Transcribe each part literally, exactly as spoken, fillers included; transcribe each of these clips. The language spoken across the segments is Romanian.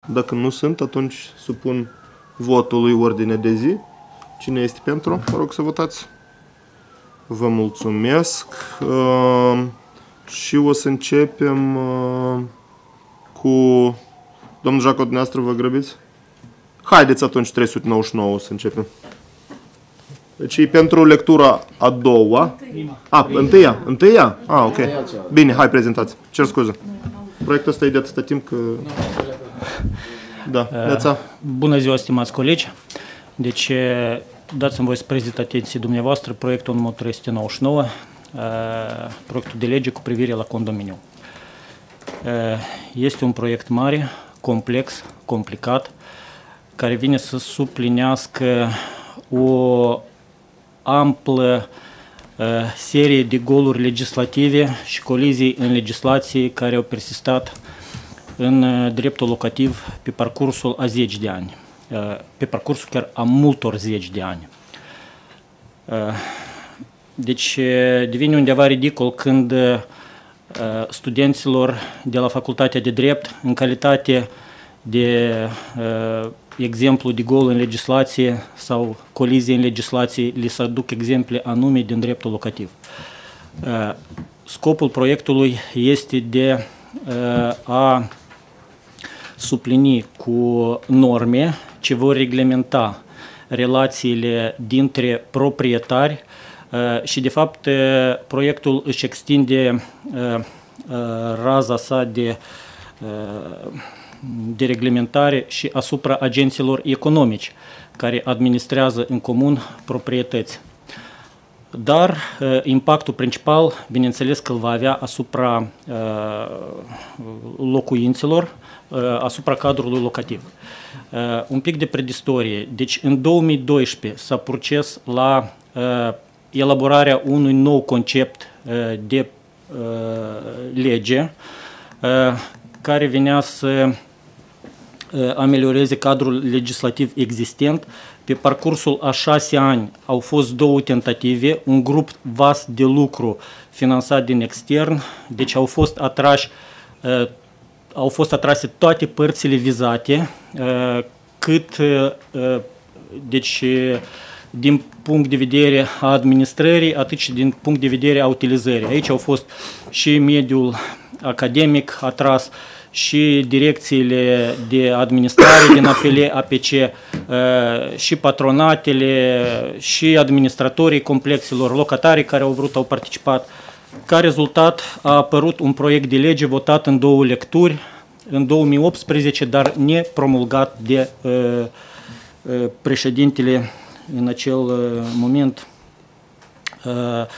Dacă nu sunt, atunci supun votului ordine de zi. Cine este pentru? Vă rog să votați. Vă mulțumesc. Uh, și o să începem uh, cu... Domnul Jaco, dumneavoastră vă grăbiți? Haideți atunci trei sute nouăzeci și nouă să începem. Deci e pentru lectura a doua. A, întâia. Întâia? A, ok. Bine, hai, prezentați. Cer scuze. Proiectul ăsta e de atâta timp că... Da, neața. Bună ziua, stimați colegi. Deci, dați-mi voi să prezint atenție dumneavoastră proiectul numărul trei sute nouăzeci și nouă, proiectul de lege cu privire la condominiu. Este un proiect mare, complex, complicat, care vine să suplinească o amplă uh, serie de goluri legislative și colizii în legislație care au persistat în uh, dreptul locativ pe parcursul a zeci de ani, uh, pe parcursul chiar a multor zeci de ani. Uh, deci uh, devine undeva ridicol când uh, studenților de la Facultatea de Drept, în calitate de uh, exemplu de gol în legislație sau colizie în legislație, li se aduc exemple anume din dreptul locativ. Uh, scopul proiectului este de uh, a suplini cu norme ce vor reglementa relațiile dintre proprietari uh, și, de fapt, uh, proiectul își extinde uh, uh, raza sa de uh, de reglementare și asupra agenților economici care administrează în comun proprietăți. Dar impactul principal, bineînțeles că îl va avea asupra locuințelor, asupra cadrului locativ. Un pic de predistorie. Deci în două mii doisprezece s-a proces la elaborarea unui nou concept de lege care venea să amelioreze cadrul legislativ existent. Pe parcursul a șase ani au fost două tentative, un grup vast de lucru finanțat din extern, deci au fost atrași, au fost atrase toate părțile vizate, cât, deci, din punct de vedere a administrării, atât și din punct de vedere a utilizării. Aici au fost și mediul academic atras, și direcțiile de administrare din A P L, A P C, și patronatele, și administratorii complexelor, locatarii care au vrut, au participat. Ca rezultat a apărut un proiect de lege votat în două lecturi, în două mii optsprezece, dar nepromulgat de uh, președintele în acel uh, moment uh,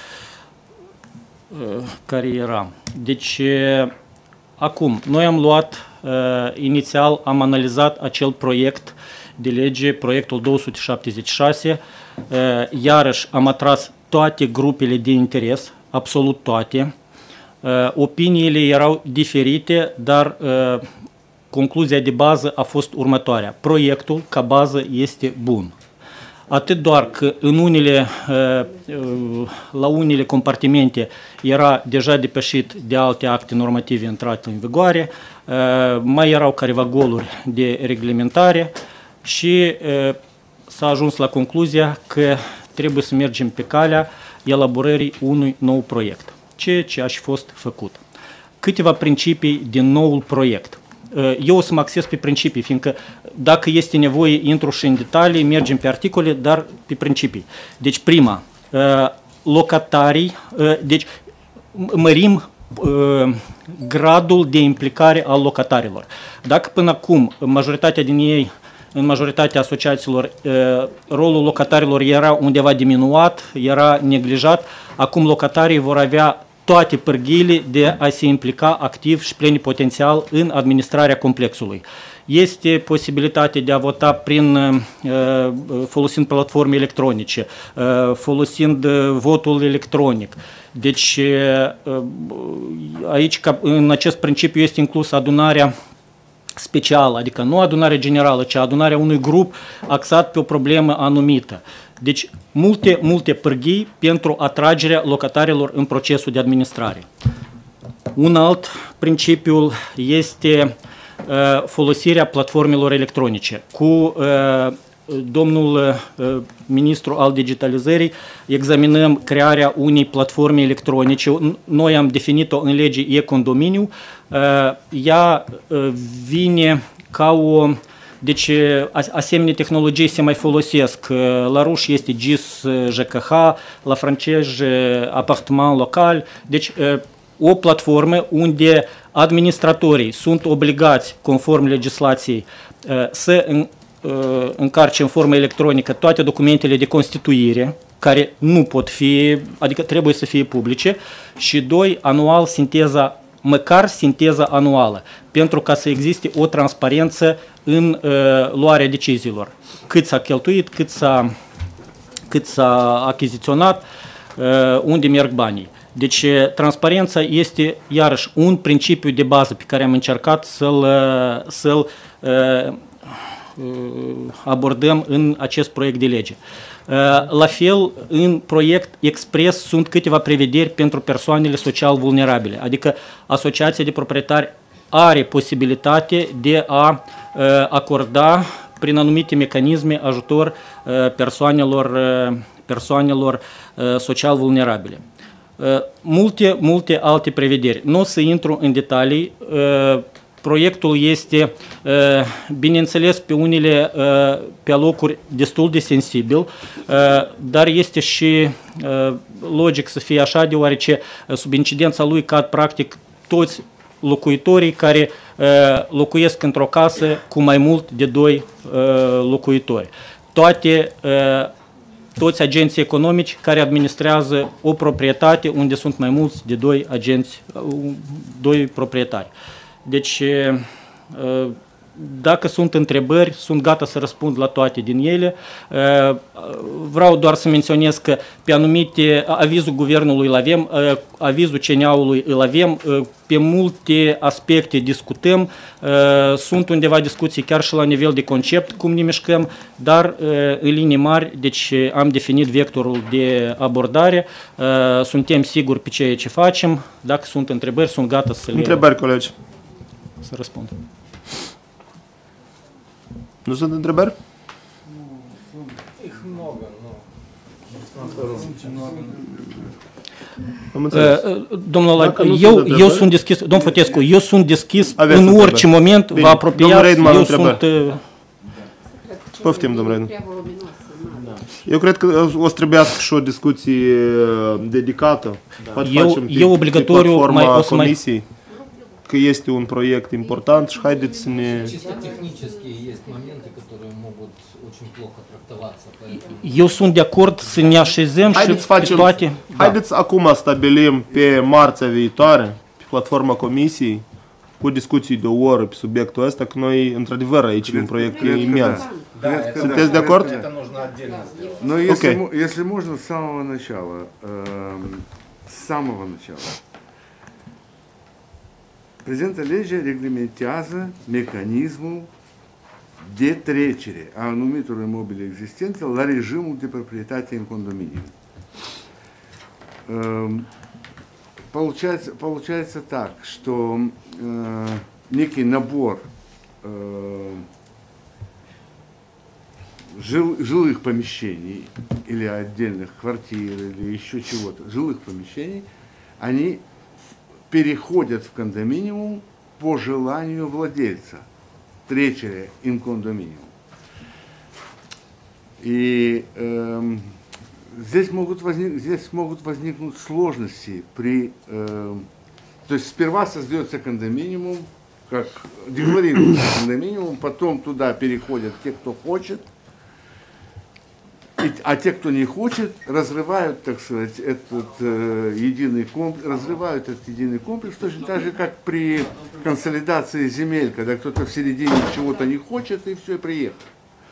uh, care era. Deci, uh, acum, noi am luat, uh, inițial am analizat acel proiect de lege, proiectul două sute șaptezeci și șase, uh, iarăși am atras toate grupele de interes, absolut toate. Uh, opiniile erau diferite, dar uh, concluzia de bază a fost următoarea. Proiectul, ca bază, este bun. Atât doar că în unele, la unele compartimente era deja depășit de alte acte normative intrate în vigoare, mai erau careva goluri de reglementare și s-a ajuns la concluzia că trebuie să mergem pe calea elaborării unui nou proiect, ceea ce a și fost făcut. Câteva principii din noul proiect. Eu o să mă acces pe principii, fiindcă dacă este nevoie, intru și în detalii, mergem pe articole, dar pe principii. Deci, prima, locatarii, deci mărim gradul de implicare al locatarilor. Dacă până acum majoritatea din ei, în majoritatea asociațiilor, rolul locatarilor era undeva diminuat, era neglijat, acum locatarii vor avea toate pârghiile de a se implica activ și plenipotențial în administrarea complexului. Este posibilitatea de a vota prin, folosind platforme electronice, folosind votul electronic. Deci, aici, în acest principiu, este inclus adunarea specială, adică nu adunarea generală, ci adunarea unui grup axat pe o problemă anumită. Deci, multe, multe pârghii pentru atragerea locatarilor în procesul de administrare. Un alt principiu este folosirea platformelor electronice. Cu domnul ministru al digitalizării examinăm crearea unei platforme electronice. Noi am definit-o în lege e-condominiu. Ea vine ca o... Deci, asemenea tehnologii se mai folosesc. La ruși este G I S J K H, la francez apartament local. Deci, o platformă unde administratorii sunt obligați, conform legislației, să încarce în formă electronică toate documentele de constituire, care nu pot fi, adică trebuie să fie publice, și doi, anual sinteza, măcar sinteza anuală, pentru ca să existe o transparență în uh, luarea deciziilor. Cât s-a cheltuit, cât s-a, cât s-a achiziționat, uh, unde merg banii. Deci transparența este iarăși un principiu de bază pe care am încercat să-l să-l uh, abordăm în acest proiect de lege. La fel, în proiect expres sunt câteva prevederi pentru persoanele social vulnerabile, adică asociația de proprietari are posibilitate de a acorda prin anumite mecanisme ajutor persoanelor, persoanelor social vulnerabile. Multe, multe alte prevederi. Nu o să intru în detalii. Proiectul este, bineînțeles, pe unele pe locuri destul de sensibil, dar este și logic să fie așa, deoarece sub incidența lui cad practic toți locuitorii care locuiesc într-o casă cu mai mult de doi locuitori. Toate, toți agenții economici care administrează o proprietate unde sunt mai mulți de doi agenți, doi proprietari. Deci, dacă sunt întrebări, sunt gata să răspund la toate din ele. Vreau doar să menționez că pe anumite, avizul guvernului îl avem, avizul C N A-ului îl avem, pe multe aspecte discutăm, sunt undeva discuții chiar și la nivel de concept, cum ne mișcăm, dar în linii mari, deci am definit vectorul de abordare, suntem siguri pe ceea ce facem, dacă sunt întrebări, sunt gata să le... Întrebări, colegi? Să răspund. Nu sunt întrebări? Domnul, eu, eu sunt deschis, domnul Fotescu, eu sunt deschis Aveți în orice întrebări. moment, Bine. Vă apropiați, eu întrebări. sunt... Poftim, domnul Redman. Eu cred că o să trebuiască și o discuție dedicată. Da. Eu, eu obligatoriu mai, o să comisiei. Mai... că este un proiect important și haideți să ne... Eu sunt de acord să ne așezăm haideți și facem, pe toate... Haideți da. acum stabilim pe marțea viitoare, pe platforma comisiei, cu discuții de o oră pe subiectul ăsta, că noi, într-adevăr, aici e un proiect imens. Да, да, Sunteți да, de acord? Это нужно отдельно сделать. Но если, okay. если можно, с самого начала, э, с самого начала. Prezentă lege reglementează mecanismul de trecere a anumitor imobile existente la regimul de proprietate în condominiu. Получается, получается так, что э, некий набор э, жил, жилых помещений или отдельных квартир или еще чего-то, жилых помещений, они переходят в кондоминиум по желанию владельца, тречере in кондоминиум. И э, здесь, могут возник, здесь могут возникнуть сложности при... Э, то есть сперва создается кондоминиум, как декларируется кондоминиум, потом туда переходят те, кто хочет, а те, кто не хочет, разрывают, так сказать, этот э, единый комплекс, разрывают этот единый комплекс, точно так же, как при консолидации земель, когда кто-то в середине чего-то не хочет, и все, и приехал.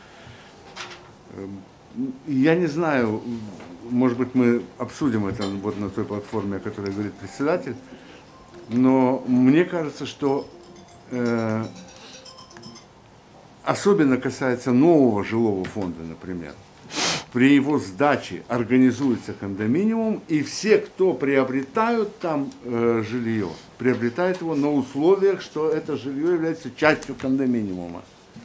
Я не знаю, может быть, мы обсудим это вот на той платформе, о которой говорит председатель, но мне кажется, что э, особенно касается нового жилого фонда, например, при его сдаче организуется кондоминиум, и все, кто приобретают там э, жилье, приобретают его на условиях, что это жилье является частью кондоминиума.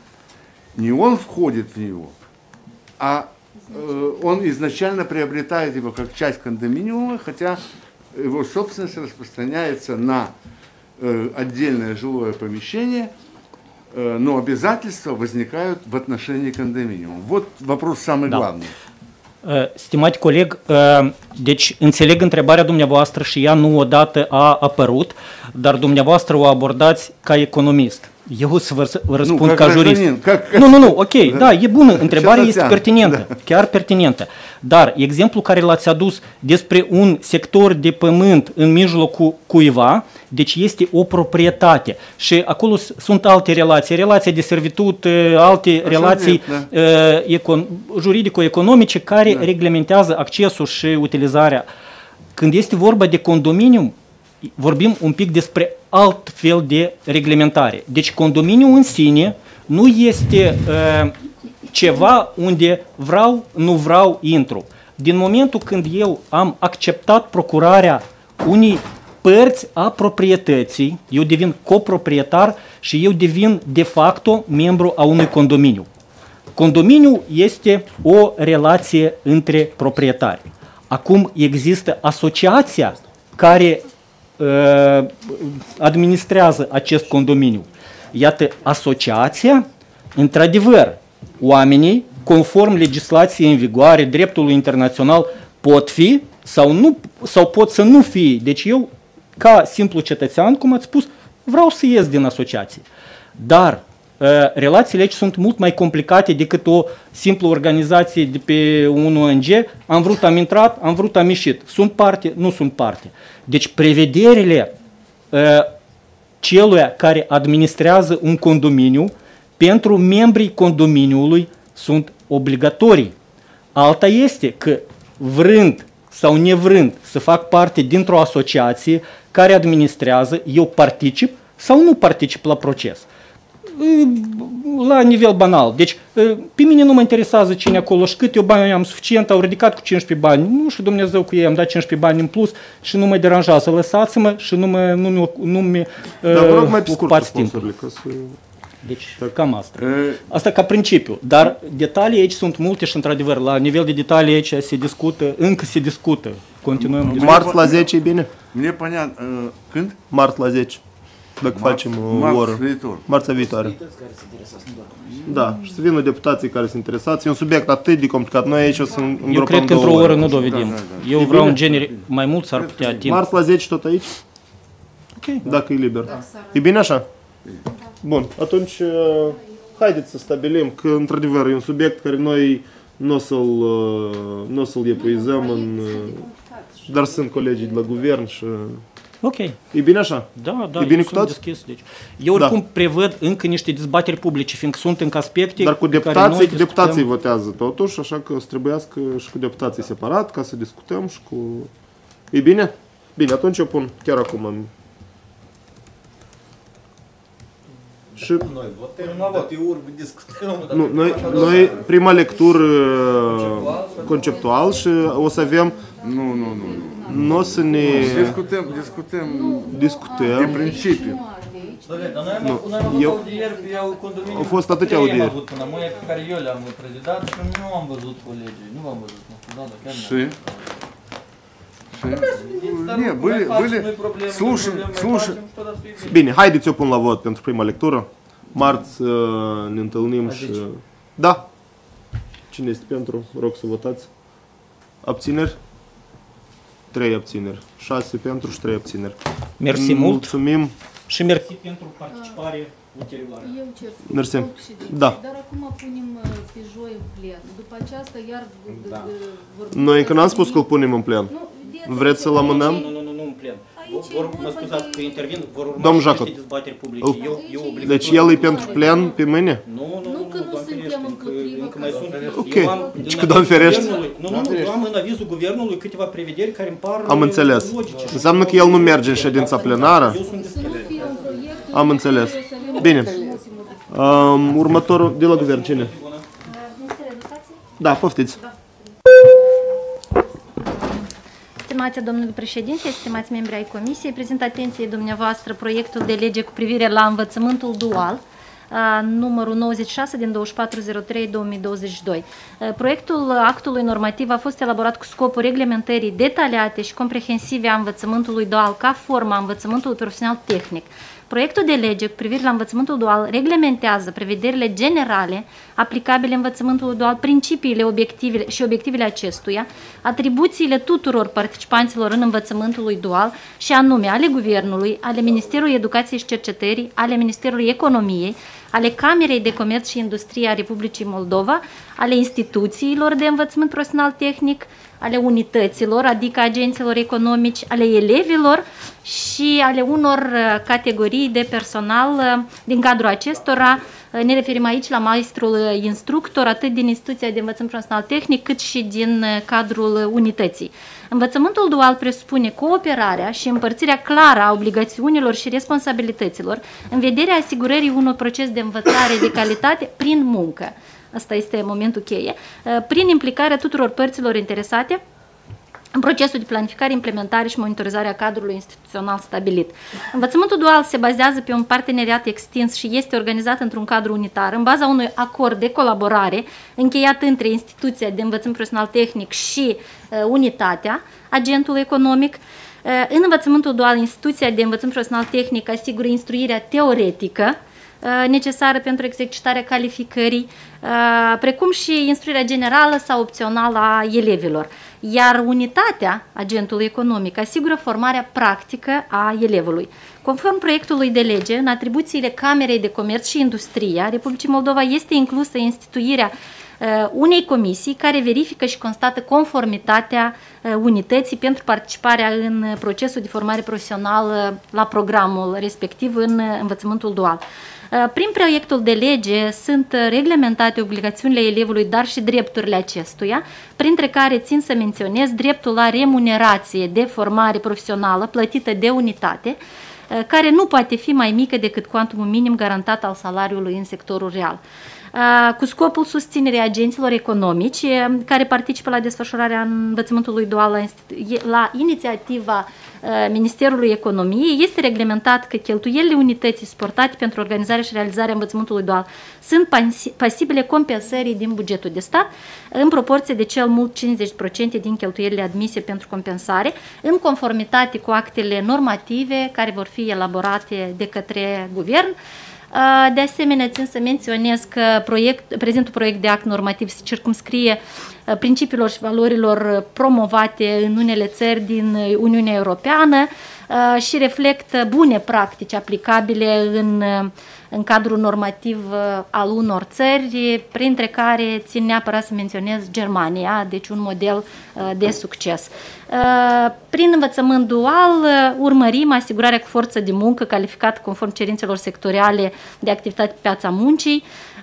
Не он входит в него, а э, он изначально приобретает его как часть кондоминиума, хотя его собственность распространяется на э, отдельное жилое помещение, э, но обязательства возникают в отношении кондоминиума. Вот вопрос самый Da. главный. Stimați coleg, deci înțeleg întrebarea dumneavoastră și ea nu odată a apărut, dar dumneavoastră o abordați ca economist. Eu să vă vă răspund ca ca jurist. gражданин, ca- Nu, nu, nu, ok, da, e bună, întrebarea este Cetățean, pertinentă, chiar pertinentă. Dar exemplul care l-ați adus despre un sector de pământ în mijlocul cuiva, deci este o proprietate și acolo s- sunt alte relații, relația de servitut, eh, alte relații da. eh, econ- juridico-economice care reglementează accesul și utilizarea. Când este vorba de condominium, vorbim un pic despre alt fel de reglementare. Deci condominiul în sine nu este uh, ceva unde vreau, nu vreau, intru. Din momentul când eu am acceptat procurarea unei părți a proprietății, eu devin coproprietar și eu devin de facto membru a unui condominiu. Condominiul este o relație între proprietari. Acum există asociația care uh, administrează acest condominiu. Iată, asociația, într-adevăr, oamenii, conform legislației în vigoare, dreptului internațional, pot fi sau, nu, sau pot să nu fie. Deci eu, ca simplu cetățean, cum ați spus, vreau să ies din asociație. Dar uh, relațiile aici sunt mult mai complicate decât o simplă organizație de pe un O N G. Am vrut, am intrat, am vrut, am ieșit. Sunt parte, nu sunt parte. Deci prevederile uh, celuia care administrează un condominiu pentru membrii condominiului sunt obligatorii. Alta este că vrând sau nevrând să fac parte dintr-o asociație care administrează, eu particip sau nu particip la proces. La nivel banal. Deci, pe mine nu mă interesează cine acolo și cât eu bani am suficient, au ridicat cu cincisprezece bani. Nu știu Dumnezeu cu ei, am dat cincisprezece bani în plus și nu mă deranjează. Lăsați-mă și nu mă nu mi nu mi Dar vă rog mai pe scurt ocupați timpul. răspunsurile, ca să... Deci, cam asta. Э, Asta ca principiu. Dar detalii aici sunt multe și, într-adevăr, la nivel de detalii aici se discută, încă se discută. Continuăm discuția. Marți la zece e bine? Мне понятно. Э, Când? Marți la zece. Dacă facem o Marți oră. viitor. Marțea viitoare. Da, și să vină deputații care sunt interesați. E un subiect atât de complicat. Noi aici o să îngropăm Eu cred că două într-o ore. oră nu dovedim. Da, da, da. Eu E vreau bine? în genere mai mult s-ar putea timp. Marți la zece tot aici? Ok. Dacă e liber. E bine așa? Bun, atunci uh, haideți să stabilim că într-adevăr e un subiect care noi nu o să-l uh, nu o să-l epuizăm în, uh, dar sunt colegii de la guvern și Ok. e bine așa? Da, da, E bine eu cu sunt toți? deschis. Deci. Eu oricum prevăd încă niște dezbateri publice, fiindcă sunt încă aspecte Dar cu pe care deputații, noi discutăm. deputații votează totuși, așa că o să trebuiască și cu deputații separat ca să discutăm și cu... E bine? Bine, atunci eu pun chiar acum în... Și Noi votăm, dar pe urmă discutăm. dar nu, pe noi, așa noi prima lectură conceptual și o să avem, Nu, nu, nu. nu. nu o să ne Discutăm, discutăm de discutăm. principiu. Doamne, dar noi am, noi am avut eu- audieri pe condominiu. Au fost atâtea Trei am audieri. avut până acum, pe care eu le-am prezidat și nu am văzut colegii. Nu am văzut, nu știu, da, dar chiar nu. Și? Și? Dar Не, nu были, mai facem были, noi probleme, слушай, noi probleme, слушай, facem și tot asta e bine. Bine, haideți eu pun la vot pentru prima lectură. Marți uh, ne întâlnim și... Da. Cine este pentru? Rog să votați. Abțineri? Trei abțineri. Șase pentru și trei abțineri. Mersi mult Mulțumim. și mersi pentru participare ulterioară. Eu cer Mersi. scop și de Da. Dar acum punem uh, pe joi în plen. După aceasta iar da. vorbim. Noi încă n-am spus că îl punem în plen. Nu, de- Vreți să-l amânăm? Nu, nu, nu, nu, în plen. Aici Vor, e mă vorba scuzați de- că intervin, vor urma Domnul și niște Jacob. dezbateri publice. Îl- Eu, eu obligatoriu. Deci el e pentru plen pe mâine? Nu, nu, Nu, nu, că nu Doamne suntem ferește, împotrivă încă ca mai să sunt. fie. Ok. Eu am Deci în că Doamne avizul ferește. guvernului- Nu, nu, nu, eu am în avizul guvernului câteva prevederi care îmi par Am înțeles. logice. și Înseamnă că el nu merge în ședința plenară? Eu sunt Să nu fie un proiect. Am înțeles. să avem Bine. și nu se modifică. Um, următorul de la guvern, cine? Ministerul Educației? Da, poftiți. Da. Stimate domnule președinte, stimați membri ai Comisiei, prezint atenției dumneavoastră proiectul de lege cu privire la învățământul dual, numărul nouăzeci și șase din douăzeci și patru zero trei două mii douăzeci și doi. Proiectul actului normativ a fost elaborat cu scopul reglementării detaliate și comprehensive a învățământului dual ca forma învățământului profesional tehnic. Proiectul de lege cu privire la învățământul dual reglementează prevederile generale aplicabile învățământului dual, principiile obiectivele și obiectivele acestuia, atribuțiile tuturor participanților în învățământul dual și anume ale Guvernului, ale Ministerului Educației și Cercetării, ale Ministerului Economiei, ale Camerei de Comerț și Industrie a Republicii Moldova, ale instituțiilor de învățământ profesional tehnic, ale unităților, adică agenților economici, ale elevilor și ale unor categorii de personal din cadrul acestora. Ne referim aici la maestrul instructor, atât din instituția de învățământ profesional tehnic, cât și din cadrul unității. Învățământul dual presupune cooperarea și împărțirea clară a obligațiunilor și responsabilităților în vederea asigurării unui proces de învățare de calitate prin muncă. Asta este momentul cheie, prin implicarea tuturor părților interesate în procesul de planificare, implementare și monitorizare a cadrului instituțional stabilit. Învățământul dual se bazează pe un parteneriat extins și este organizat într-un cadru unitar, în baza unui acord de colaborare încheiat între instituția de învățământ profesional tehnic și uh, unitatea, agentul economic. Uh, în învățământul dual, instituția de învățământ profesional tehnic asigură instruirea teoretică necesară pentru exercitarea calificării, precum și instruirea generală sau opțională a elevilor. Iar unitatea agentului economic asigură formarea practică a elevului. Conform proiectului de lege, în atribuțiile Camerei de Comerț și Industrie a Republicii Moldova este inclusă instituirea unei comisii care verifică și constată conformitatea unității pentru participarea în procesul de formare profesională la programul respectiv în învățământul dual. Prin proiectul de lege sunt reglementate obligațiunile elevului, dar și drepturile acestuia, printre care țin să menționez dreptul la remunerație de formare profesională plătită de unitate, care nu poate fi mai mică decât cuantumul minim garantat al salariului în sectorul real, cu scopul susținerii agenților economici care participă la desfășurarea învățământului dual la, la inițiativa Ministerului Economiei. Este reglementat că cheltuielile unității suportate pentru organizarea și realizarea învățământului dual sunt pasibile compensării din bugetul de stat în proporție de cel mult cincizeci la sută din cheltuielile admise pentru compensare, în conformitate cu actele normative care vor fi elaborate de către guvern. De asemenea, țin să menționez că proiect, prezentul proiect de act normativ se circumscrie principiilor și valorilor promovate în unele țări din Uniunea Europeană și reflectă bune practici aplicabile în, în cadrul normativ al unor țări, printre care țin neapărat să menționez Germania, deci un model de succes. Prin învățământ dual urmărim asigurarea cu forță de muncă calificată conform cerințelor sectoriale de activitate pe piața muncii,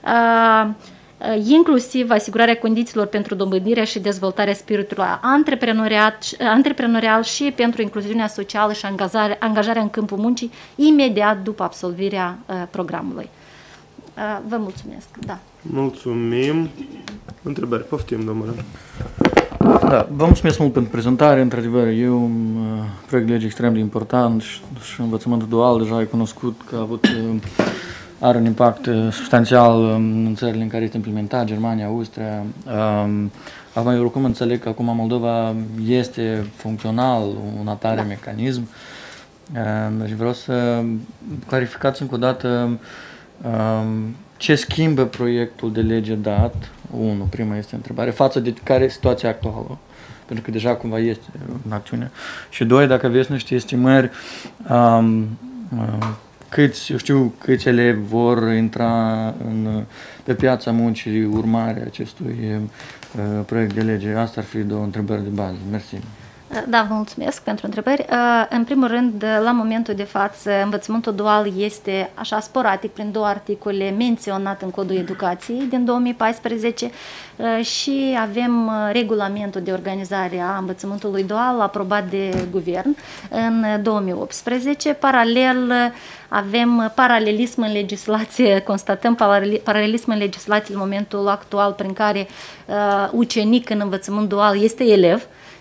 inclusiv asigurarea condițiilor pentru dobândirea și dezvoltarea spiritului antreprenorial și pentru incluziunea socială și angajarea, angajarea în câmpul muncii imediat după absolvirea programului. Vă mulțumesc. Da. Mulțumim. Întrebări. Poftim, domnule. Da, vă mulțumesc mult pentru prezentare. Într-adevăr, e un uh, proiect de lege extrem de important și, și învățământul dual deja e cunoscut că a avut, uh, are un impact uh, substanțial um, în țările în care este implementat, Germania, Austria. Um, acum, eu oricum înțeleg că acum Moldova este funcțional un atare da. mecanism. Uh, și vreau să clarificați încă o dată um, ce schimbă proiectul de lege dat. Unu, prima este întrebare, față de care e situația actuală, pentru că deja cumva este în acțiune. Și doi, dacă aveți niște estimări, um, uh, câți, eu știu, câți elevi vor intra în, pe piața muncii urmare acestui uh, proiect de lege. Asta ar fi două întrebări de bază. Mersi. Da, vă mulțumesc pentru întrebări. În primul rând, la momentul de față, învățământul dual este așa sporadic prin două articole menționat în Codul Educației din două mii paisprezece și avem regulamentul de organizare a învățământului dual aprobat de guvern în două mii optsprezece. Paralel, avem paralelism în legislație, constatăm paralelism în legislație în momentul actual prin care ucenic în învățământ dual este elev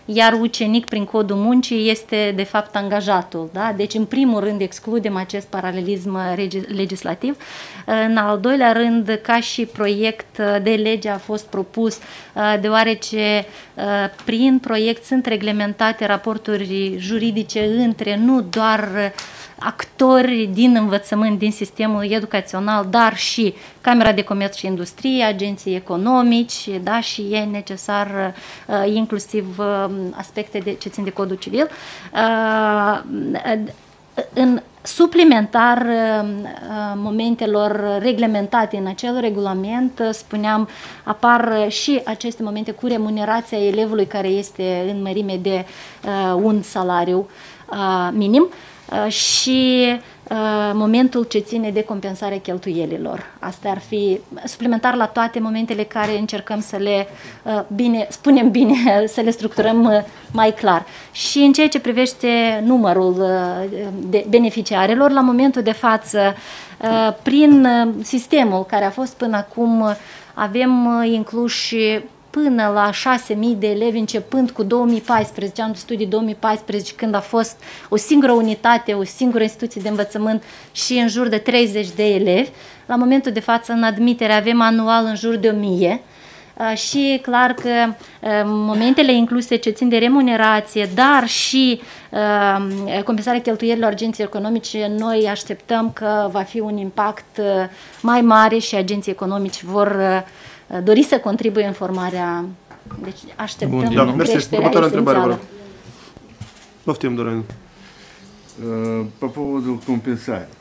iar ucenic prin codul muncii este de fapt angajatul. Da? Deci în primul rând excludem acest paralelism legislativ. În al doilea rând, ca și proiect de lege a fost propus, deoarece prin proiect sunt reglementate raporturi juridice între nu doar actori din învățământ, din sistemul educațional, dar și Camera de Comerț și Industrie, agenții economici, da, și e necesar uh, inclusiv uh, aspecte de, ce țin de codul civil. Uh, în suplimentar uh, momentelor reglementate în acel regulament, uh, spuneam, apar și aceste momente cu remunerația elevului care este în mărime de uh, un salariu uh, minim. Și uh, momentul ce ține de compensarea cheltuielilor. Asta ar fi suplimentar la toate momentele care încercăm să le, uh, bine, spunem bine, să le structurăm uh, mai clar. Și în ceea ce privește numărul uh, de beneficiarilor, la momentul de față, uh, prin uh, sistemul care a fost până acum, uh, avem uh, incluși până la șase mii de elevi, începând cu două mii paisprezece, anul de studii două mii paisprezece, când a fost o singură unitate, o singură instituție de învățământ și în jur de treizeci de elevi. La momentul de față, în admitere, avem anual în jur de o mie. Și clar că momentele incluse ce țin de remunerație, dar și compensarea cheltuielilor agenții economice, noi așteptăm că va fi un impact mai mare și agenții economici vor dori să contribuie în formarea. Deci așteptăm da, creșterea esențială. Poftim, Dorin. По поводу компенсаrii.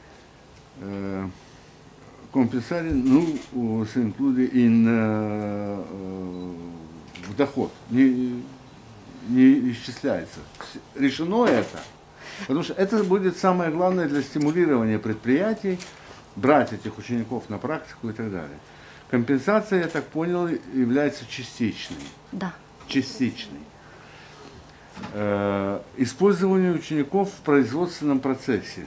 Компенсаrii nu se include în в доход, не, не исчисляется. Решено это, потому что это будет самое главное для стимулирования предприятий, брать этих учеников на практику и так далее. Компенсация, я так понял, является частичной. Да. Частичной. Э, использование учеников в производственном процессе.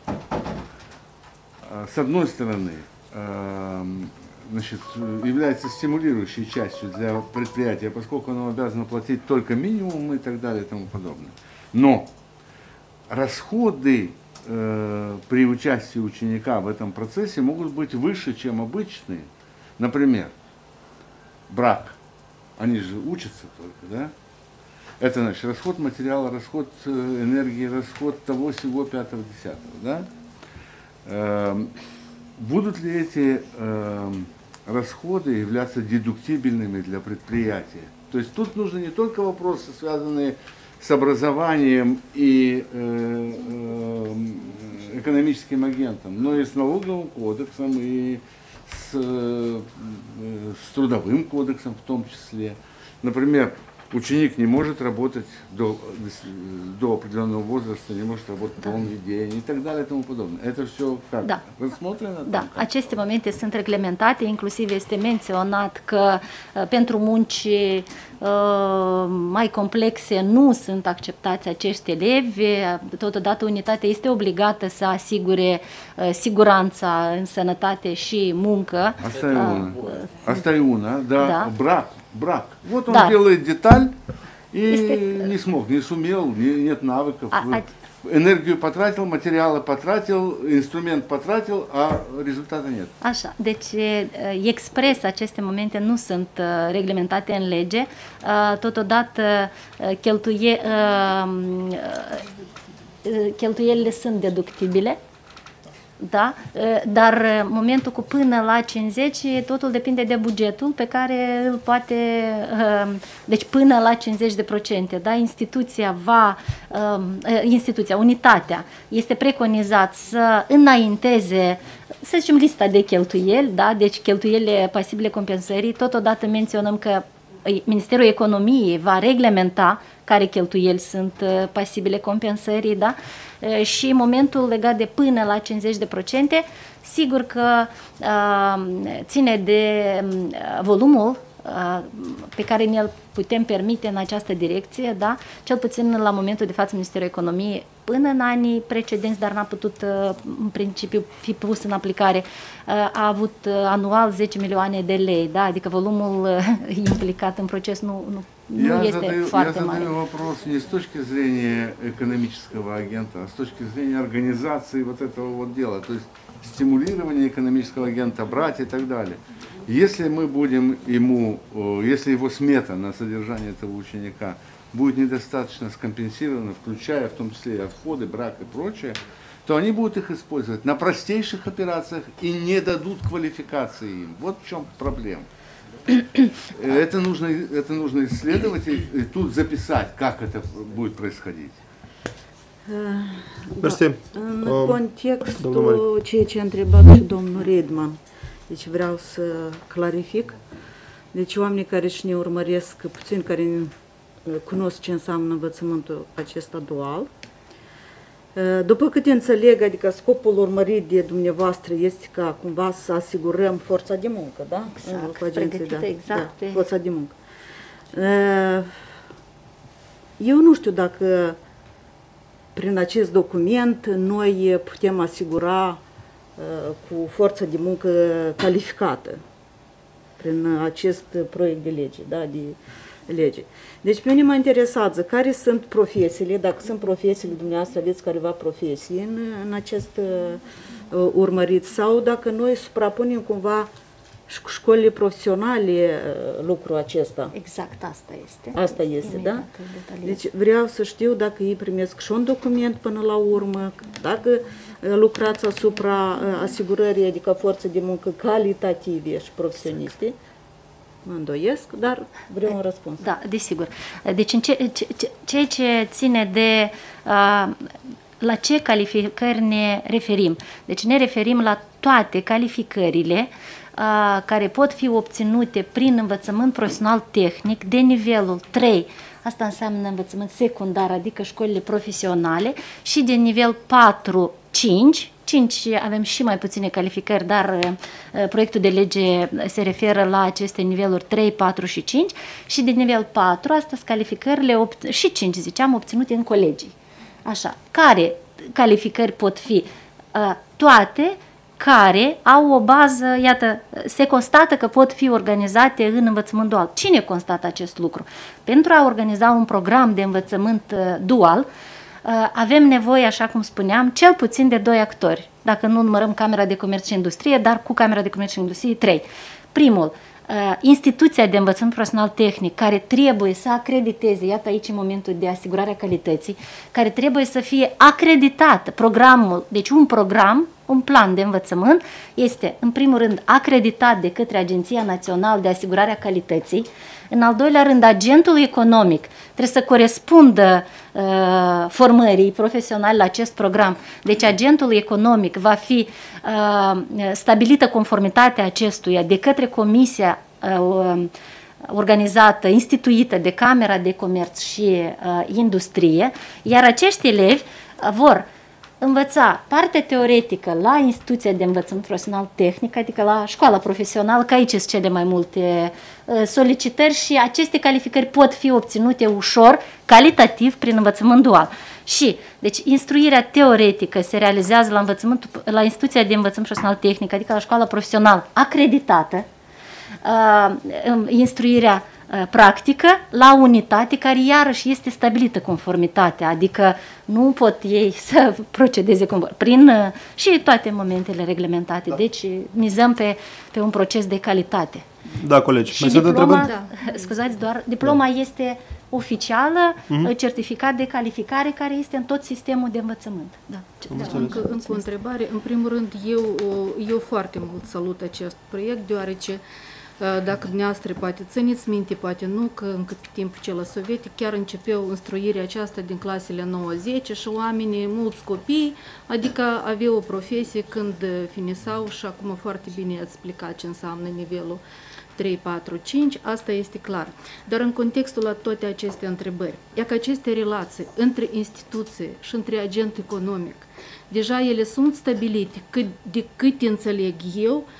Э, с одной стороны, э, значит, является стимулирующей частью для предприятия, поскольку оно обязано платить только минимум и так далее и тому подобное. Но расходы э, при участии ученика в этом процессе могут быть выше, чем обычные. Например, брак. Они же учатся только, да? Это, значит, расход материала, расход энергии, расход того, сего, пятого, десятого, да? Э, будут ли эти э, расходы являться дедуктибельными для предприятия? То есть тут нужны не только вопросы, связанные с образованием и э, э, экономическим агентом, но и с налоговым кодексом, и с, с трудовым кодексом в том числе. Например, ученик не может работать до, до определенного возраста, не может работать da. полный день и так далее и тому подобное. Это все как? Da. Рассмотрено? Da, там, как? aceste momente sunt reglementate, inclusiv este menționat că uh, pentru munci uh, mai complexe nu sunt acceptați acești elevi. Totodată unitatea este obligată să asigure uh, siguranța în sănătate și muncă. Asta e una. Asta e una, да, Da. брак, брак. Вот он Da. делает деталь и Este- не смог, не сумел, не- нет навыков. А- а- Энергию потратил, материалы потратил, инструмент потратил, а результата нет. Așa, deci uh, expres aceste momente nu sunt uh, reglementate în lege, uh, totodată uh, cheltuie, uh, uh, cheltuielile sunt deductibile, da? Uh, dar uh, momentul cu până la cincizeci, totul depinde de bugetul pe care îl poate, uh, deci până la cincizeci de procente, da? Instituția va, uh, instituția, unitatea, este preconizat să înainteze, să zicem, lista de cheltuieli, da? Deci cheltuielile pasibile compensării. Totodată menționăm că Ministerul Economiei va reglementa care cheltuieli sunt uh, pasibile compensării, da? Uh, și momentul legat de până la cincizeci de procente, sigur că uh, ține de uh, volumul uh, pe care ne-l putem permite în această direcție, da? Cel puțin la momentul de față Ministerul Economiei până în anii precedenți, dar n-a putut în principiu fi pus în aplicare. A avut anual zece milioane de lei, da? Adică volumul implicat în proces nu, nu, nu este задаю, foarte я mare. задаю вопрос не с точки зрения экономического агента, а с точки зрения организации вот этого вот дела, то есть стимулирования экономического агента брать и так далее. Если мы будем ему, если его смета на содержание этого ученика будет недостаточно скомпенсирована, включая в том числе и отходы, брак и прочее, то они будут их использовать на простейших операциях и не дадут квалификации им. Вот в чем проблема. Это нужно, это нужно исследовать и, и тут записать, как это будет происходить. Mersi. În Um, contextul ceea ce a întrebat și domnul Redman, deci vreau să clarific. Deci oamenii care și ne urmăresc, puțin care cunosc ce înseamnă învățământul acesta dual. După câte înțeleg, adică scopul urmărit de dumneavoastră este ca cumva să asigurăm forța de muncă, da? Exact, Cu agenții, pregătită da, exact da, pe- forța de muncă. Eu nu știu dacă prin acest document noi putem asigura cu forță de muncă calificată prin acest proiect de lege, da, de lege. Deci pe mine mă interesează care sunt profesiile, dacă sunt profesiile dumneavoastră, aveți careva profesii în, în acest uh, urmărit, sau dacă noi suprapunem cumva ș- școlile profesionale uh, lucrul acesta. Exact asta este. Asta este, da? Imediat îl detaliez. Deci vreau să știu dacă ei primesc și un document până la urmă, dacă uh, lucrați asupra uh, asigurării, adică forțe de muncă calitative și profesioniste. Mă îndoiesc, dar vreau un răspuns. Da, desigur. Deci în ce, ce, ce, ceea ce ține de uh, la ce calificări ne referim. Deci ne referim la toate calificările uh, care pot fi obținute prin învățământ profesional tehnic de nivelul trei. Asta înseamnă învățământ secundar, adică școlile profesionale, și de nivel patru cinci. cinci avem și mai puține calificări, dar uh, proiectul de lege se referă la aceste niveluri trei, patru și cinci, și de nivel patru, astea sunt calificările și cinci, ziceam, obținute în colegii. Așa, care calificări pot fi? Uh, toate care au o bază, iată, se constată că pot fi organizate în învățământ dual. Cine constată acest lucru? Pentru a organiza un program de învățământ uh, dual, avem nevoie, așa cum spuneam, cel puțin de doi actori, dacă nu numărăm Camera de Comerț și Industrie, dar cu Camera de Comerț și Industrie trei. Primul, instituția de învățământ profesional tehnic, care trebuie să acrediteze, iată aici în momentul de asigurare a calității, care trebuie să fie acreditat programul, deci un program, un plan de învățământ, este în primul rând acreditat de către Agenția Națională de Asigurare a Calității. În al doilea rând, agentul economic trebuie să corespundă uh, formării profesionale la acest program. Deci agentul economic va fi uh, stabilită conformitatea acestuia de către Comisia uh, organizată, instituită de Camera de Comerț și uh, Industrie, iar acești elevi uh, vor învăța partea teoretică la instituția de învățământ profesional tehnic, adică la școala profesională, că aici sunt cele mai multe uh, solicitări și aceste calificări pot fi obținute ușor, calitativ, prin învățământ dual. Și, deci, instruirea teoretică se realizează la, învățământ, la instituția de învățământ profesional tehnic, adică la școala profesională acreditată, uh, instruirea practică la unitate care iarăși este stabilită conformitatea, adică nu pot ei să procedeze prin și toate momentele reglementate. Da. Deci mizăm pe, pe un proces de calitate. Da, colegi. Și diploma, da. scuzați, doar diploma da. este oficială, mm-hmm. certificat de calificare care este în tot sistemul de învățământ. Da. Da, încă, încă o întrebare. În primul rând, eu, eu foarte mult salut acest proiect, deoarece dacă dumneavoastră poate țineți minte, poate nu, că încă pe timpul cel sovietic chiar începeau instruirea aceasta din clasele nouă zece și oamenii, mulți copii, adică aveau o profesie când finisau și acum foarte bine ați explicat ce înseamnă nivelul trei, patru, cinci, asta este clar. Dar în contextul la toate aceste întrebări, e că aceste relații între instituție și între agent economic, deja ele sunt stabilite, cât, de cât înțeleg eu,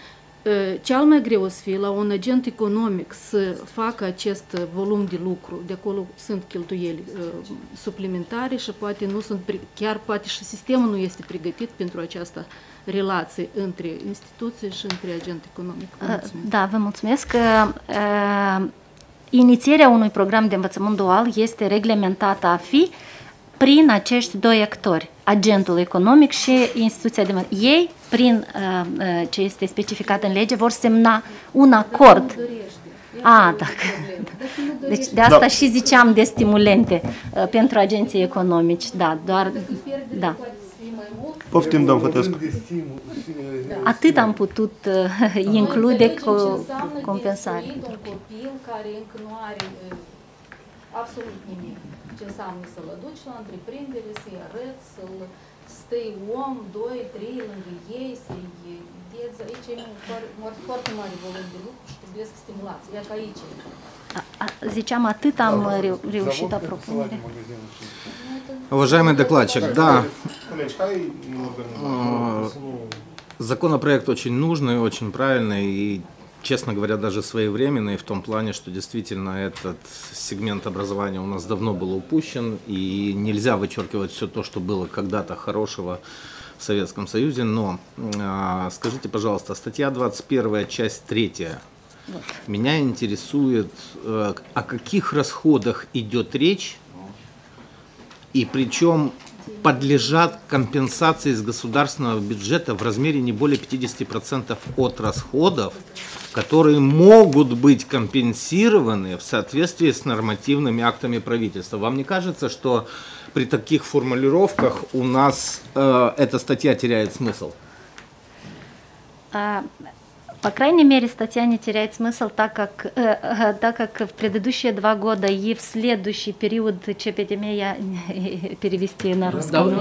Cel mai greu o să fie la un agent economic să facă acest volum de lucru. De acolo sunt cheltuieli uh, suplimentare și poate nu sunt, chiar poate și sistemul nu este pregătit pentru această relație între instituții și între agent economic. Mulțumesc. Da, vă mulțumesc. Uh, inițierea unui program de învățământ dual este reglementată a fi prin acești doi actori, agentul economic și instituția de învățământ. Ei, prin uh, ce este specificat în lege, vor semna un acord. A, dacă. Deci de asta da. Și ziceam de stimulente uh, pentru agenții economici. Da, doar. Da. Poftim, domn Fătescu. Atât am putut uh, include cu compensare. Un copil care încă nu are uh, absolut nimic. Ce înseamnă să-l aduci la întreprindere, să-i arăți, să-l stai om, doi, trei lângă ei, să-i vedeți. Aici e un foarte mare volum de lucru și trebuie să stimulați. Ia că aici. A, a, ziceam, atât am reu reușit a propunere. Уважаемый докладчик, да, законопроект очень нужный, очень правильный и, честно говоря, даже своевременный в том плане, что действительно этот сегмент образования у нас давно был упущен, и нельзя вычеркивать все то, что было когда-то хорошего в Советском Союзе. Но скажите, пожалуйста, статья двадцать первая, часть третья. Меня интересует, о каких расходах идет речь, и причем подлежат компенсации из государственного бюджета в размере не более пятидесяти процентов от расходов, которые могут быть компенсированы в соответствии с нормативными актами правительства. Вам не кажется, что при таких формулировках у нас э, эта статья теряет смысл? А... По крайней мере, статья не теряет смысл, так как, э, так как в предыдущие два года и в следующий период ЧПТМ перевести на русский. Да,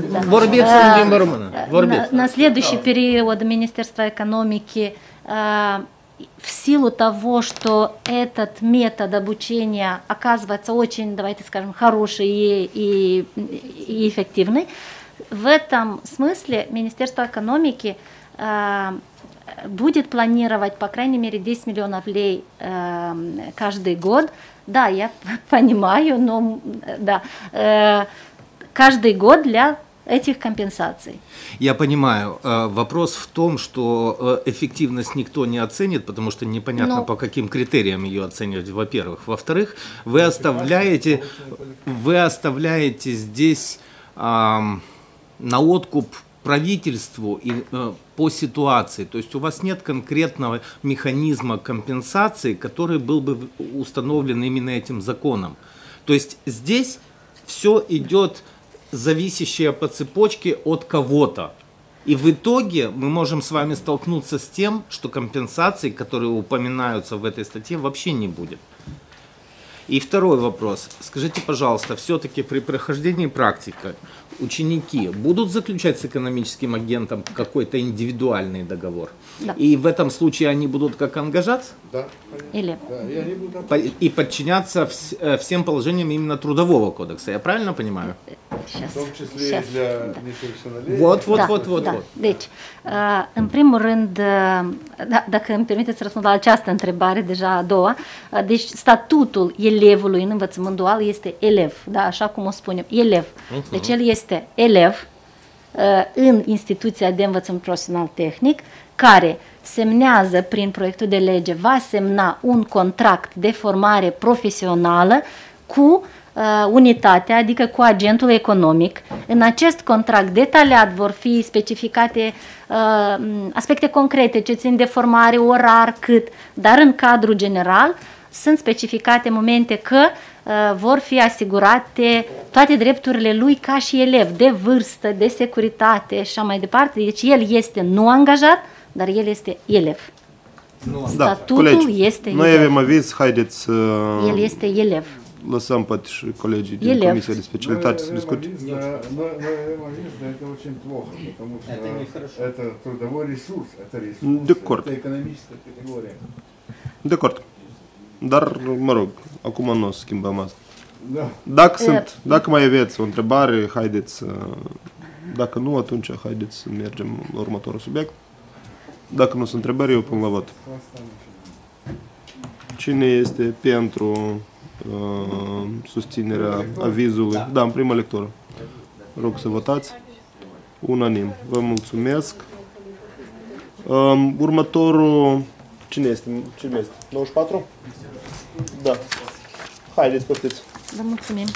да. на, на следующий период Министерства экономики э, в силу того, что этот метод обучения оказывается очень, давайте скажем, хороший и, и, и эффективный, в этом смысле Министерство экономики э, будет планировать, по крайней мере, десять миллионов лей э, каждый год. Да, я понимаю, но да, э, каждый год для этих компенсаций. Я понимаю. Вопрос в том, что эффективность никто не оценит, потому что непонятно, но... по каким критериям ее оценивать, во-первых. Во-вторых, вы оставляете, вы оставляете здесь э, на откуп правительству и э, по ситуации. То есть у вас нет конкретного механизма компенсации, который был бы установлен именно этим законом. То есть здесь все идет зависящее по цепочке от кого-то. И в итоге мы можем с вами столкнуться с тем, что компенсаций, которые упоминаются в этой статье, вообще не будет. И второй вопрос. Скажите, пожалуйста, все-таки при прохождении практики ученики будут заключать с экономическим агентом какой-то индивидуальный договор? Да. И в этом случае они будут как ангажаться? Да. Или? Да, и, они будут... И подчиняться вс всем положениям именно Трудового кодекса, я правильно понимаю? Сейчас. В том числе Сейчас. и для Да. несовершеннолетних. Вот, вот, Da, вот, вот, da. вот. Deci, în primul rând, da, dacă îmi permiteți să răspund la această întrebare, deja a doua, deci statutul elevului în învățământ dual este elev, da, așa cum o spunem, elev. Deci el este elev în instituția de învățământ profesional tehnic, care semnează prin proiectul de lege, va semna un contract de formare profesională cu uh, unitatea, adică cu agentul economic. În acest contract detaliat vor fi specificate uh, aspecte concrete ce țin de formare, orar, cât, dar în cadrul general sunt specificate momente că uh, vor fi asigurate toate drepturile lui ca și elev, de vârstă, de securitate și așa mai departe. Deci el este nu angajat, dar el este elev. Statutul da, colegi, este noi elev. avem aviz, haideți să El este elev. lăsăm poate și colegii din Elev. Comisia de Specialitate să discute. Но это очень плохо, потому что это трудовой ресурс, это ресурс, De acord, это экономическая категория. de acord. Dar, mă rog, acum nu o să schimbăm asta. Da. Dacă, sunt, dacă mai aveți o întrebare, haideți să... Dacă nu, atunci haideți să mergem la următorul subiect. Dacă nu sunt întrebări, eu pun la vot. Cine este pentru uh, susținerea avizului? Da, în prima lectură. Rog să votați. Unanim. Vă mulțumesc. Um, următorul... Cine este? Cine este? nouăzeci și patru? Da. Haideți, poftiți. Vă mulțumim.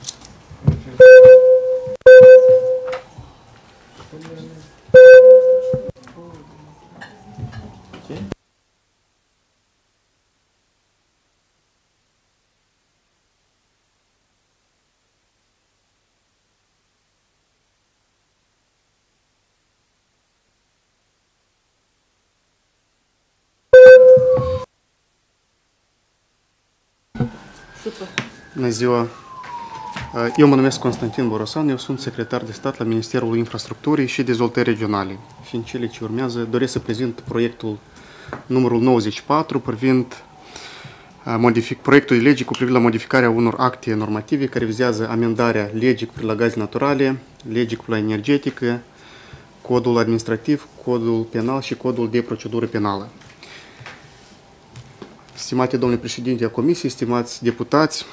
Bună ziua! Eu mă numesc Constantin Borosan, eu sunt secretar de stat la Ministerul Infrastructurii și Dezvoltării Regionale. Și în cele ce urmează doresc să prezint proiectul numărul nouăzeci și patru privind modific, proiectul de lege cu privire la modificarea unor acte normative care vizează amendarea legii cu privire la gaze naturale, legii cu privire la energetică, codul administrativ, codul penal și codul de procedură penală. Stimate domnule președinte a Comisiei, stimați deputați,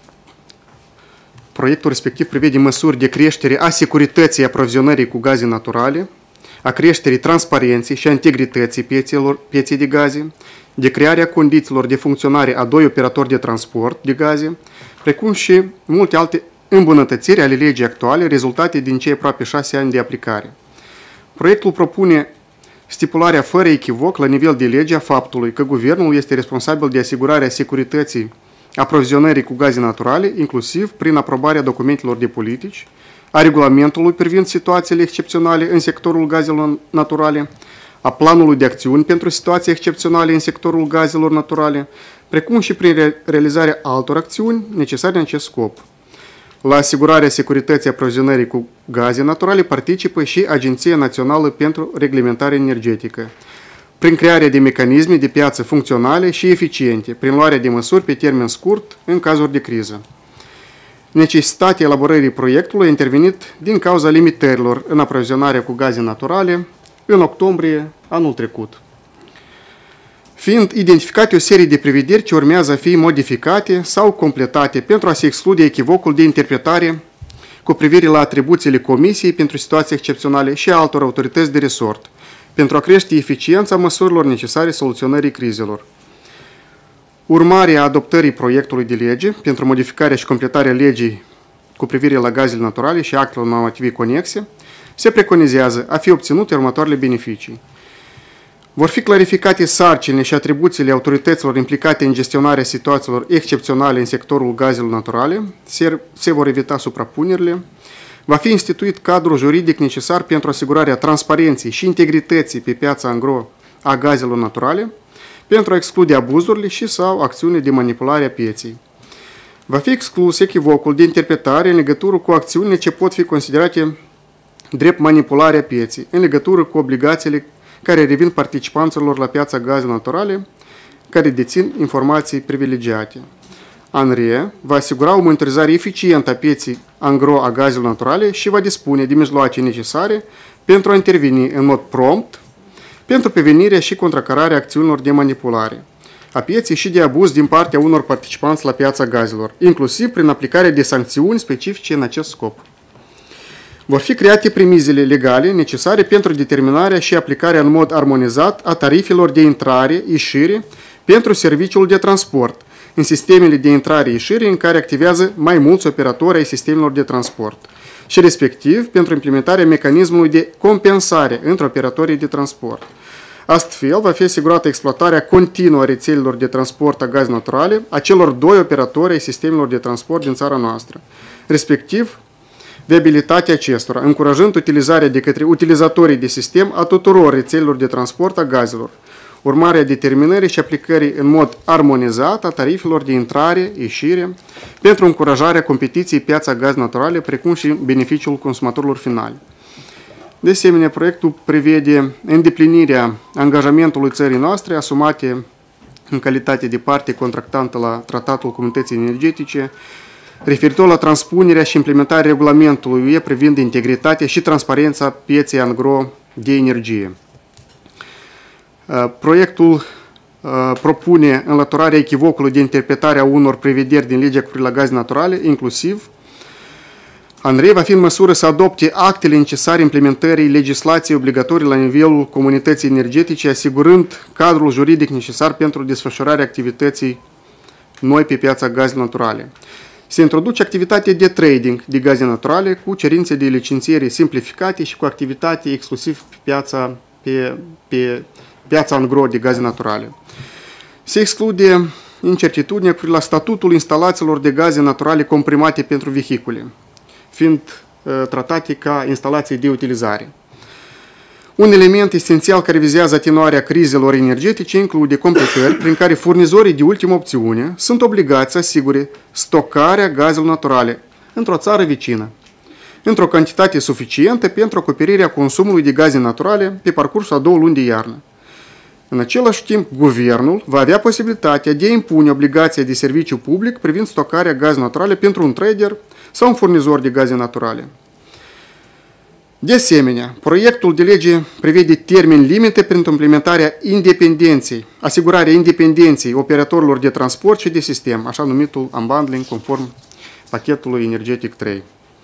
proiectul respectiv prevede măsuri de creștere a securității aprovizionării cu gaze naturale, a creșterii transparenței și a integrității piețelor, pieței de gaze, de crearea condițiilor de funcționare a doi operatori de transport de gaze, precum și multe alte îmbunătățiri ale legii actuale rezultate din cei aproape șase ani de aplicare. Proiectul propune stipularea fără echivoc la nivel de lege a faptului că guvernul este responsabil de asigurarea securității aprovizionării cu gaze naturale, inclusiv prin aprobarea documentelor de politici, a regulamentului privind situațiile excepționale în sectorul gazelor naturale, a planului de acțiuni pentru situații excepționale în sectorul gazelor naturale, precum și prin realizarea altor acțiuni necesare în acest scop. La asigurarea securității aprovizionării cu gaze naturale participă și Agenția Națională pentru Reglementare Energetică, prin crearea de mecanisme de piață funcționale și eficiente, prin luarea de măsuri pe termen scurt în cazuri de criză. Necesitatea elaborării proiectului a intervenit din cauza limitărilor în aprovizionarea cu gaze naturale în octombrie anul trecut, fiind identificate o serie de prevederi ce urmează a fi modificate sau completate pentru a se exclude echivocul de interpretare cu privire la atribuțiile Comisiei pentru situații excepționale și a altor autorități de resort, pentru a crește eficiența măsurilor necesare soluționării crizelor. Urmarea adoptării proiectului de lege pentru modificarea și completarea legii cu privire la gazele naturale și actelor normative conexe, se preconizează a fi obținute următoarele beneficii. Vor fi clarificate sarcinile și atribuțiile autorităților implicate în gestionarea situațiilor excepționale în sectorul gazelor naturale, se, se vor evita suprapunerile, va fi instituit cadrul juridic necesar pentru asigurarea transparenței și integrității pe piața angro a gazelor naturale, pentru a exclude abuzurile și sau acțiunile de manipulare a pieței. Va fi exclus echivocul de interpretare în legătură cu acțiunile ce pot fi considerate drept manipularea pieței, în legătură cu obligațiile care revin participanților la piața gazelor naturale, care dețin informații privilegiate. ANRE va asigura o monitorizare eficientă a pieței angro a gazelor naturale și va dispune de mijloace necesare pentru a interveni în mod prompt pentru prevenirea și contracararea acțiunilor de manipulare a pieței și de abuz din partea unor participanți la piața gazelor, inclusiv prin aplicarea de sancțiuni specifice în acest scop. Vor fi create premizele legale necesare pentru determinarea și aplicarea în mod armonizat a tarifelor de intrare-ieșire pentru serviciul de transport în sistemele de intrare-ieșire în care activează mai mulți operatori ai sistemelor de transport și respectiv pentru implementarea mecanismului de compensare între operatorii de transport. Astfel, va fi asigurată exploatarea continuă a rețelelor de transport a gaze naturale a celor doi operatori ai sistemelor de transport din țara noastră, respectiv viabilitatea acestora, încurajând utilizarea de către utilizatorii de sistem a tuturor rețelelor de transport a gazelor, urmarea determinării și aplicării în mod armonizat a tarifelor de intrare, ieșire, pentru încurajarea competiției piața gaze naturale, precum și beneficiul consumatorilor finali. De asemenea, proiectul prevede îndeplinirea angajamentului țării noastre asumate în calitate de parte contractantă la Tratatul Comunității Energetice, referitor la transpunerea și implementarea regulamentului U E privind integritatea și transparența pieței angro de energie. Proiectul propune înlăturarea echivocului de interpretare a unor prevederi din legea cu privire la gaze naturale, inclusiv ANRE va fi în măsură să adopte actele necesare implementării legislației obligatorii la nivelul comunității energetice, asigurând cadrul juridic necesar pentru desfășurarea activității noi pe piața gazelor naturale. Se introduce activitatea de trading de gaze naturale cu cerințe de licențiere simplificate și cu activitate exclusiv pe piața, pe, pe piața angro de gaze naturale. Se exclude incertitudinea cu la statutul instalațiilor de gaze naturale comprimate pentru vehicule, fiind uh, tratate ca instalații de utilizare. Un element esențial care vizează atenuarea crizelor energetice include completări prin care furnizorii de ultimă opțiune sunt obligați să asigure stocarea gazelor naturale într-o țară vecină, într-o cantitate suficientă pentru acoperirea consumului de gaze naturale pe parcursul a două luni de iarnă. În același timp, guvernul va avea posibilitatea de a impune obligația de serviciu public privind stocarea gazelor naturale pentru un trader sau un furnizor de gaze naturale. De asemenea, proiectul de lege prevede termeni limite pentru implementarea independenței, asigurarea independenței operatorilor de transport și de sistem, așa numitul unbundling conform pachetului energetic trei.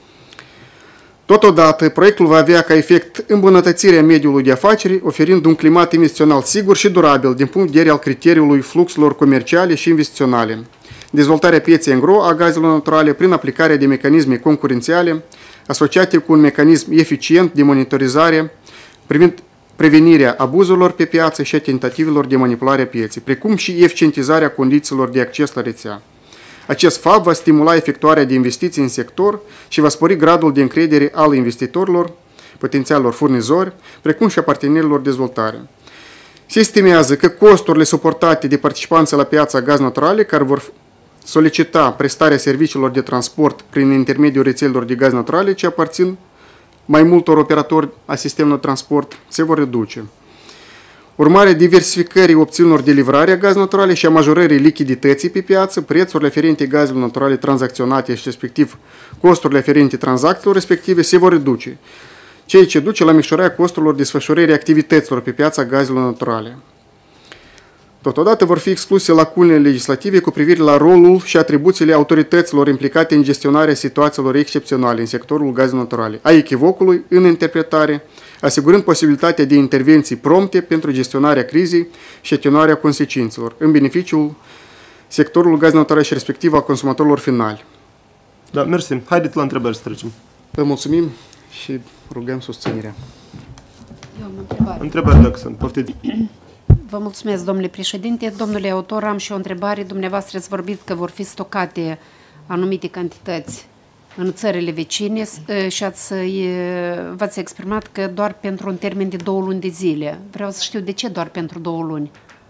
Totodată, proiectul va avea ca efect îmbunătățirea mediului de afaceri, oferind un climat investițional sigur și durabil din punct de vedere al criteriului fluxurilor comerciale și investiționale, dezvoltarea pieței angro a gazelor naturale prin aplicarea de mecanisme concurențiale asociate cu un mecanism eficient de monitorizare privind prevenirea abuzurilor pe piață și a tentativelor de manipulare a pieței, precum și eficientizarea condițiilor de acces la rețea. Acest fapt va stimula efectuarea de investiții în sector și va spori gradul de încredere al investitorilor, potențialilor furnizori, precum și a partenerilor de dezvoltare. Se estimează că costurile suportate de participanții la piața gaz naturale care vor solicita prestarea serviciilor de transport prin intermediul rețelelor de gaz naturale ce aparțin mai multor operatori a sistemelor de transport se vor reduce. Urmarea diversificării opțiunilor de livrare a gazelor naturale și a majorării lichidității pe piață, prețurile aferente gazelor naturale tranzacționate și respectiv costurile aferente tranzacțiilor respective se vor reduce, ceea ce duce la micșorarea costurilor desfășurării activităților pe piața gazelor naturale. Totodată vor fi excluse lacunele legislative cu privire la rolul și atribuțiile autorităților implicate în gestionarea situațiilor excepționale în sectorul gazelor naturale, a echivocului în interpretare, asigurând posibilitatea de intervenții prompte pentru gestionarea crizei și atenuarea consecințelor, în beneficiul sectorului gazelor naturale și respectiv a consumatorilor finali. Da, mersi. Haideți la întrebări să trecem. Vă mulțumim și rugăm susținerea. Eu am întrebare. Întrebări dacă sunt. Poftiți. Vă mulțumesc, domnule președinte. Domnule autor, am și o întrebare. Dumneavoastră ați vorbit că vor fi stocate anumite cantități în țările vecine și ați, v-ați exprimat că doar pentru un termen de două luni de zile. Vreau să știu de ce doar pentru două luni.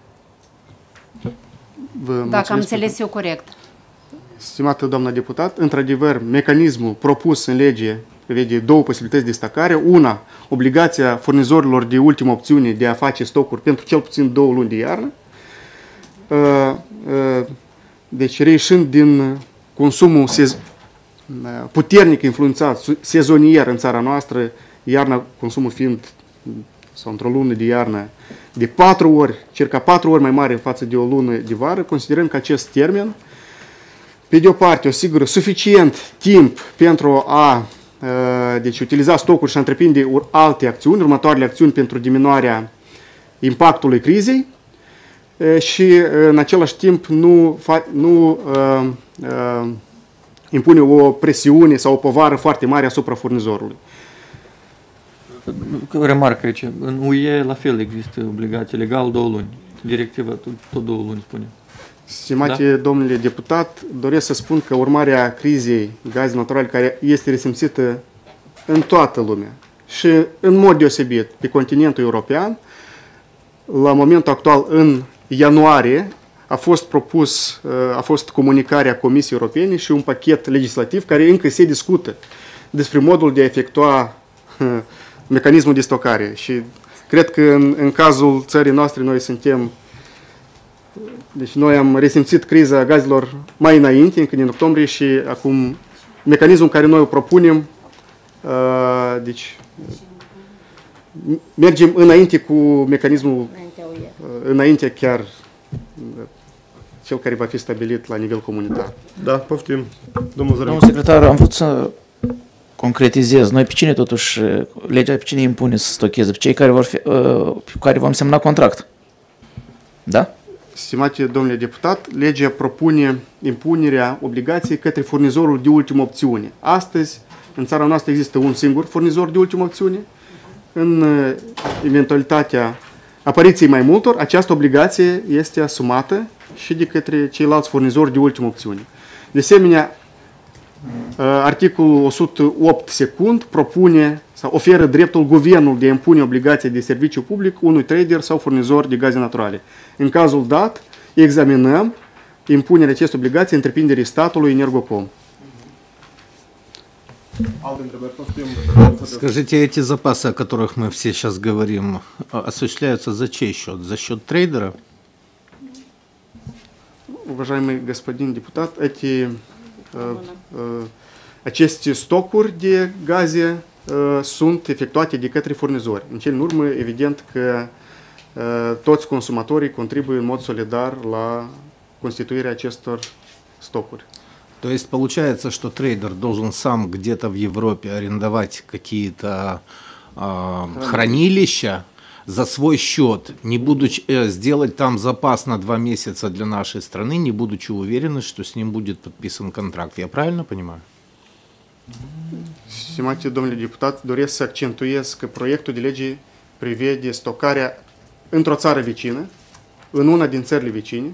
Vă Dacă am înțeles eu corect. Stimată doamnă deputat, într-adevăr, mecanismul propus în lege prevede două posibilități de stocare. Una, obligația furnizorilor de ultimă opțiune de a face stocuri pentru cel puțin două luni de iarnă. Deci, reieșind din consumul puternic influențat, sezonier în țara noastră, iarna, consumul fiind, sau într-o lună de iarnă, de patru ori, circa patru ori mai mare față de o lună de vară, considerăm că acest termen, pe de o parte, asigură suficient timp pentru a deci, utiliza stocuri și a întreprinde alte acțiuni, următoarele acțiuni pentru diminuarea impactului crizei și în același timp nu, nu uh, uh, impune o presiune sau o povară foarte mare asupra furnizorului. Remarcă aici, în U E la fel există obligație legal două luni. Directiva tot, tot două luni spune. Stimate da? Domnule deputat, doresc să spun că urmarea crizei gazelor naturale care este resimțită în toată lumea și în mod deosebit pe continentul european, la momentul actual în ianuarie a fost propus, a fost comunicarea Comisiei Europene și un pachet legislativ care încă se discută despre modul de a efectua mecanismul de stocare și cred că în, în cazul țării noastre noi suntem, deci noi am resimțit criza gazelor mai înainte, încă din octombrie și acum mecanismul care noi o propunem, deci mergem înainte cu mecanismul, înainte chiar cel care va fi stabilit la nivel comunitar. Da, poftim. Domnul Zărân. Domnul secretar, am vrut să concretizez. Noi pe cine totuși, legea pe cine impune să stocheze? Pe cei care, vor fi, pe care vom semna contract. Da? Stimate domnule deputat, legea propune impunerea obligației către furnizorul de ultimă opțiune. Astăzi, în țara noastră există un singur furnizor de ultimă opțiune. În eventualitatea apariției mai multor, această obligație este asumată și de către ceilalți furnizori de ultimă opțiune. De asemenea, articolul o sută opt secund propune sau oferă dreptul guvernului de a impune obligație de serviciu public unui trader sau furnizor de gaze naturale. În cazul dat, examinăm impunerea acestei obligații întreprinderii statului Energocom. Скажите, эти запасы, о которых мы все сейчас говорим, осуществляются за чей счет? За счет трейдера? Уважаемый господин депутат, эти, э, э, aceste stocuri de gaze uh, sunt efectuate de către furnizori. În cel în urmă, evident că uh, toți consumatorii contribuie în mod solidar la constituirea acestor stocuri. То есть получается, что трейдер должен сам где-то в Европе арендовать какие-то э, хранилища за свой счет, не будучи, э, сделать там запас на два месяца для нашей страны, не будучи уверены, что с ним будет подписан контракт. Я правильно понимаю? Stimate domnule deputat, doresc să accentuez că proiectul de lege prevede stocarea într-o țară vecină, în una din țările vecine,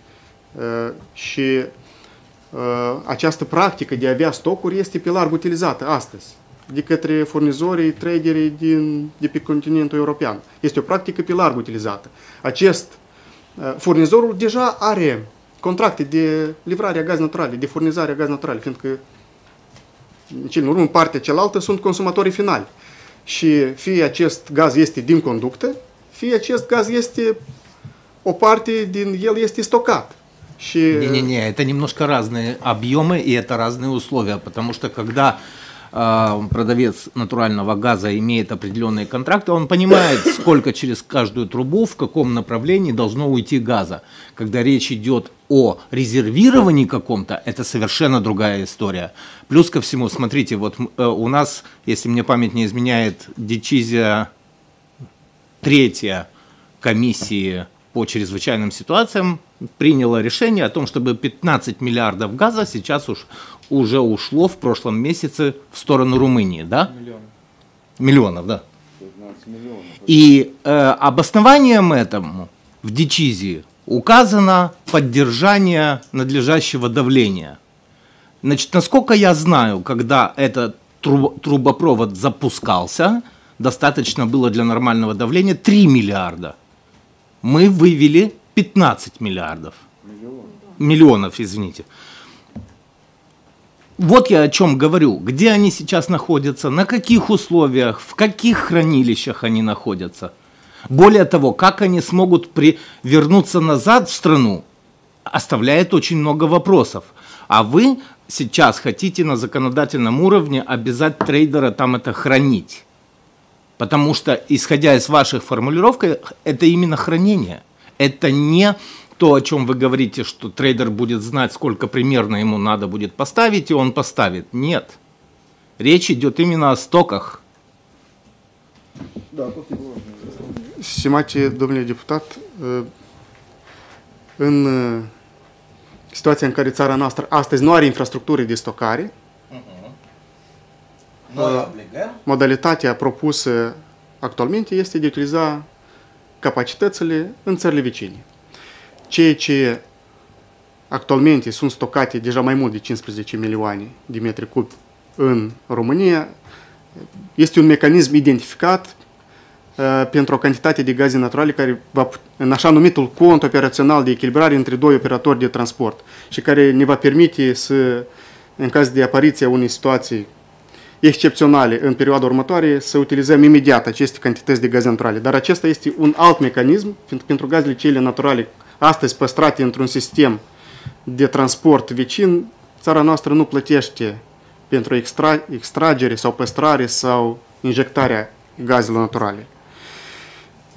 și această practică de a avea stocuri este pe larg utilizată astăzi de către furnizorii, traderii din, de pe continentul european. Este o practică pe larg utilizată. Acest furnizorul deja are contracte de livrare a gazelor naturale, de furnizare a gazelor naturale, fiindcă în cel în urmă, în partea cealaltă, sunt consumatorii finali. Și fie acest gaz este din conductă, fie acest gaz este, o parte din el este stocat. Не-не-не, это немножко разные объемы и это разные условия, потому что когда э, продавец натурального газа имеет определенные контракты, он понимает, сколько через каждую трубу, в каком направлении должно уйти газа. Когда речь идет о резервировании каком-то, это совершенно другая история. Плюс ко всему, смотрите, вот э, у нас, если мне память не изменяет, децизия третья комиссии по чрезвычайным ситуациям приняла решение о том, чтобы пятнадцать миллиардов газа сейчас уж, уже ушло в прошлом месяце в сторону Румынии, да? Миллионов. Миллионов, да. Миллионов. И э, обоснованием этому в децизии указано поддержание надлежащего давления. Значит, насколько я знаю, когда этот труб, трубопровод запускался, достаточно было для нормального давления три миллиарда. Мы вывели пятнадцать миллиардов. Миллионов. Миллионов, извините. Вот я о чем говорю. Где они сейчас находятся, на каких условиях, в каких хранилищах они находятся. Более того, как они смогут при... вернуться назад в страну, оставляет очень много вопросов. А вы сейчас хотите на законодательном уровне обязать трейдера там это хранить. Потому что, исходя из ваших формулировок, это именно хранение. Это не то, о чем вы говорите, что трейдер будет знать, сколько примерно ему надо будет поставить, и он поставит. Нет. Речь идет именно о стоках. Stimate domnule deputat, în situația în care țara noastră astăzi nu are infrastructură de stocare, modalitatea propusă actualmente este de a utiliza capacitățile în țările vecine. Ceea ce actualmente sunt stocate deja mai mult de cincisprezece milioane de metri cubi în România este un mecanism identificat uh, pentru o cantitate de gaze naturale care va, în așa numitul cont operațional de echilibrare între doi operatori de transport și care ne va permite să, în caz de apariție a unei situații excepționale în perioada următoare, să utilizăm imediat aceste cantități de gaze naturale. Dar acesta este un alt mecanism, pentru, pentru gazele cele naturale astăzi păstrate într-un sistem de transport vecin, țara noastră nu plătește pentru extra, extragere sau păstrare sau injectarea gazelor naturale.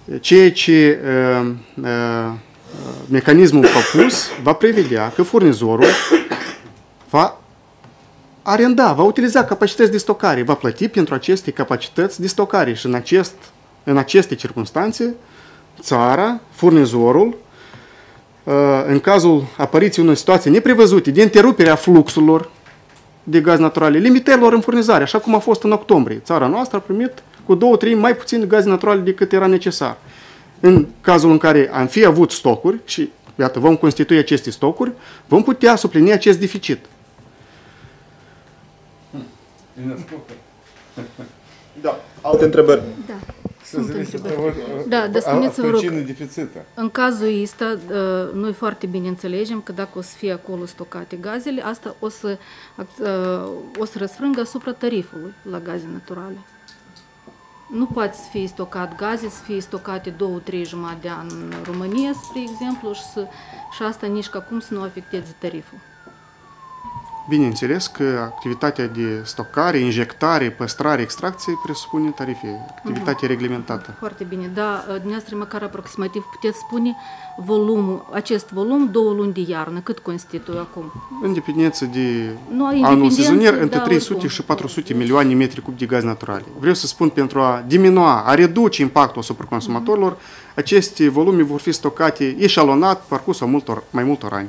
ceea ce uh, uh, mecanismul propus va prevedea că furnizorul va arenda, va utiliza capacități de stocare, va plăti pentru aceste capacități de stocare și în, acest, în aceste circunstanțe țara, furnizorul, în cazul apariției unei situații neprevăzute de interruperea fluxurilor de gaz naturale, limitărilor în furnizare, așa cum a fost în octombrie. Țara noastră a primit cu două trei mai puțin gaze naturale decât era necesar. În cazul în care am fi avut stocuri și, iată, vom constitui aceste stocuri, vom putea suplini acest deficit. Da. Alte întrebări? Da. Sunt întrebări. Da, dar spuneți-vă rog, în cazul ăsta, noi foarte bine înțelegem că dacă o să fie acolo stocate gazele, asta o să, o să răsfrângă asupra tarifului la gaze naturale. Nu poate să fie stocat gaze, să fie stocate două, trei jumătate de an în România, spre exemplu, și, să, și asta nici ca cum să nu afecteze tariful. Bineînțeles că activitatea de stocare, injectare, păstrare, extracție presupune tarife, activitate uh-huh. reglementată. Foarte bine, da, dumneavoastră măcar aproximativ puteți spune volumul, acest volum, două luni de iarnă, cât constituie acum? În dependență de nu, anul sezonier, între da, trei sute și patru sute milioane metri cub de gaz naturale. Vreau să spun, pentru a diminua, a reduce impactul asupra consumatorilor, uh-huh. aceste volume vor fi stocate eșalonat, parcursul multor, mai multor ani.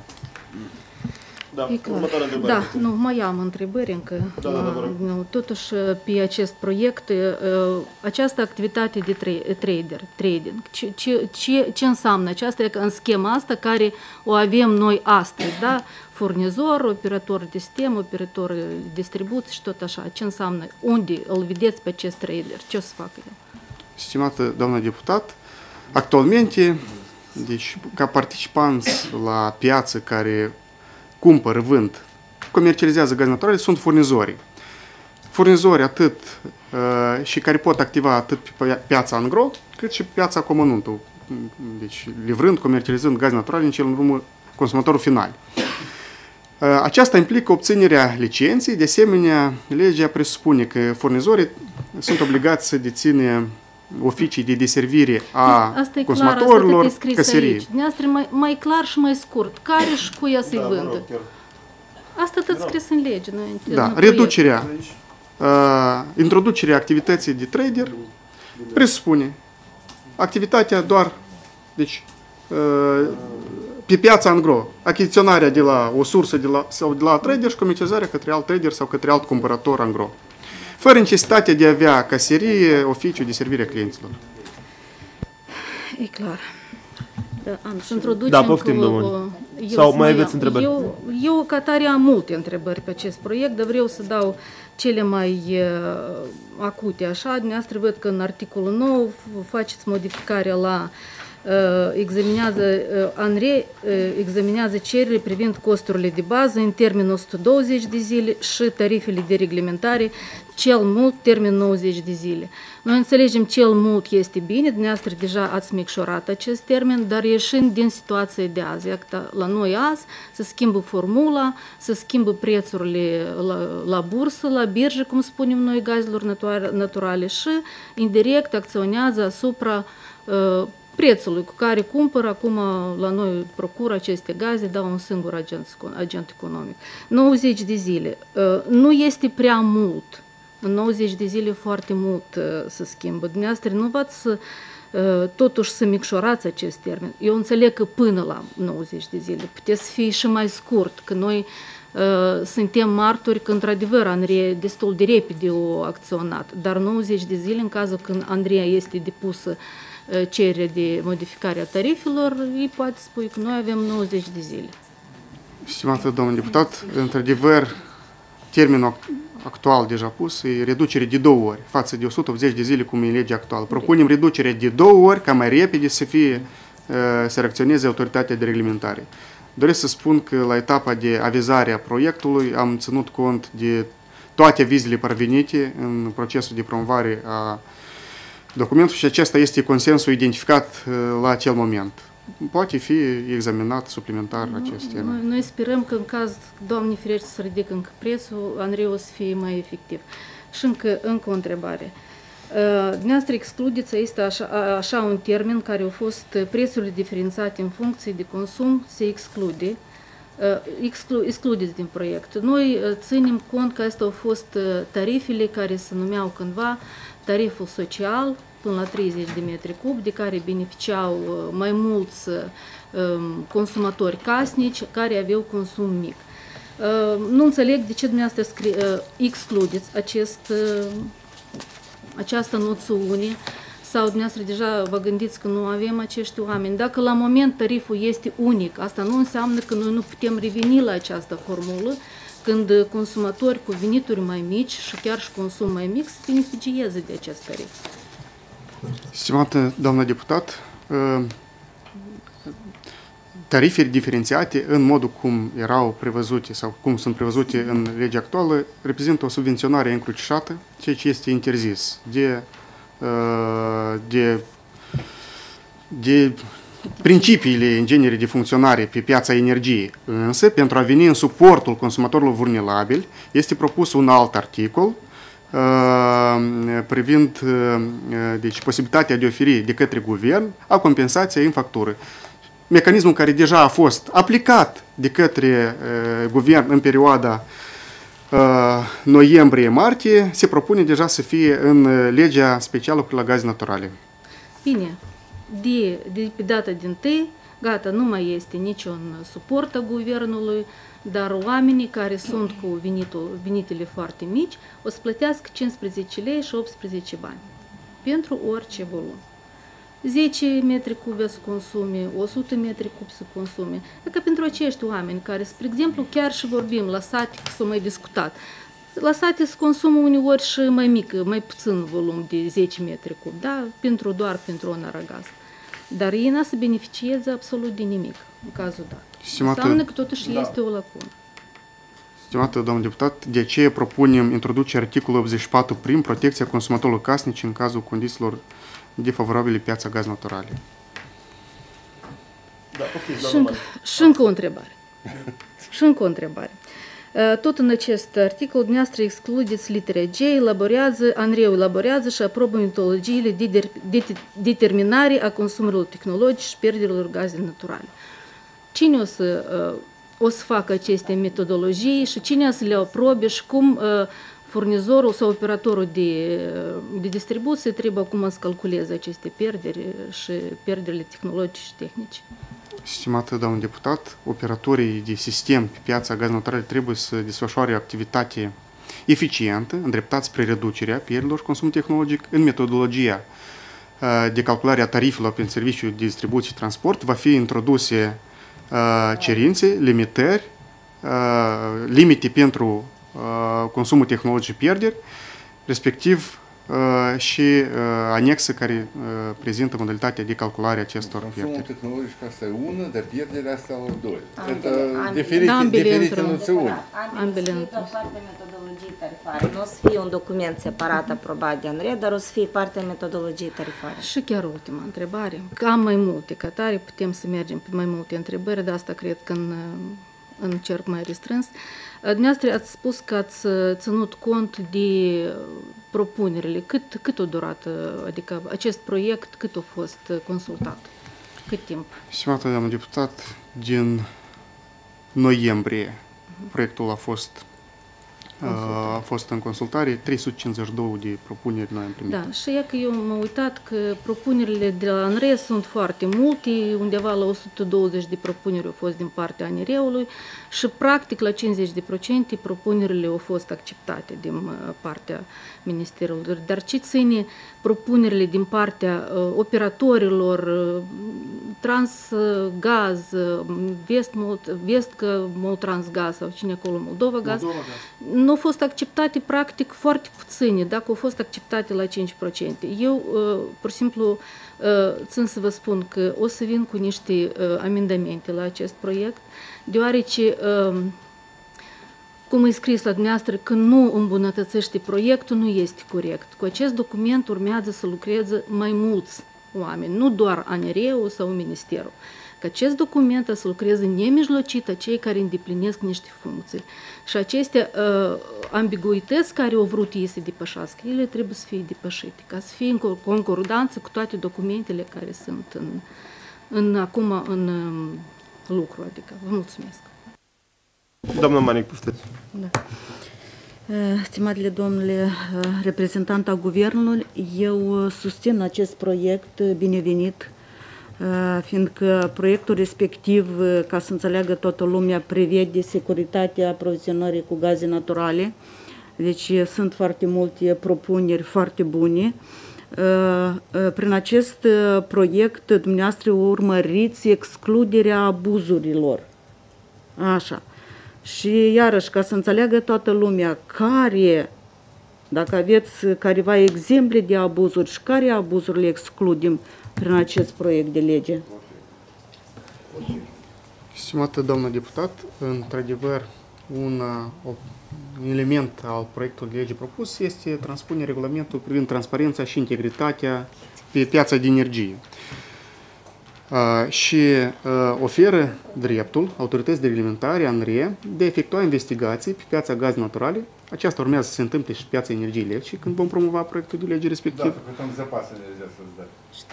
Da, da, nu, mai am întrebări încă. Da, da, da, nu, totuși, pe acest proiect, această activitate de trader, trading, ce, ce, ce, ce înseamnă aceasta, în schema asta care o avem noi astăzi, da? Furnizor, operator de sistem, operator de distribuție și tot așa. Ce înseamnă? Unde îl vedeți pe acest trader? Ce o să facă el? Stimată doamnă deputat, actualmente, deci, ca participanți la piață care cumpără, vând, comercializează gaze naturale, sunt furnizorii. Furnizori atât uh, și care pot activa atât pe piața angro, cât și pe piața comănuntul. Deci livrând, comercializând gaze naturale în cel în urmă consumatorul final. Uh, aceasta implică obținerea licenței, de asemenea, legea presupune că furnizorii sunt obligați să dețină oficii de deservire a asta e consumatorilor, clar, asta căsării. Dumneavoastră mai, mai clar și mai scurt. Care și cu ea să-i da, vândă? Asta tot scris în lege. În, da, în reducerea, uh, introducerea activității de trader presupune activitatea doar, deci, uh, pe piața angro, achiziționarea de la o sursă de la, sau de la trader și comercializarea către alt trader sau către alt cumpărător angro, fără necesitatea de a avea caserie, oficiu de servire a clienților. E clar. Da, am să introducem da, poftim, domnule. Sau mai aveți întrebări? Eu, eu, ca tare, am multe întrebări pe acest proiect, dar vreau să dau cele mai uh, acute. Așa, dumneavoastră văd că în articolul nouă faceți modificarea la uh, examinează, uh, ANRE uh, examinează cererile privind costurile de bază în termen o sută douăzeci de zile și tarifele de reglementare cel mult termen nouăzeci de zile. Noi înțelegem cel mult este bine, dumneavoastră deja ați micșorat acest termen, dar ieșind din situația de azi, la noi azi se schimbă formula, se schimbă prețurile la, la bursă, la birjă, cum spunem noi, gazelor naturale și indirect acționează asupra uh, prețului cu care cumpără acum la noi procură aceste gaze, dau un singur agent, agent economic. nouăzeci de zile. Uh, nu este prea mult. În nouăzeci de zile foarte mult uh, se schimbă. Dumneavoastră nu v-ați să, uh, totuși să micșorați acest termen. Eu înțeleg că până la nouăzeci de zile puteți să fie și mai scurt, că noi uh, suntem martori că într-adevăr Andreea destul de repede o acționat, dar nouăzeci de zile în cazul când Andreea este depusă uh, cererea de modificare a tarifelor, îi poate spune că noi avem nouăzeci de zile. Stimată domnul deputat, într-adevăr, termenul actual deja pus e reducere de două ori față de o sută optzeci de zile cum e legea actuală. Propunem reducerea de două ori ca mai repede să fie să reacționeze autoritatea de reglementare. Doresc să spun că la etapa de avizare a proiectului am ținut cont de toate avizele parvenite în procesul de promovare a documentului și acesta este consensul identificat la acel moment. Poate fi examinat suplimentar acest termen. Noi, noi sperăm că în caz, Doamne ferește, să ridică încă prețul, Andrei o să fie mai efectiv. Și încă, încă o întrebare. Dumneavoastră excludeți, este așa, așa un termen care a fost prețurile diferențiate în funcție de consum, se exclude, exclu, excludeți din proiect. Noi ținem cont că astea au fost tarifele care se numeau cândva tariful social până la treizeci de metri cub, de care beneficiau mai mulți consumatori casnici care aveau consum mic. Nu înțeleg de ce dumneavoastră excludeți acest această noțiune sau dumneavoastră deja vă gândiți că nu avem acești oameni. Dacă la moment tariful este unic, asta nu înseamnă că noi nu putem reveni la această formulă când consumatori cu venituri mai mici și chiar și consum mai mic să beneficieze de acest tarif. Stimată doamnă deputat, tarifele diferențiate în modul cum erau prevăzute sau cum sunt prevăzute în legea actuală reprezintă o subvenționare încrucișată, ceea ce este interzis de, de, de principiile în genere de funcționare pe piața energiei. Însă, pentru a veni în suportul consumatorilor vulnerabili, este propus un alt articol privind deci, posibilitatea de a oferi de către guvern a compensației în factură. Mecanismul care deja a fost aplicat de către uh, guvern în perioada uh, noiembrie-martie, se propune deja să fie în uh, legea specială cu la gaze naturale. Bine, de, de pe data din tâi, gata, nu mai este niciun suport a guvernului, dar oamenii care sunt cu venitul, venitele foarte mici o să plătească cincisprezece lei și optsprezece bani pentru orice volum. zece metri cubi să consume, o sută metri cubi să consume. Adică pentru acești oameni care, spre exemplu, chiar și vorbim, la sate, că s-au mai discutat, la sate se consumă uneori și mai mic, mai puțin volum de zece metri cubi, da? Pentru, doar pentru un aragaz. Dar ei n-a să beneficieze absolut de nimic, în cazul dat. Stimată, înseamnă că totuși da. este o lacună. Stimată doamnă deputat, de aceea propunem introducerea articolul optzeci și patru prim, protecția consumatorilor casnici în cazul condițiilor defavorabile piața gaz naturale. Da, poftiți, și, încă, și încă o întrebare. și încă o întrebare. Tot în acest articol, dumneavoastră excludeți litera G, elaborează, ANRE elaborează și aprobă metodologiile de, de, de determinare a consumurilor tehnologice și pierderilor gaze naturale. Cine o să, o să facă aceste metodologii și cine o să le aprobe și cum furnizorul sau operatorul de, de distribuție trebuie acum să calculeze aceste pierderi și pierderile tehnologice și tehnice. Stimată doamnă deputat, operatorii de sistem pe piața gaz naturale trebuie să desfășoare o activitate eficientă, îndreptați spre reducerea pierderilor și consum tehnologic. În metodologia de calculare a tarifelor prin serviciul de distribuție și transport va fi introduse cerințe, limitări, limite pentru consumul tehnologic și pierderi, respectiv și anexă care prezintă modalitatea de calculare a acestor pierderi. Consumul tehnologic asta e una, dar pierderea asta la doi. Diferite noțiuni. Ambele nu. Doar partea metodologiei tarifare. Nu o să fie un document separat aprobat de ANRE, dar o să fie partea metodologiei tarifare. Și chiar ultima întrebare. Că am mai multe, ca tare putem să mergem pe mai multe întrebări, dar asta cred că în, în cerc mai restrâns. Dumneavoastră ați spus că ați ținut cont de propunerile. Cât, cât o durată, adică acest proiect, cât a fost consultat? Cât timp? Stimată doamnă deputat, din noiembrie uh-huh. proiectul a fost, a fost în consultare, trei sute cincizeci și două de propuneri noi am primit. Da, și e că eu m-am uitat că propunerile de la ANRE sunt foarte multe, undeva la o sută douăzeci de propuneri au fost din partea ANRE-ului și practic la cincizeci de procente propunerile au fost acceptate din partea Ministerului. Dar ce ține propunerile din partea uh, operatorilor uh, Transgaz, Vest, Vest Moltransgaz sau cine acolo, Moldova Gaz, Moldova Gaz, nu au fost acceptate practic foarte puține, dacă au fost acceptate la cinci procente. Eu, uh, pur și simplu, uh, țin să vă spun că o să vin cu niște uh, amendamente la acest proiect, deoarece uh, cum e scris la dumneavoastră, că nu îmbunătățește proiectul, nu este corect. Cu acest document urmează să lucreze mai mulți oameni, nu doar ANRE-ul sau Ministerul. că acest document să lucreze nemijlocit a cei care îndeplinesc niște funcții. Și aceste uh, ambiguități care au vrut ei să depășească, ele trebuie să fie depășite, ca să fie în concordanță cu toate documentele care sunt în, în acum în um, lucru. Adică, vă mulțumesc. Doamna Manic, poftiți. Da. Stimatele domnule reprezentant al Guvernului, eu susțin acest proiect binevenit, fiindcă proiectul respectiv, ca să înțeleagă toată lumea, prevede securitatea aprovizionării cu gaze naturale. Deci sunt foarte multe propuneri foarte bune. Prin acest proiect, dumneavoastră urmăriți excluderea abuzurilor. Așa. Și iarăși, ca să înțeleagă toată lumea care, dacă aveți careva exemple de abuzuri și care abuzuri le excludem prin acest proiect de lege? Stimată doamnă deputat, într-adevăr, un, un element al proiectului de lege propus este transpunerea regulamentului privind transparența și integritatea pe piața de energie. Uh, și uh, oferă dreptul autorității de reglementare, ANRE, de a efectua investigații pe piața gaze naturale. Aceasta urmează să se întâmple și pe piața energiei electrice când vom promova proiectul de lege respectiv. Da, pentru că tam запасы nельзя создать.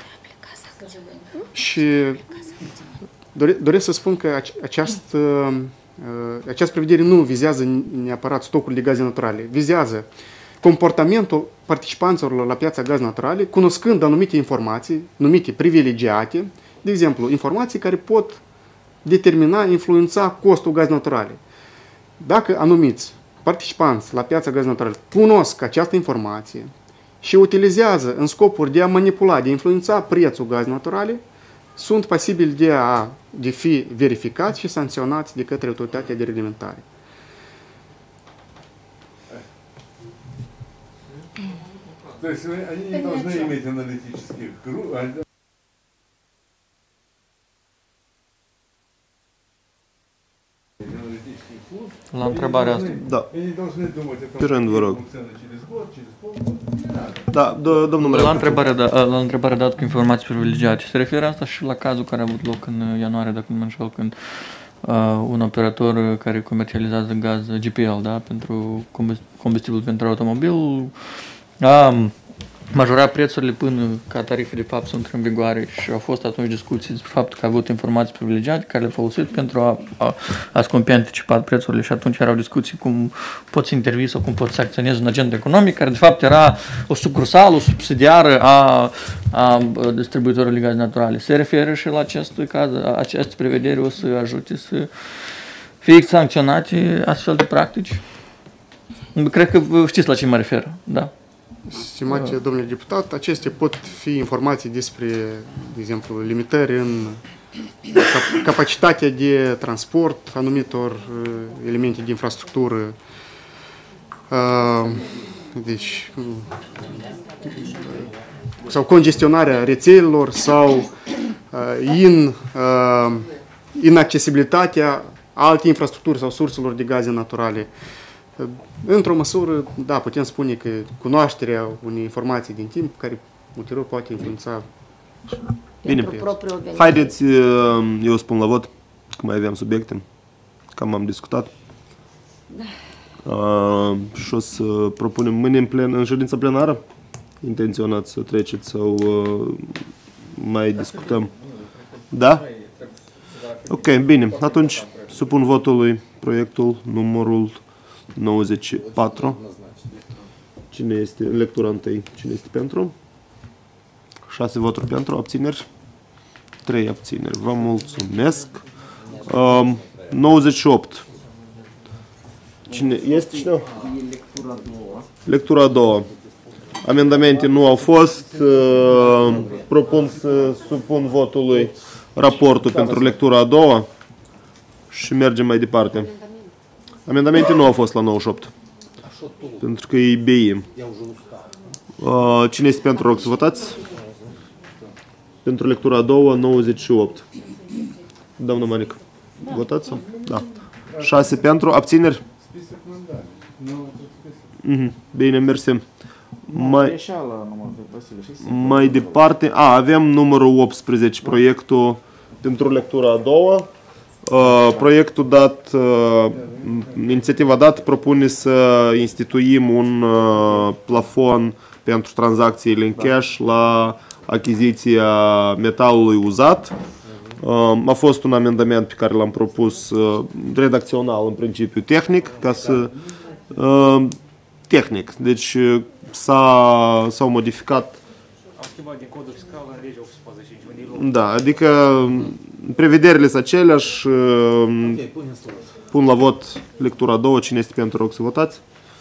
Și dore, doresc să spun că această, uh, această prevedere nu vizează neapărat stocurile de gaze naturale, vizează comportamentul participanților la piața gaze naturale, cunoscând anumite informații, numite privilegiate, de exemplu, informații care pot determina, influența costul gazelor naturale. Dacă anumiți participanți la piața gazelor naturale cunosc această informație și utilizează în scopuri de a manipula, de a influența prețul gazelor naturale, sunt pasibili de a de fi verificați și sancționați de către autoritatea de reglementare. То есть они не должны иметь аналитических групп. La întrebarea asta. Da. Pe rând, vă rog. Da, domnul La întrebarea, da, la întrebarea dată cu informații privilegiate, se referă asta și la cazul care a avut loc în ianuarie, dacă nu mă înșel, când uh, un operator care comercializează gaz G P L, da, pentru combustibil pentru automobil, a majorat prețurile până ca tarife de fapt sunt în vigoare și au fost atunci discuții despre faptul că a avut informații privilegiate care le-au folosit pentru a, a, a scumpi anticipat prețurile și atunci erau discuții cum pot să intervii sau cum pot să acționezi un agent economic care de fapt era o sucursală, o subsidiară a, a distribuitorului de gaze naturale. Se referă și la acest caz, aceste prevederi o să ajute să fie sancționate astfel de practici? Cred că știți la ce mă refer, da. Stimate domnule deputat, acestea pot fi informații despre, de exemplu, limitări în capacitatea de transport anumitor elemente de infrastructură, deci, sau congestionarea rețelelor sau in, inaccesibilitatea alte infrastructuri sau surselor de gaze naturale. Într-o măsură, da, putem spune că cunoașterea unei informații din timp care ulterior poate influența. Bine, haideți, eu spun la vot, că mai aveam subiecte, cam am discutat. Da. Uh, și o să propunem mâine în, plen, în ședința plenară, intenționați să treceți sau uh, mai discutăm. Da? Ok, bine, atunci supun votului proiectul numărul nouăzeci și patru. Cine este în lectura întâi? Cine este pentru? șase voturi pentru, abțineri? trei abțineri. Vă mulțumesc. Um, nouăzeci și opt. Cine este cine? Lectura a doua. Lectura a doua. Amendamente nu au fost. Uh, propun să supun votului raportul pentru lectura a doua și mergem mai departe. Amendamente nu au fost la nouăzeci și opt. Pentru că e B I. Uh, cine este pentru, rog să votați? Pentru lectura a doua, nouăzeci și opt. Doamna Manic, votați? Da. șase pentru, abțineri? Mm-hmm. Bine, mersi. Mai, mai departe, a, avem numărul optsprezece, proiectul pentru lectura a doua. Proiectul dat, inițiativa dat propune să instituim un plafon pentru tranzacțiile în cash la achiziția metalului uzat. A fost un amendament pe care l-am propus redacțional, în principiu tehnic, ca să tehnic. Deci s-a, s-au modificat. Am schimbat din codul fiscal în legea opt sute patruzeci și cinci. Da, adică prevederile sunt aceleași. Okay, pun la vot lectura a doua. Cine este pentru, rog să votați.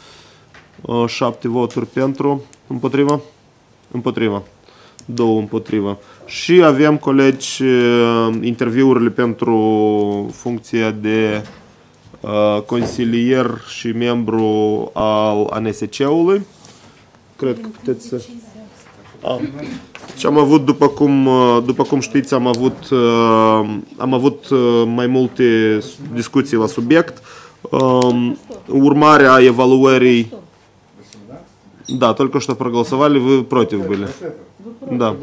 Șapte voturi pentru. Împotriva? Împotriva. Două împotriva. Și avem, colegi, interviurile pentru funcția de uh, consilier și membru al A N S C-ului. Cred că puteți să... A. Și am avut, după cum, după cum știți, am avut, am avut mai multe discuții la subiect. Urmarea evaluării... Да, только что проголосовали, вы против были. Да.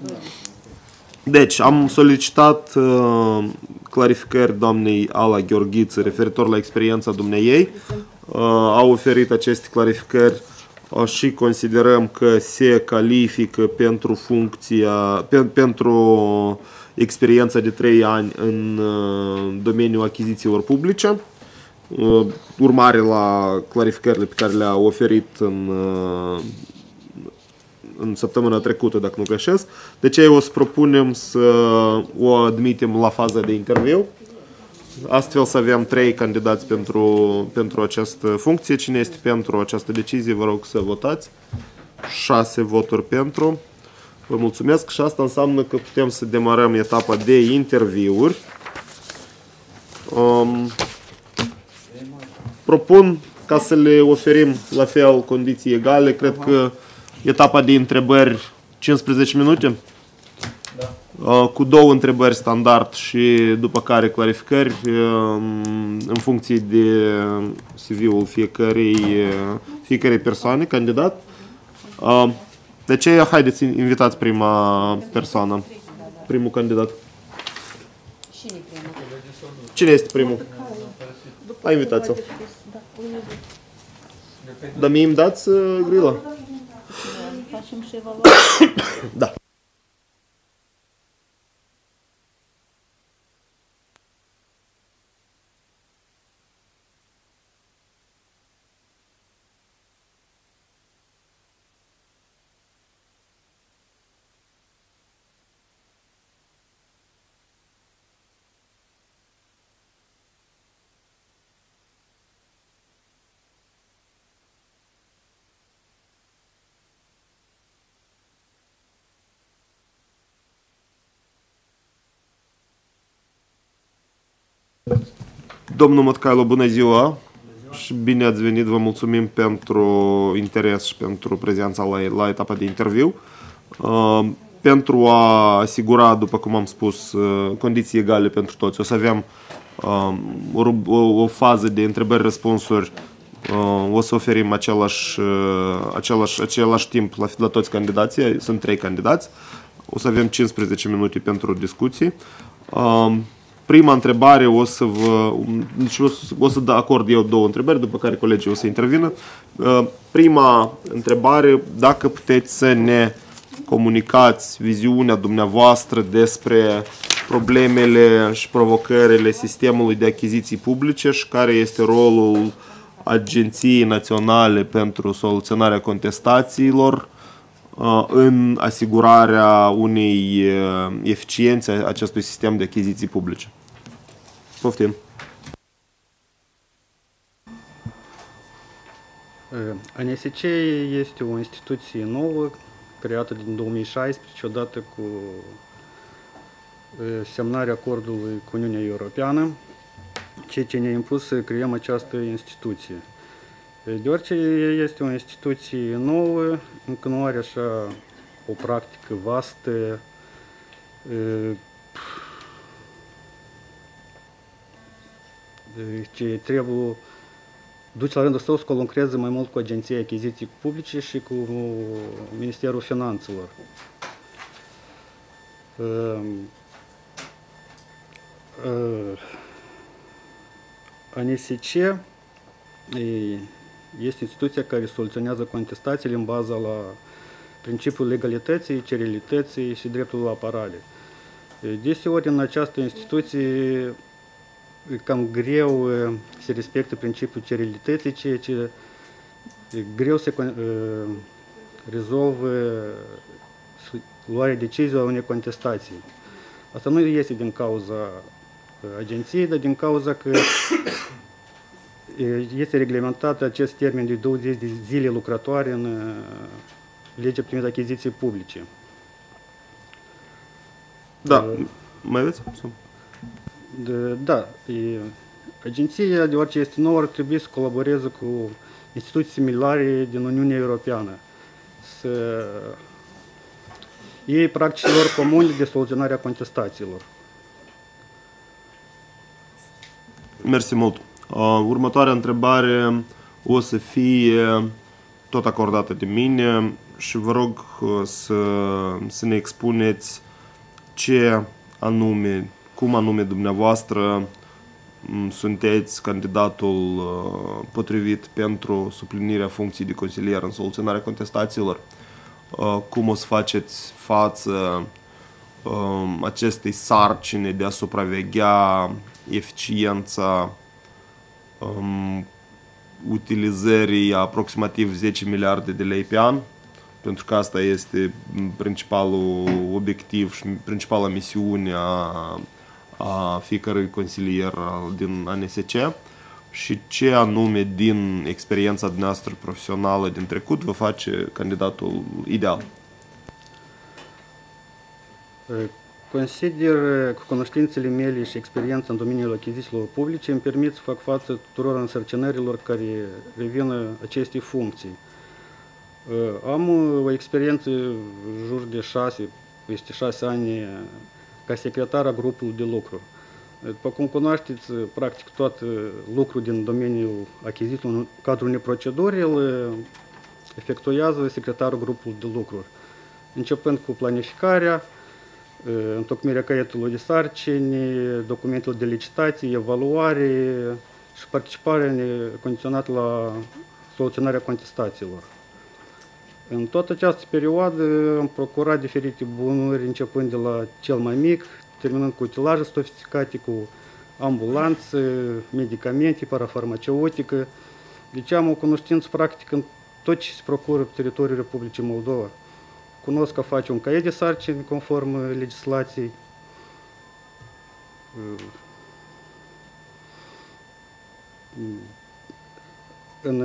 Deci, am solicitat uh, clarificări doamnei Ala Gheorghiță referitor la experiența dumneiei. Uh, au oferit aceste clarificări uh, și considerăm că se califică pentru funcția, pe, pentru experiența de trei ani în uh, domeniul achizițiilor publice. Uh, urmare la clarificările pe care le-a oferit în, uh, în săptămâna trecută, dacă nu greșesc. De ce o să propunem să o admitem la faza de interviu. Astfel să avem trei candidați pentru, pentru această funcție. Cine este pentru această decizie, vă rog să votați. Șase voturi pentru. Vă mulțumesc și asta înseamnă că putem să demarăm etapa de interviuri. Um, propun ca să le oferim la fel condiții egale. Cred că etapa de întrebări cincisprezece minute. Da. Cu două întrebări standard și după care clarificări în funcție de C V-ul fiecărei, fiecărei persoane, candidat. De aceea, haideți, invitați prima persoană, primul candidat. Cine este primul? Hai, invitați-l. Dar mie îmi dați grila? Facem și evaluare. Da. Domnul Mătcailo, bună ziua și bine ați venit, vă mulțumim pentru interes și pentru prezența la, la etapa de interviu. Uh, pentru a asigura, după cum am spus, uh, condiții egale pentru toți, o să avem uh, o, o, o fază de întrebări-răspunsuri, uh, o să oferim același, uh, același, același timp la, la toți candidații, sunt trei candidați, o să avem cincisprezece minute pentru discuții. Uh, Prima întrebare o să vă deci o să, o să acord eu două întrebări, după care colegii o să intervină. Prima întrebare, dacă puteți să ne comunicați viziunea dumneavoastră despre problemele și provocările sistemului de achiziții publice și care este rolul Agenției Naționale pentru Soluționarea Contestațiilor în asigurarea unei eficiențe a acestui sistem de achiziții publice. Poftim. A N S C este o instituție nouă, creată din două mii șaisprezece, odată cu semnarea acordului cu Uniunea Europeană, ceea ce ne-a impus să creăm această instituție. Deoarece este o instituție nouă, încă nu are așa o practică vastă, ce trebuie duce la rândul său să colucreze mai mult cu Agenția Achiziții Publice și cu Ministerul Finanțelor. A N S C este instituția care soluționează contestațiile în baza la principiul legalității, cerilității și dreptul la apărare. Deseori în această instituție e cam greu se respectă principiul cerilității, ceea ce e greu se rezolvă luarea deciziei la unei contestații. Asta nu este din cauza agenției, dar din cauza că este reglementat acest termen de douăzeci de zile lucrătoare în legea privind achiziții publice. Da, mai aveți? Da, agenția, deoarece este nouă, ar trebui să colaboreze cu instituții similare din Uniunea Europeană, să iei practicilor comune de soluționare a contestațiilor. Mersi mult. Următoarea întrebare o să fie tot acordată de mine și vă rog să, să ne expuneți ce anume, cum anume dumneavoastră sunteți candidatul potrivit pentru suplinirea funcției de consilier în soluționarea contestațiilor, cum o să faceți față acestei sarcini de a supraveghea eficiența um, utilizării aproximativ zece miliarde de lei pe an, pentru că asta este principalul obiectiv și principala misiune a, a fiecărui consilier din A N S C și ce anume din experiența dumneavoastră profesională din trecut vă face candidatul ideal. Consider că cunoștințele mele și experiența în domeniul achizițiilor publice îmi permit să fac față tuturor însărcinărilor care revin acestei funcții. Am o experiență jur de șase, peste șase ani ca secretar a grupului de lucru. După cum cunoașteți, practic tot lucrul din domeniul achizițiilor în cadrul unei proceduri îl efectuează secretarul grupului de lucru, începând cu planificarea, întocmirea caietului de sarcini, documentul de licitație, evaluare și participarea condiționată la soluționarea contestațiilor. În toată această perioadă am procurat diferite bunuri, începând de la cel mai mic, terminând cu utilaje sofisticate, cu ambulanțe, medicamente, parafarmaceutică. Deci am o cunoștință practică în tot ce se procură pe teritoriul Republicii Moldova. Cunosc că face un caiet de sarcini conform legislației. În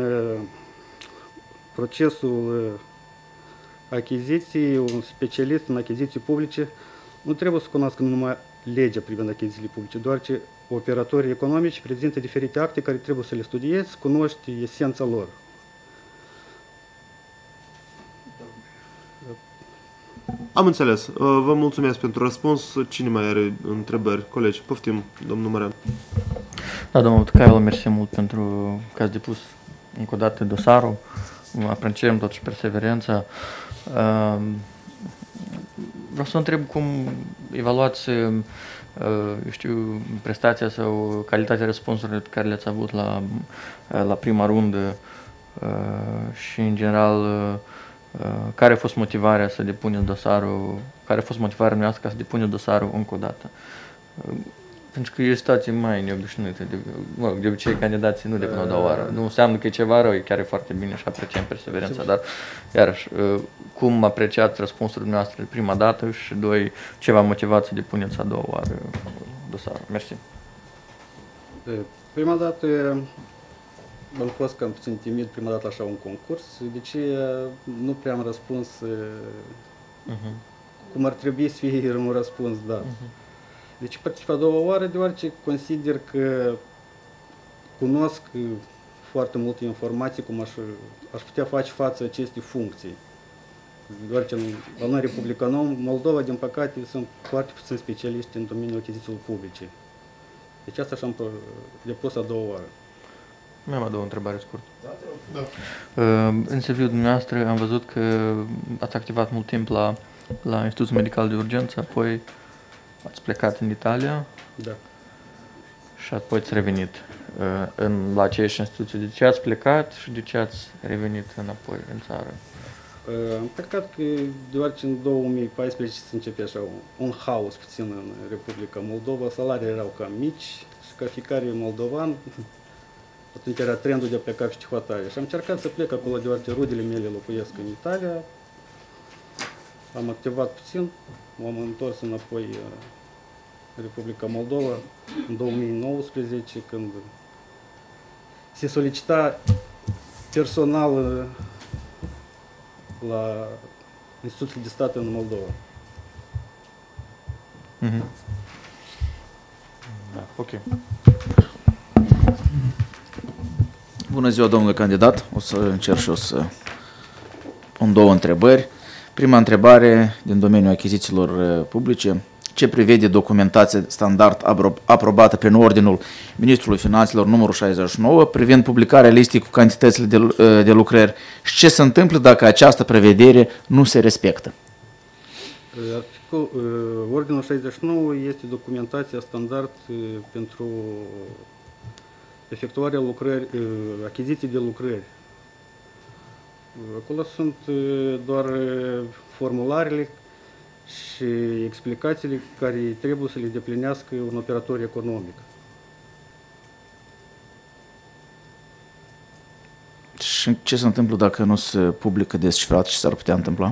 procesul achiziției, un specialist în achiziții publice nu trebuie să cunoască numai legea privind achizițiile publice, doar ce operatorii economici prezintă diferite acte care trebuie să le studiezi, să cunoști esența lor. Am înțeles. Vă mulțumesc pentru răspuns. Cine mai are întrebări? Colegi, poftim, domnul Mărean. Da, domnul Tcailo, mersi mult pentru că ați depus încă o dată dosarul. Apreciem totuși perseverența. Vreau să întreb cum evaluați, eu știu, prestația sau calitatea răspunsurilor pe care le-ați avut la, la prima rundă și, în general, care a fost motivarea să depuneți dosarul, care a fost motivarea noastră ca să depuneți dosarul încă o dată? Pentru că e o situație mai neobișnuită. De, mă, de obicei, candidații nu depun o doua oară. Nu înseamnă că e ceva rău, e chiar e foarte bine și apreciem perseverența, dar, iarăși, cum apreciați răspunsurile noastre prima dată și, doi, ce v-a motivat să depuneți a doua oară dosarul? Mersi. Prima dată am fost cam puțin timid, prima dată așa un concurs, de ce nu prea am răspuns uh-huh. cum ar trebui să fie un răspuns dat. Uh-huh. Deci particip a doua oară, deoarece consider că cunosc foarte multe informații cum aș, aș putea face față acestei funcții. Deoarece în, la noi, Republica Nouă, Moldova, din păcate, sunt foarte puțini specialiști în domeniul achizițiilor publice. Deci asta și-am depus a doua oară. Mai am a doua întrebare scurtă. Da. În C V-ul dumneavoastră am văzut că ați activat mult timp la, la Institutul Medical de Urgență, apoi ați plecat în Italia. Da. Și apoi ați revenit uh, în, la aceeași instituție. De ce ați plecat și de ce ați revenit înapoi în țară? Uh, am plecat că deoarece în două mii paisprezece se începe așa un, un haos puțin în Republica Moldova, salariile erau cam mici și ca fiecare moldovan, atunci era trendul de a pleca peste hotare. Și am încercat să plec acolo deoarece rudele mele locuiesc în Italia. Am activat puțin, m-am întors înapoi în Republica Moldova în două mii nouăsprezece, când se solicita personal la instituțiile de stat în Moldova. Mm-hmm. Da, ok. Bună ziua, domnule candidat. O să încerc și o să pun două întrebări. Prima întrebare din domeniul achizițiilor publice. Ce prevede documentația standard aprobată prin Ordinul Ministrului Finanțelor numărul șaizeci și nouă privind publicarea listei cu cantitățile de, de lucrări și ce se întâmplă dacă această prevedere nu se respectă? Articol, Ordinul șaizeci și nouă este documentația standard pentru efectuarea lucrări, achiziții de lucrări. Acolo sunt doar formularele și explicațiile care trebuie să le deplinească un operator economic. Și ce se întâmplă dacă nu se publică descifrat și s-ar putea întâmpla?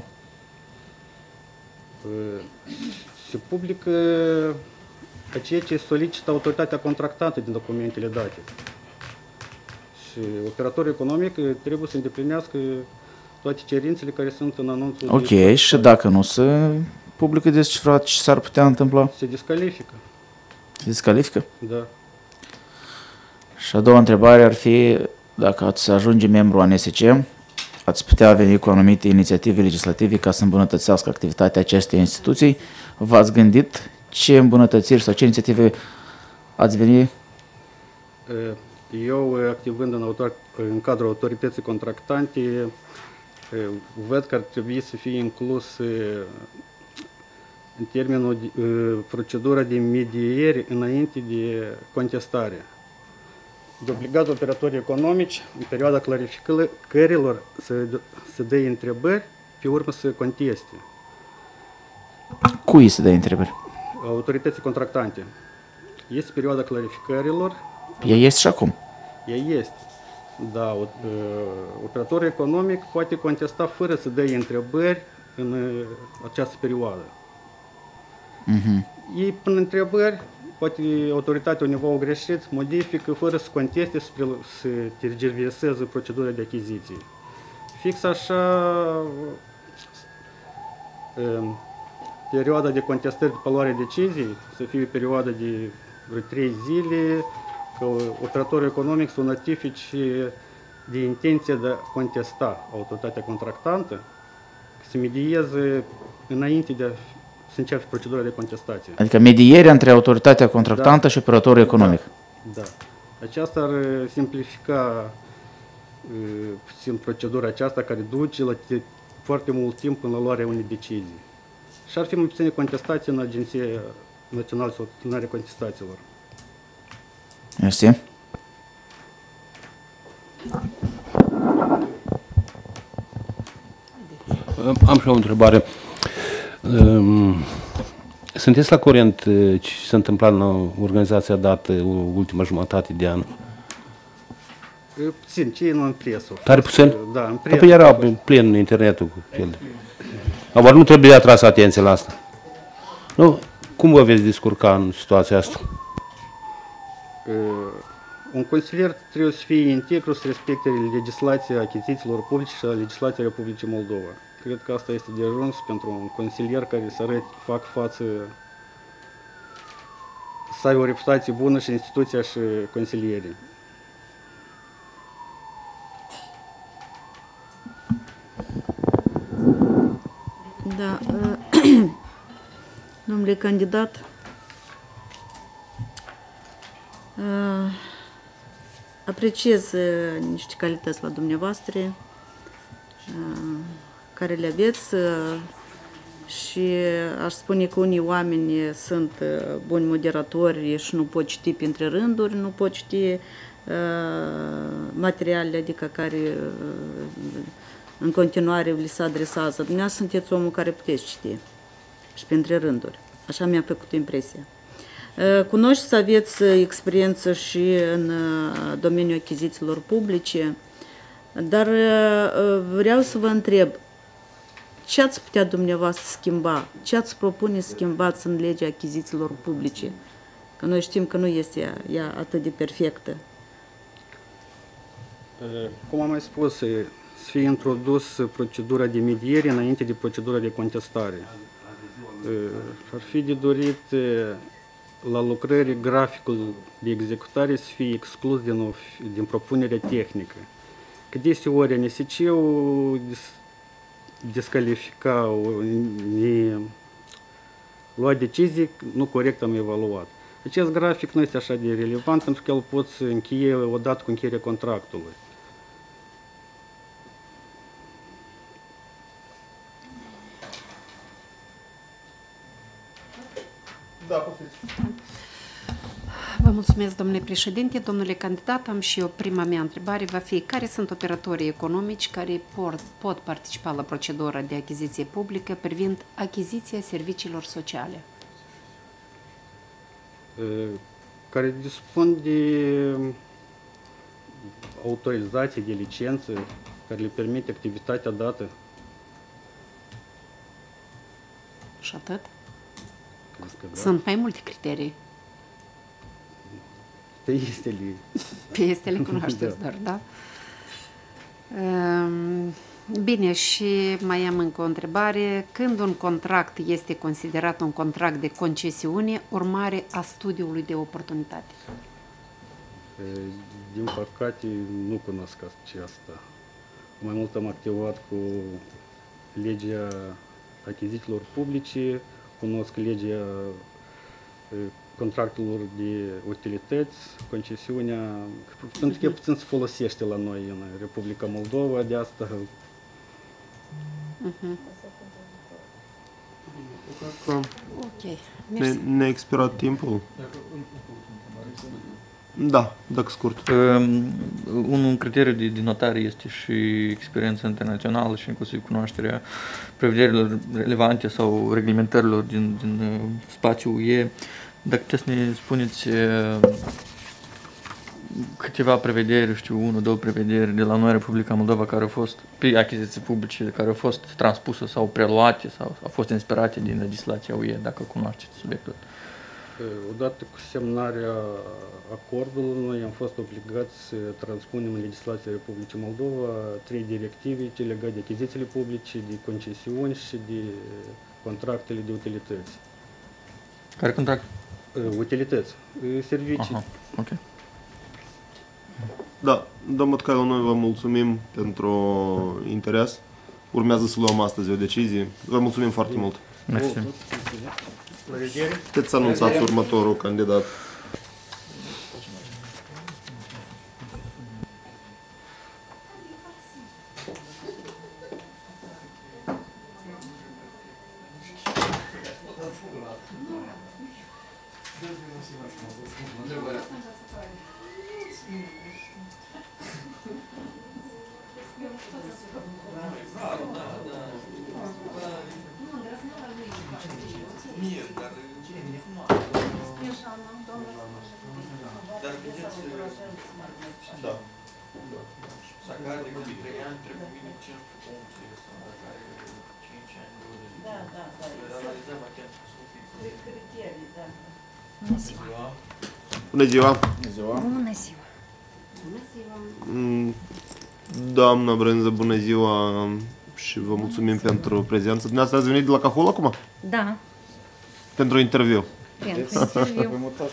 Se publică ceea ce solicită autoritatea contractantă din documentele date. Și operatorul economic trebuie să îndeplinească toate cerințele care sunt în anunțul. Ok, de și dacă nu se publică descifrat, ce s-ar putea întâmpla? Se descalifică. Se descalifică? Da. Și a doua întrebare ar fi, dacă ați ajunge membru a N S C, ați putea veni cu anumite inițiative legislative ca să îmbunătățească activitatea acestei instituții. V-ați gândit ce îmbunătățiri sau ce inițiative ați veni? Eu, activând în, autor, în cadrul autorității contractante, văd că ar trebui să fie inclus în termenul de, procedura de mediere înainte de contestare. De obligat operatorii economici, în perioada clarificărilor, să, să dea întrebări, pe urmă să conteste. Cui să dea întrebări? Autorității contractante. Este perioada clarificărilor. Ea este și acum. Ea este. Da, o, uh, operatorul economic poate contesta fără să dea întrebări în uh, această perioadă. Uh-huh. Ei, până întrebări, poate autoritatea undeva o greșit, modifică fără să conteste, să tergiverseze procedura de achiziție. Fix așa, uh, perioada de contestări pe luarea deciziei să fie o perioadă de vreo trei zile, că operatorul economic să notifice de intenție de a contesta autoritatea contractantă, să medieze înainte de a să începe procedura de contestație. Adică medierea între autoritatea contractantă da. și operatorul economic. Da. da. Aceasta ar simplifica uh, puțin procedura aceasta care duce la foarte mult timp până la luarea unei decizii. Și ar fi mai puține contestații în Agenția Națională de Soluționare Contestațiilor. Mersi. Am și o întrebare. Sunteți la curent ce s-a întâmplat în organizația dată ultima jumătate de an? Puțin, ce e în presă? Tare puțin? Da, în presă. Păi era plin în internetul cu el. Dar nu trebuie atras atenție la asta. Nu? Cum vă veți descurca în situația asta? Uh, un consilier trebuie să fie integru, să respecte legislația achizițiilor publice și legislația Republicii Moldova. Cred că asta este de ajuns pentru un consilier care să arăt, fac față, să ai o reputație bună și instituția și consilierii. Da, domnule candidat, apreciez niște calități la dumneavoastră care le aveți. și aș spune că unii oameni sunt buni moderatori și nu pot citi printre rânduri, nu pot citi uh, materialele, adică care uh, în continuare li se adresează. Dumneavoastră sunteți omul care puteți citi și printre rânduri. Așa mi-a făcut impresia. Uh, cunoașteți să aveți experiență și în uh, domeniul achizițiilor publice, dar uh, vreau să vă întreb, ce ați putea dumneavoastră schimba? Ce ați propune să schimbați în legea achizițiilor publice? Că noi știm că nu este ea, ea atât de perfectă. Cum am mai spus, să fie introdus procedura de mediere înainte de procedura de contestare. Ar fi de dorit la lucrări graficul de executare să fie exclus din, din propunerea tehnică. Că deseori N S C-ul descalifica, ne lua decizii nu corect am evaluat. Acest grafic nu este așa de relevant pentru că el poți încheie odată cu încheierea contractului. Da, poftiți. Vă mulțumesc, domnule președinte. Domnule candidat, am și eu prima mea întrebare va fi care sunt operatorii economici care pot, pot participa la procedura de achiziție publică privind achiziția serviciilor sociale? Care dispun de autorizație, de licență, care le permite activitatea dată. Și atât? Da. Sunt mai multe criterii. Pe este le... Pe este le cunoașteți, da. Doar, da? Bine, și mai am încă o întrebare. Când un contract este considerat un contract de concesiune, urmare a studiului de oportunitate? Din păcate, nu cunosc aceasta. Mai mult am activat cu legea achizițiilor publice, cunosc legea contractelor de utilități, concesiunea, pentru că puțin se folosește la noi în Republica Moldova, de asta. Uh-huh. Ok. Ne, ne-a expirat timpul? Da, dacă scurt. Um, un criteriu de, de notare este și experiența internațională și inclusiv cunoașterea prevederilor relevante sau reglementărilor din, din uh, spațiul U E. Dacă puteți să ne spuneți uh, câteva prevederi, știu, unul, două prevederi de la noi, Republica Moldova, care au fost pe achiziții publice, care au fost transpuse sau preluate sau au fost inspirate din legislația U E, dacă cunoașteți subiectul. Odată cu semnarea acordului, noi am fost obligați să transpunem în legislația Republicii Moldova trei directive legate de achizițiile publice, de concesiuni și de contractele de utilități. Care contract? Utilități, servicii. Aha, ok. Da, domnul Tcailu, noi vă mulțumim pentru interes. Urmează să luăm astăzi o decizie. Vă mulțumim foarte mult. Mersi. Puteți să anunțați următorul candidat. Bună ziua! Bună ziua! Bună ziua! Bună ziua! Doamna Brânză, bună ziua și vă mulțumim pentru prezență. Dumneavoastră ați venit de la Cahul acum? Da. Pentru interviu. Pentru interviu.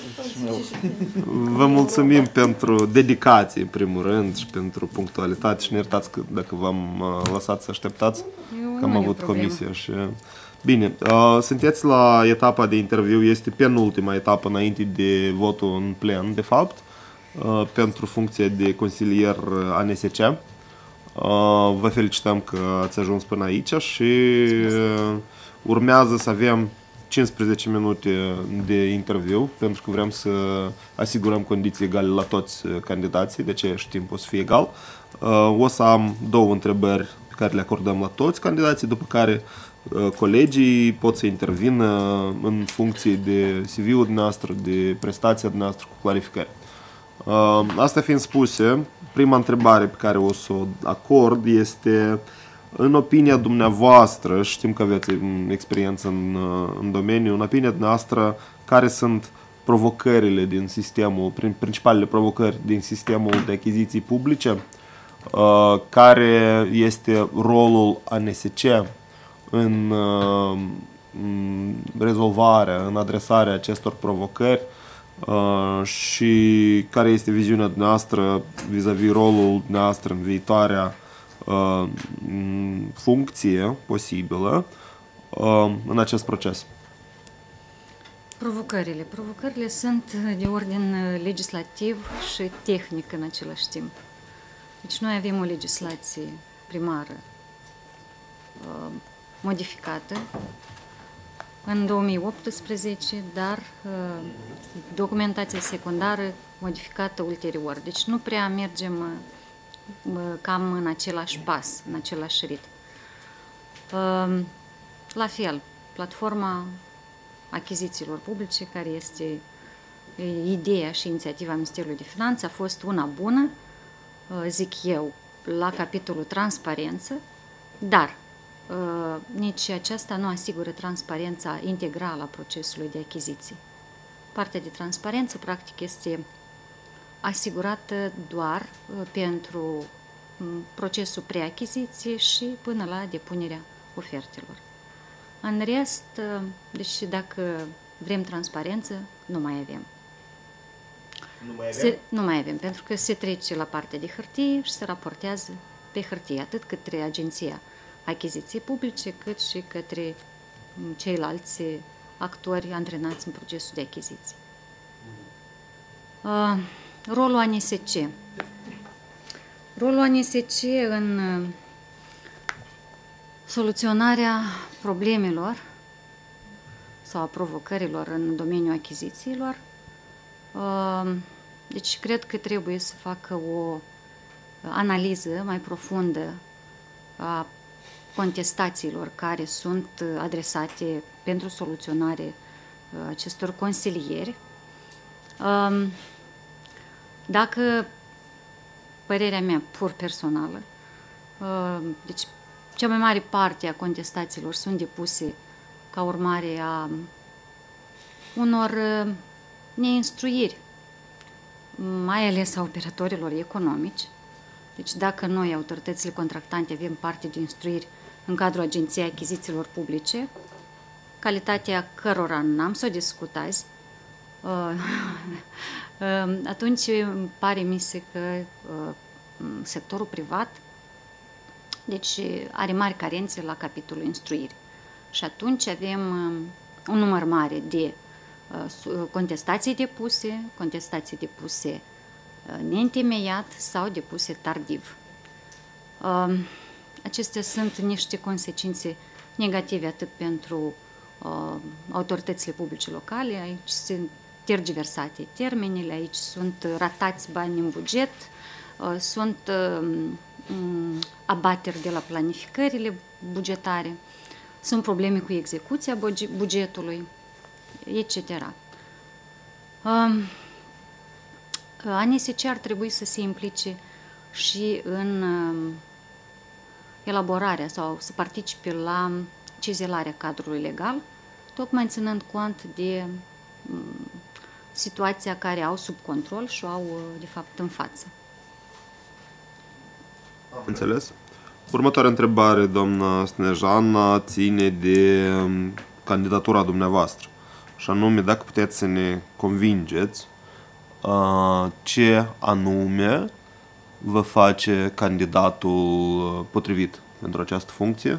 Vă mulțumim pentru dedicație, în primul rând, și pentru punctualitate și ne iertați că dacă v-am lăsat să așteptați, că am avut comisia și... Bine, uh, sunteți la etapa de interviu, este penultima etapă înainte de votul în plen, de fapt, uh, pentru funcția de consilier A N S C. Vă felicităm că ați ajuns până aici și urmează să avem cincisprezece minute de interviu, pentru că vrem să asigurăm condiții egale la toți candidații, de aceea și timpul o să fie egal. O să am două întrebări pe care le acordăm la toți candidații, după care colegii pot să intervină în funcție de C V-ul dumneavoastră, de prestația dumneavoastră cu clarificări. Asta fiind spuse, prima întrebare pe care o să o acord este: în opinia dumneavoastră, știm că aveți experiență în, în domeniu, în opinia dumneavoastră, care sunt provocările din sistemul, principalele provocări din sistemul de achiziții publice, care este rolul A N S C în rezolvarea, în adresarea acestor provocări și care este viziunea dumneavoastră vis-a-vis rolul dumneavoastră în viitoarea funcție posibilă în acest proces? Provocările. Provocările sunt de ordin legislativ și tehnic în același timp. Deci noi avem o legislație primară modificată în două mii optsprezece, dar documentația secundară modificată ulterior. Deci nu prea mergem cam în același pas, în același ritm. La fel, platforma achizițiilor publice, care este ideea și inițiativa Ministerului de Finanțe, a fost una bună, zic eu, la capitolul transparență, dar nici aceasta nu asigură transparența integrală a procesului de achiziții. Partea de transparență, practic, este asigurată doar pentru procesul preachiziție și până la depunerea ofertelor. În rest, deci dacă vrem transparență, nu mai avem. Nu mai avem? Se, nu mai avem, pentru că se trece la partea de hârtie și se raportează pe hârtie, atât către Agenția Achiziții Publice, cât și către ceilalți actori antrenați în procesul de achiziții. Uh, rolul A N S C. Rolul A N S C în uh, soluționarea problemelor sau a provocărilor în domeniul achizițiilor. Uh, deci cred că trebuie să facă o analiză mai profundă a contestațiilor care sunt adresate pentru soluționare acestor consilieri. Dacă, părerea mea pur personală, deci cea mai mare parte a contestațiilor sunt depuse ca urmare a unor neinstruiri, mai ales a operatorilor economici. Deci dacă noi, autoritățile contractante, avem parte de instruiri în cadrul Agenției Achizițiilor Publice, calitatea cărora n-am să o discut azi, atunci îmi pare mi se că sectorul privat deci are mari carențe la capitolul instruiri. Și atunci avem un număr mare de contestații depuse, contestații depuse neîntemeiat sau depuse tardiv. Acestea sunt niște consecințe negative atât pentru autoritățile publice locale, aici sunt tergiversate termenele, aici sunt ratați bani în buget, sunt abateri de la planificările bugetare, sunt probleme cu execuția bugetului, et cetera. A N S C ar trebui să se implice și în elaborarea sau să participe la cizelarea cadrului legal, tocmai ținând cont de situația care au sub control și o au, de fapt, în față. Am înțeles. Următoarea întrebare, doamna Snejana, ține de candidatura dumneavoastră. Și anume, dacă puteți să ne convingeți ce anume vă face candidatul potrivit pentru această funcție,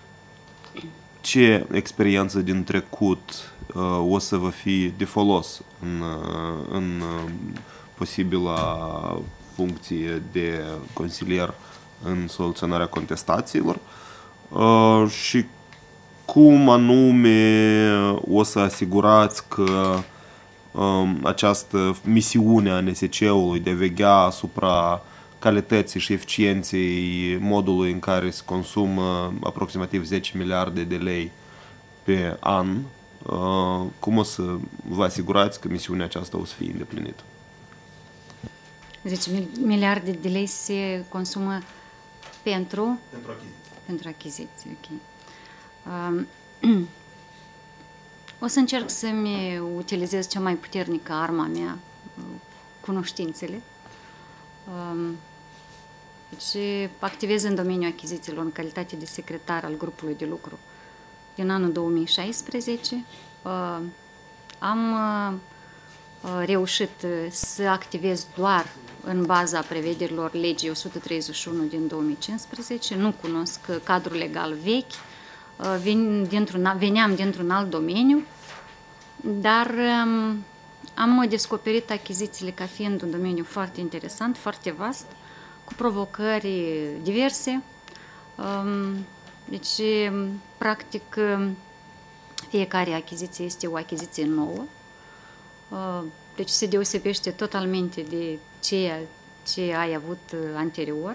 ce experiență din trecut o să vă fie de folos în, în posibila funcție de consilier în soluționarea contestațiilor și cum anume o să asigurați că această misiune a N S C-ului de a veghea asupra calității și eficienței modului în care se consumă aproximativ zece miliarde de lei pe an, cum o să vă asigurați că misiunea aceasta o să fie îndeplinită? zece miliarde de lei se consumă pentru? Pentru achiziții. Pentru achiziții, ok. Um, o să încerc să-mi utilizez cea mai puternică arma mea, cunoștințele. Um, deci activez în domeniul achizițiilor în calitate de secretar al grupului de lucru din anul două mii șaisprezece. Uh, am uh, reușit să activez doar în baza prevederilor legii o sută treizeci și unu din două mii cincisprezece. Nu cunosc cadrul legal vechi, uh, vin dintr-un, veneam dintr-un alt domeniu, dar um, am descoperit achizițiile ca fiind un domeniu foarte interesant, foarte vast, cu provocări diverse. Deci, practic, fiecare achiziție este o achiziție nouă. Deci se deosebește totalmente de ceea ce ai avut anterior.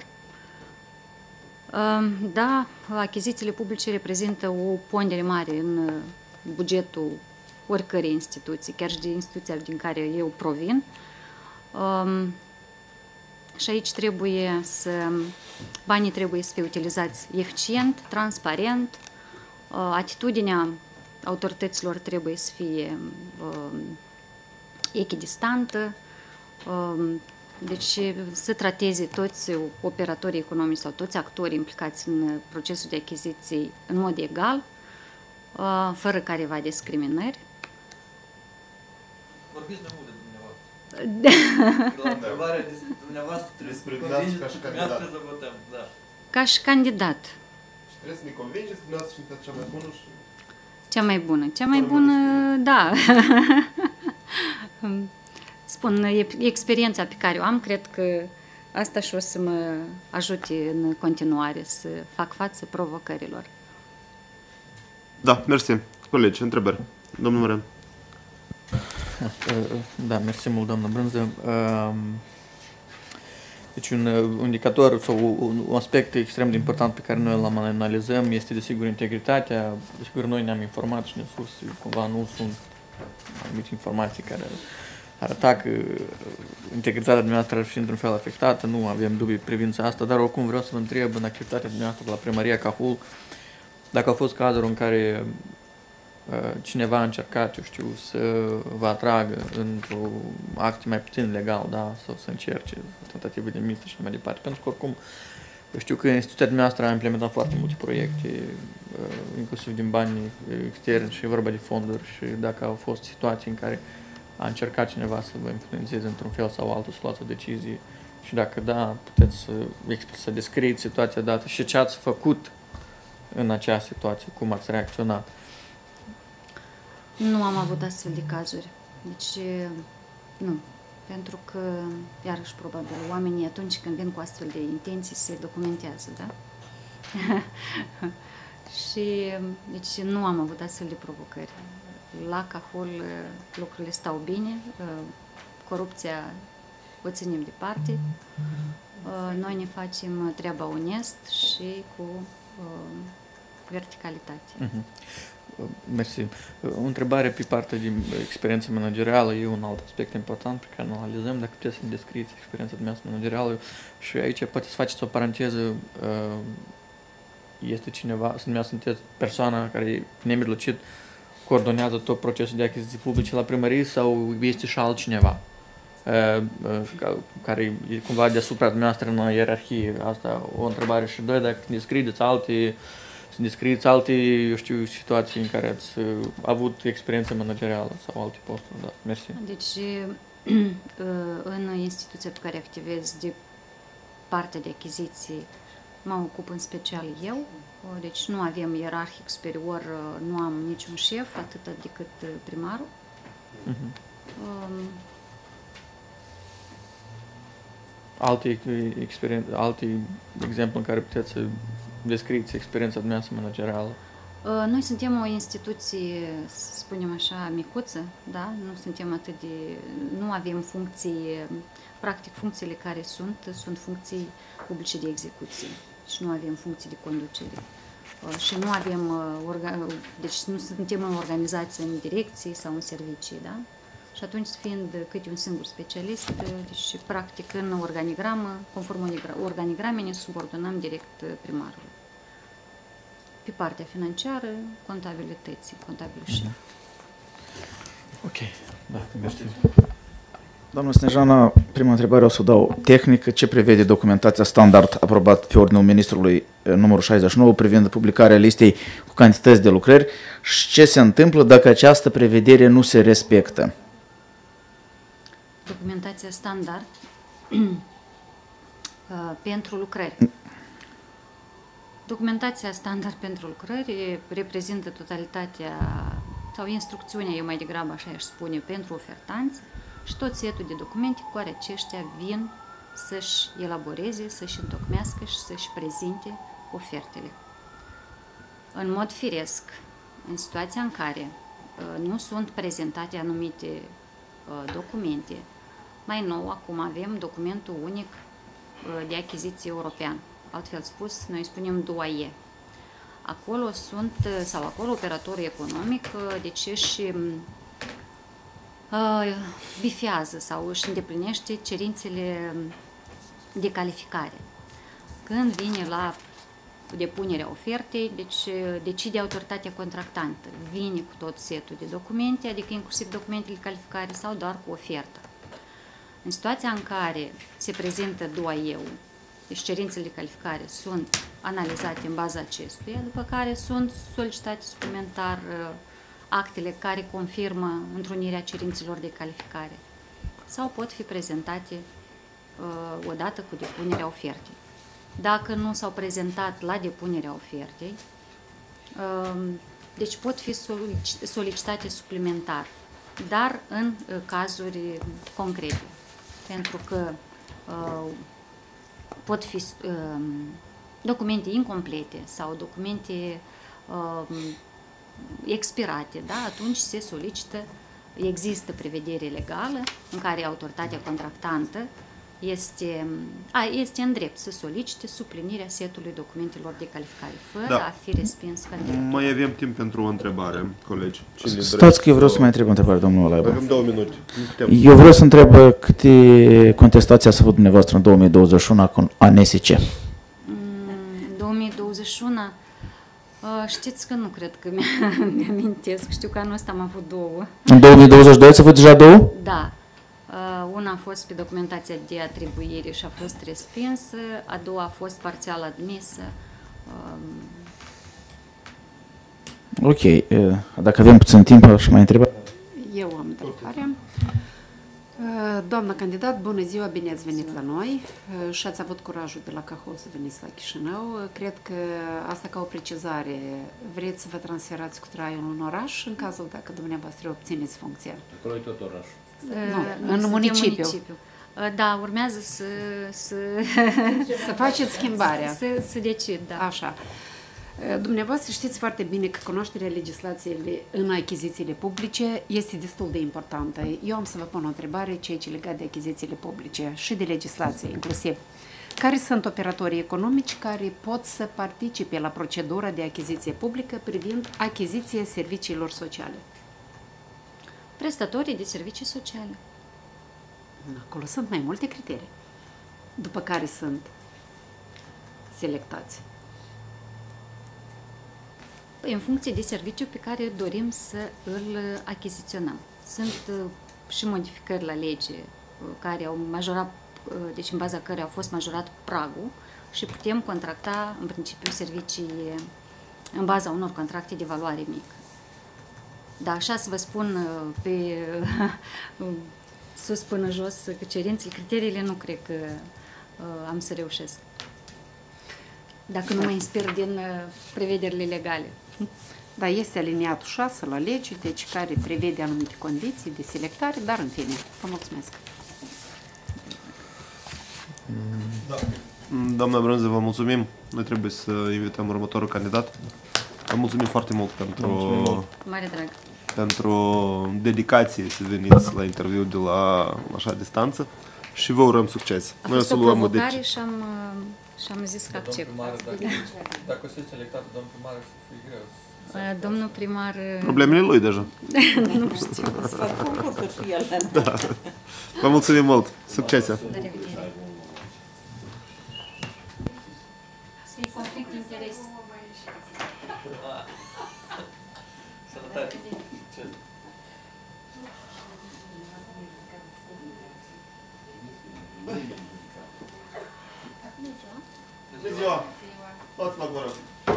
Da, achizițiile publice reprezintă o pondere mare în bugetul oricărei instituții, chiar și de instituția din care eu provin. Um, și aici trebuie să, banii trebuie să fie utilizați eficient, transparent, uh, atitudinea autorităților trebuie să fie uh, echidistantă, uh, deci să trateze toți operatorii economici sau toți actorii implicați în procesul de achiziții în mod egal, uh, fără careva discriminări. Vorbiți mai mult de dumneavoastră. La întrebarea de dumneavoastră trebuie să convingeți ca și candidat să votăm. Da. Ca și candidat. Și trebuie să ne convingeți că dumneavoastră sunteți cea mai bună și... Cea mai bună. Cea mai bună, da. Spun, experiența pe care o am, cred că asta și o să mă ajute în continuare să fac față provocărilor. Da, mersi. Colegi, întrebări. Domnul Mărean. Da, mersi mult, doamnă Brânză. Deci un indicator sau un aspect extrem de important pe care noi îl analizăm este desigur integritatea. Desigur noi ne-am informat și ne-am spus cumva nu sunt anumite informații care arăta că integritatea dumneavoastră ar fi într-un fel afectată, nu avem dubii privința asta, dar oricum vreau să vă întreb în activitatea dumneavoastră la Primăria Cahul dacă au fost cazuri în care cineva a încercat, eu știu, să vă atragă într-o acte mai puțin legal, da, sau să încerce tentative de mistă și mai departe. Pentru că, oricum, eu știu că instituția dumneavoastră a implementat foarte multe proiecte, inclusiv din bani externi și vorba de fonduri și dacă au fost situații în care a încercat cineva să vă influențeze într-un fel sau altul să luați o decizie și dacă da, puteți să, să descrieți situația dată și ce ați făcut în acea situație, cum ați reacționat. Nu am avut astfel de cazuri. Deci, nu. Pentru că, iarăși, probabil, oamenii atunci când vin cu astfel de intenții se documentează, da? Și, deci, nu am avut astfel de provocări. La Cahul lucrurile stau bine, corupția o ținem departe, noi ne facem treaba onest și cu verticalitate. Uh-huh. Mersi. O întrebare pe partea de experiență managerială e un alt aspect important pe care îl analizăm. Dacă puteți să-mi descrieți experiența dumneavoastră managerială și aici poate să faceți o paranteză, este cineva, dumneavoastră sunteți persoana care nemijlocit coordonează tot procesul de achiziții publice la primărie sau este și altcineva care e cumva deasupra dumneavoastră în ierarhie? Asta o întrebare. Și doi, dacă descrieți alte să descrieți alte, eu știu, situații în care ați avut experiență managerială sau alte posturi. Da, mersi. Deci, în instituția pe care activez de partea de achiziții, mă ocup în special eu, deci nu avem ierarhic superior, nu am niciun șef, atât decât primarul. Uh-huh. alte, experien- alte exemple în care puteți să descrieți experiența dumneavoastră managerială? Noi suntem o instituție, să spunem așa, micuță, da? Nu suntem atât de... Nu avem funcții, practic funcțiile care sunt, sunt funcții publice de execuție și nu avem funcții de conducere. Și nu avem, deci nu suntem în organizație, în direcții sau în servicii, da? Și atunci, fiind câte un singur specialist, deci practic în organigramă, conform organigramei, ne subordonăm direct primarului. Pe partea financiară, contabilității, contabilul șef. Ok, da, mersi. Doamna Snejana, prima întrebare o să o dau tehnică. Ce prevede documentația standard aprobat pe ordinul ministrului numărul șaizeci și nouă privind publicarea listei cu cantități de lucrări și ce se întâmplă dacă această prevedere nu se respectă? Documentația standard pentru lucrări. Documentația standard pentru lucrări reprezintă totalitatea sau instrucțiunea, eu mai degrabă așa aș spune, pentru ofertanți și tot setul de documente cu care aceștia vin să-și elaboreze, să-și întocmească și să-și prezinte ofertele. În mod firesc, în situația în care uh, nu sunt prezentate anumite uh, documente, mai nou acum avem documentul unic uh, de achiziție european. Altfel spus, noi spunem D O A E. Acolo sunt, sau acolo operatorul economic, deci își uh, bifează sau își îndeplinește cerințele de calificare. Când vine la depunerea ofertei, deci decide autoritatea contractantă. Vine cu tot setul de documente, adică inclusiv documentele de calificare sau doar cu ofertă. În situația în care se prezintă D O A E-ul, deci cerințele de calificare sunt analizate în baza acestuia, după care sunt solicitate suplimentar actele care confirmă întrunirea cerințelor de calificare sau pot fi prezentate uh, odată cu depunerea ofertei. Dacă nu s-au prezentat la depunerea ofertei, uh, deci pot fi solicitate suplimentar, dar în uh, cazuri concrete, pentru că uh, pot fi uh, documente incomplete sau documente uh, expirate, da? Atunci se solicită, există prevedere legală în care autoritatea contractantă este, a, este în drept să solicite suplinirea setului documentelor de calificare, fără da. a fi respins candidatul. Mai avem timp pentru o întrebare, colegi. Cine Stați că eu vreau să mai întreb o întrebare, domnul Olaiba. Avem două minute. Eu vreau să întreb câte contestații ați avut dumneavoastră în două mii douăzeci și unu cu A N S C? În două mii douăzeci și unu, știți că nu cred că mi-amintesc. Știu că anul ăsta am avut două. În două mii douăzeci și doi ați avut deja două? Da. Una a fost pe documentația de atribuire și a fost respinsă, a doua a fost parțial admisă. Ok. Dacă avem puțin timp, aș mai întreba. Eu am întrebarea. Doamna candidat, bună ziua, bine ați venit la noi și ați avut curajul de la Cahol să veniți la Chișinău. Cred că asta ca o precizare. Vreți să vă transferați cu traiul în oraș în cazul dacă dumneavoastră obțineți funcția? Acolo e tot orașul. Nu, în municipiu. municipiu. Da, urmează să... Să, să faceți schimbarea. Să, să decid, da. Așa. Dumneavoastră știți foarte bine că cunoașterea legislației în achizițiile publice este destul de importantă. Eu am să vă pun o întrebare, ceea ce legat de achizițiile publice și de legislație inclusiv. Care sunt operatorii economici care pot să participe la procedura de achiziție publică privind achiziția serviciilor sociale? Prestatorii de servicii sociale. Acolo sunt mai multe criterii, după care sunt selectați. În funcție de serviciu pe care dorim să îl achiziționăm. Sunt și modificări la lege care au majorat, deci în baza cărora au fost majorat pragul și putem contracta în principiu servicii în baza unor contracte de valoare mică. Dar așa să vă spun pe sus până jos că cerințele, criteriile nu cred că am să reușesc. Dacă nu mă inspir din prevederile legale. Da, este aliniatul șase la lege, deci care prevede anumite condiții de selectare, dar în fine, vă mulțumesc. Da. Doamna Brânză, vă mulțumim. Noi trebuie să invităm următorul candidat. Vă mulțumim foarte mult pentru, Mare drag. pentru dedicație să veniți la interviu de la așa distanță și vă urăm succes. A Noi o fost să o luăm provocare deci... și am, și am zis că accept. Dacă o să fiți electat, domnul primar, o să fie greu. Domnul primar... Problemele lui deja. Nu știu. Să fac concursuri și el. Da. Vă mulțumim mult. Succes! La revedere. Să fie conflict de interes. Sănătate. Bună ziua! Luați la gură!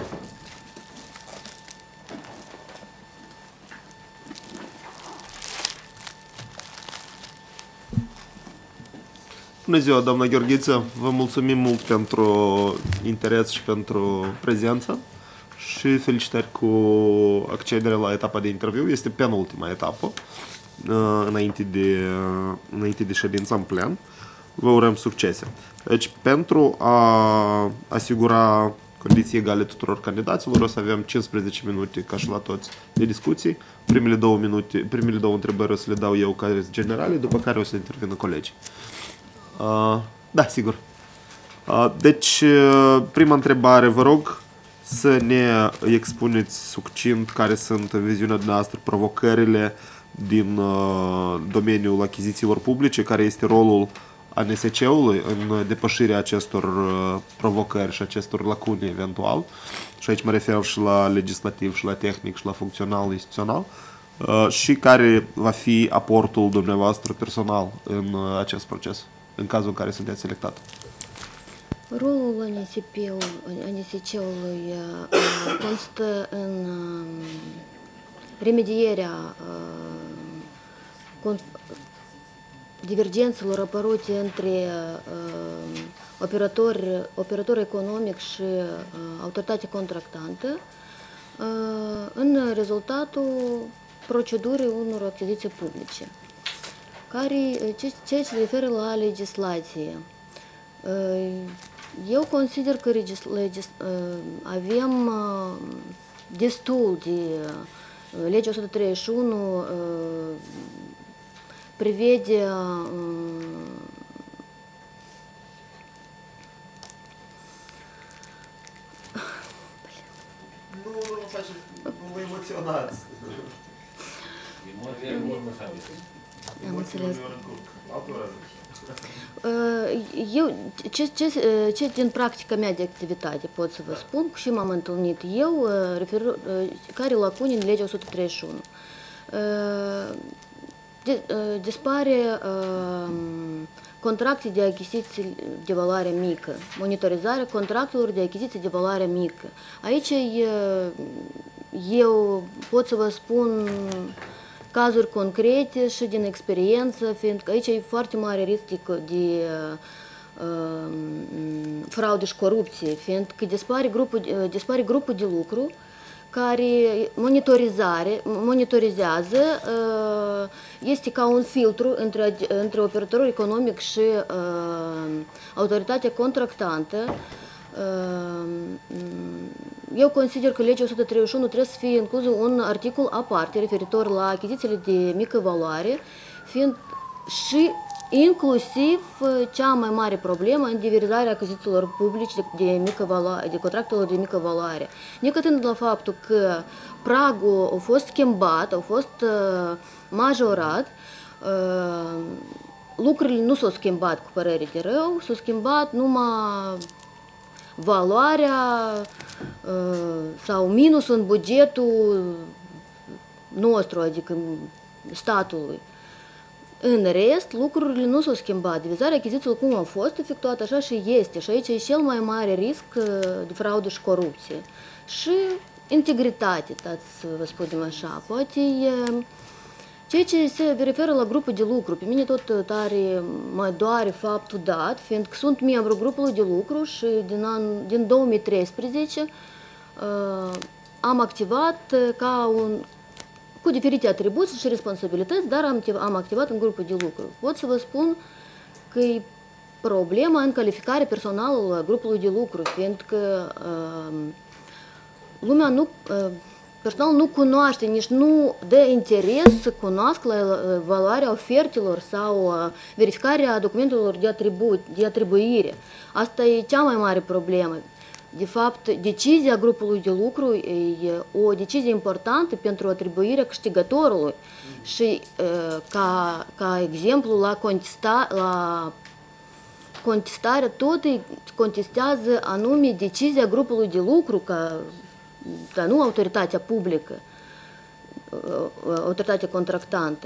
Bună ziua, doamna Gheorghiță! Vă mulțumim mult pentru interes și pentru prezență și felicitări cu accederea la etapa de interviu. Este penultima etapă înainte de, înainte de ședința în plen. Vă urăm succese! Deci, pentru a asigura condiții egale tuturor candidaților, o să avem cincisprezece minute, ca și la toți, de discuții. Primele două, minute, primele două întrebări o să le dau eu care sunt generale, după care o să intervină colegii. Uh, da, sigur. Uh, deci, uh, prima întrebare, vă rog să ne expuneți succint care sunt, în viziunea noastră, provocările din uh, domeniul achizițiilor publice, care este rolul A N S C-ului în depășirea acestor uh, provocări și acestor lacune eventual. Și aici mă refer și la legislativ, și la tehnic, și la funcțional, instituțional. Uh, și care va fi aportul dumneavoastră personal în uh, acest proces, în cazul în care sunteți selectat. Rolul A N S C-ului constă în remedierea divergențelor apărute între operator, operator economic și autoritate contractantă în rezultatul procedurii unor achiziții publice, care, ceea ce se referă la legislație. Eu consider că avem destul de... Legea o sută treizeci și unu prevede Nu, nu faceți, nu vă emoționați. Am înțeles. Eu, ce, ce, ce din practica mea de activitate pot să vă spun și m-am întâlnit eu, refer, care lacune în legea o sută treizeci și unu. Dispare contracte de achiziții de valoare mică, monitorizarea contractelor de achiziții de valoare mică. Aici eu pot să vă spun cazuri concrete și din experiență, fiindcă aici e foarte mare risc de, de uh, fraude și corupție, fiindcă dispare grupul, dispare grupul de lucru care monitorizare, monitorizează, uh, este ca un filtru între, între operatorul economic și uh, autoritatea contractantă. Eu consider că legea o sută treizeci și unu trebuie să fie inclus un articol aparte referitor la achizițiile de mică valoare, fiind și inclusiv cea mai mare problemă în diverizarea achizițiilor publice de, de, mică valoare, de contractelor de mică valoare. Necătând la faptul că pragul a fost schimbat, a fost uh, majorat, uh, lucrurile nu s-au schimbat cu părere de rău, s-au schimbat numai valoarea sau minusul în bugetul nostru, adică statului. În rest, lucrurile nu s-au schimbat. Divizarea achizițiilor cum a fost efectuată, așa și este. Și aici e cel mai mare risc de fraudă și corupție. Și integritate, să vă spunem așa. Poate ceea ce se referă la grupul de lucru, pe mine tot tare mă doare faptul dat, fiindcă sunt membru grupului de lucru și din, an, din două mii treisprezece uh, am activat ca un, cu diferite atribuții și responsabilități, dar am, am activat în grupul de lucru. Pot să vă spun că e problema în calificarea personalului a grupului de lucru, fiindcă uh, lumea nu, uh, personalul nu cunoaște, nici nu dă interes să cunoască la evaluarea ofertelor sau uh, verificarea documentelor de, atribu- de atribuire. Asta e cea mai mare problemă. De fapt, decizia grupului de lucru e o decizie importantă pentru atribuirea câștigătorului și ca, ca exemplu la, contesta, la contestarea tot contestează anume decizia grupului de lucru, ca, dar nu autoritatea publică, autoritatea contractantă.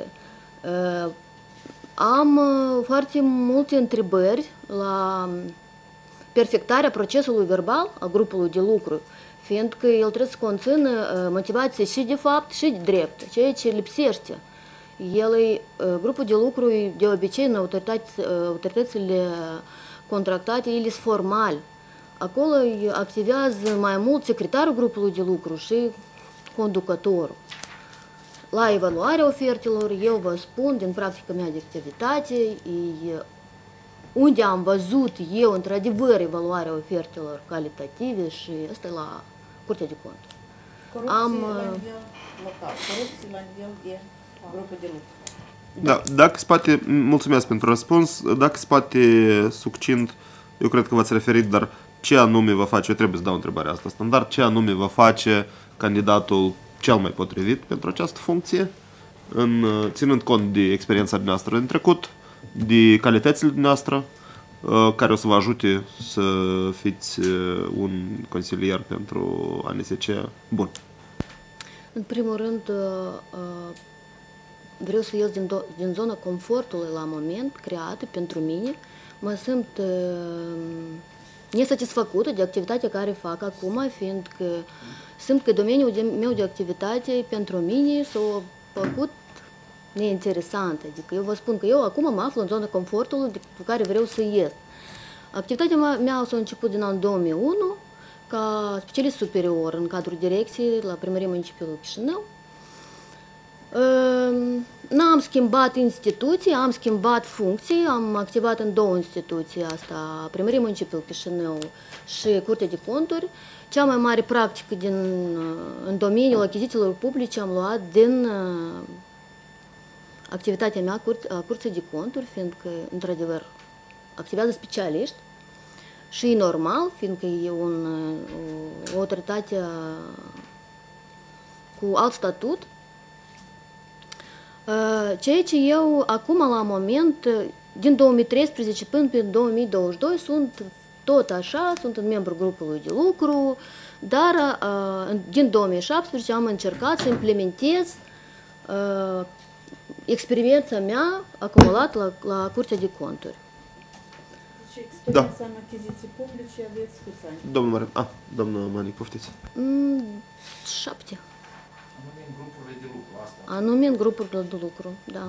Am foarte multe întrebări la perfectarea procesului verbal a grupului de lucru, fiindcă el trebuie să conțină motivație și de fapt și de drept, ceea ce lipsește. El e, grupul de lucru de obicei în autoritățile contractate, ele sunt formali. Acolo activează mai mult secretarul grupului de lucru și conducătorul. La evaluarea ofertelor, eu vă spun din practica mea de activitate, e unde am văzut eu, într-adevăr, evaluarea ofertelor calitative și asta e la Curtea de Conturi. Corupție am, la nivel local, corupție la nivel de grupă de lucru. Da, dacă se poate, mulțumesc pentru răspuns, dacă se poate succint, eu cred că v-ați referit, dar ce anume va face, eu trebuie să dau întrebarea asta standard, ce anume va face candidatul cel mai potrivit pentru această funcție, în, ținând cont de experiența noastră în trecut, de calitățile noastre, care o să vă ajute să fiți un consilier pentru A N S C bun. În primul rând, vreau să ies din, din zona confortului la moment creată pentru mine. Mă simt nesatisfăcută de activitatea care fac acum, fiindcă simt că domeniul de, meu de activitate pentru mine s-a făcut neinteresantă. Adică eu vă spun că eu acum mă aflu în zona confortului cu care vreau să ies. Activitatea mea s-a început din anul două mii unu ca specialist superior în cadrul direcției la Primăria Municipiului Chișinău. N-am schimbat instituții, am schimbat funcții, am activat în două instituții, asta Primăria Municipiului Chișinău și Curtea de Conturi. Cea mai mare practică din, în domeniul achizițiilor publice am luat din activitatea mea a Curții de Conturi, fiindcă, într-adevăr, activează specialiști și e normal, fiindcă e un, o autoritate cu alt statut. Ceea ce eu, acum, la moment, din două mii treisprezece până în două mii douăzeci și doi, sunt tot așa, sunt un membru grupului de lucru, dar din două mii șaptesprezece am încercat să implementez experiența mea acumulată la, la Curtea de Conturi. Deci experiența da. în achiziții publice aveți câți ani? Domnul Mare, ah, domnul Manic, poftiți. Mm, șapte. Anume în grupurile de lucru, asta. Anume în grupurile de lucru, da.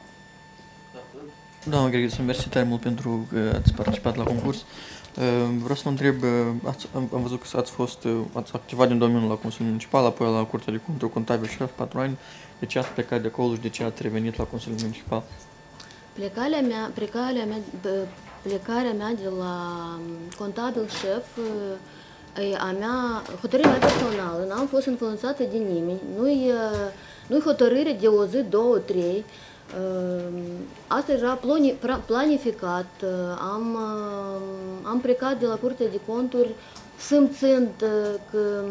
Doamna Gheorghiță, mersi tare mult pentru că ați participat la concurs. Vreau să vă întreb, ați, am văzut că ați fost, ați activat din domeniul la Consiliul Municipal, apoi la Curtea de Conturi, contabil șef, patru ani. De ce ați plecat de acolo și de ce ați revenit la Consiliul Municipal? Plecarea mea, plecarea mea, plecarea mea de la contabil șef, a mea, hotărârea personală, n-am fost influențată de nimeni, nu-i, nu-i hotărâre de o zi, două, trei. Asta era planificat, am, am plecat de la Curtea de Conturi simțind că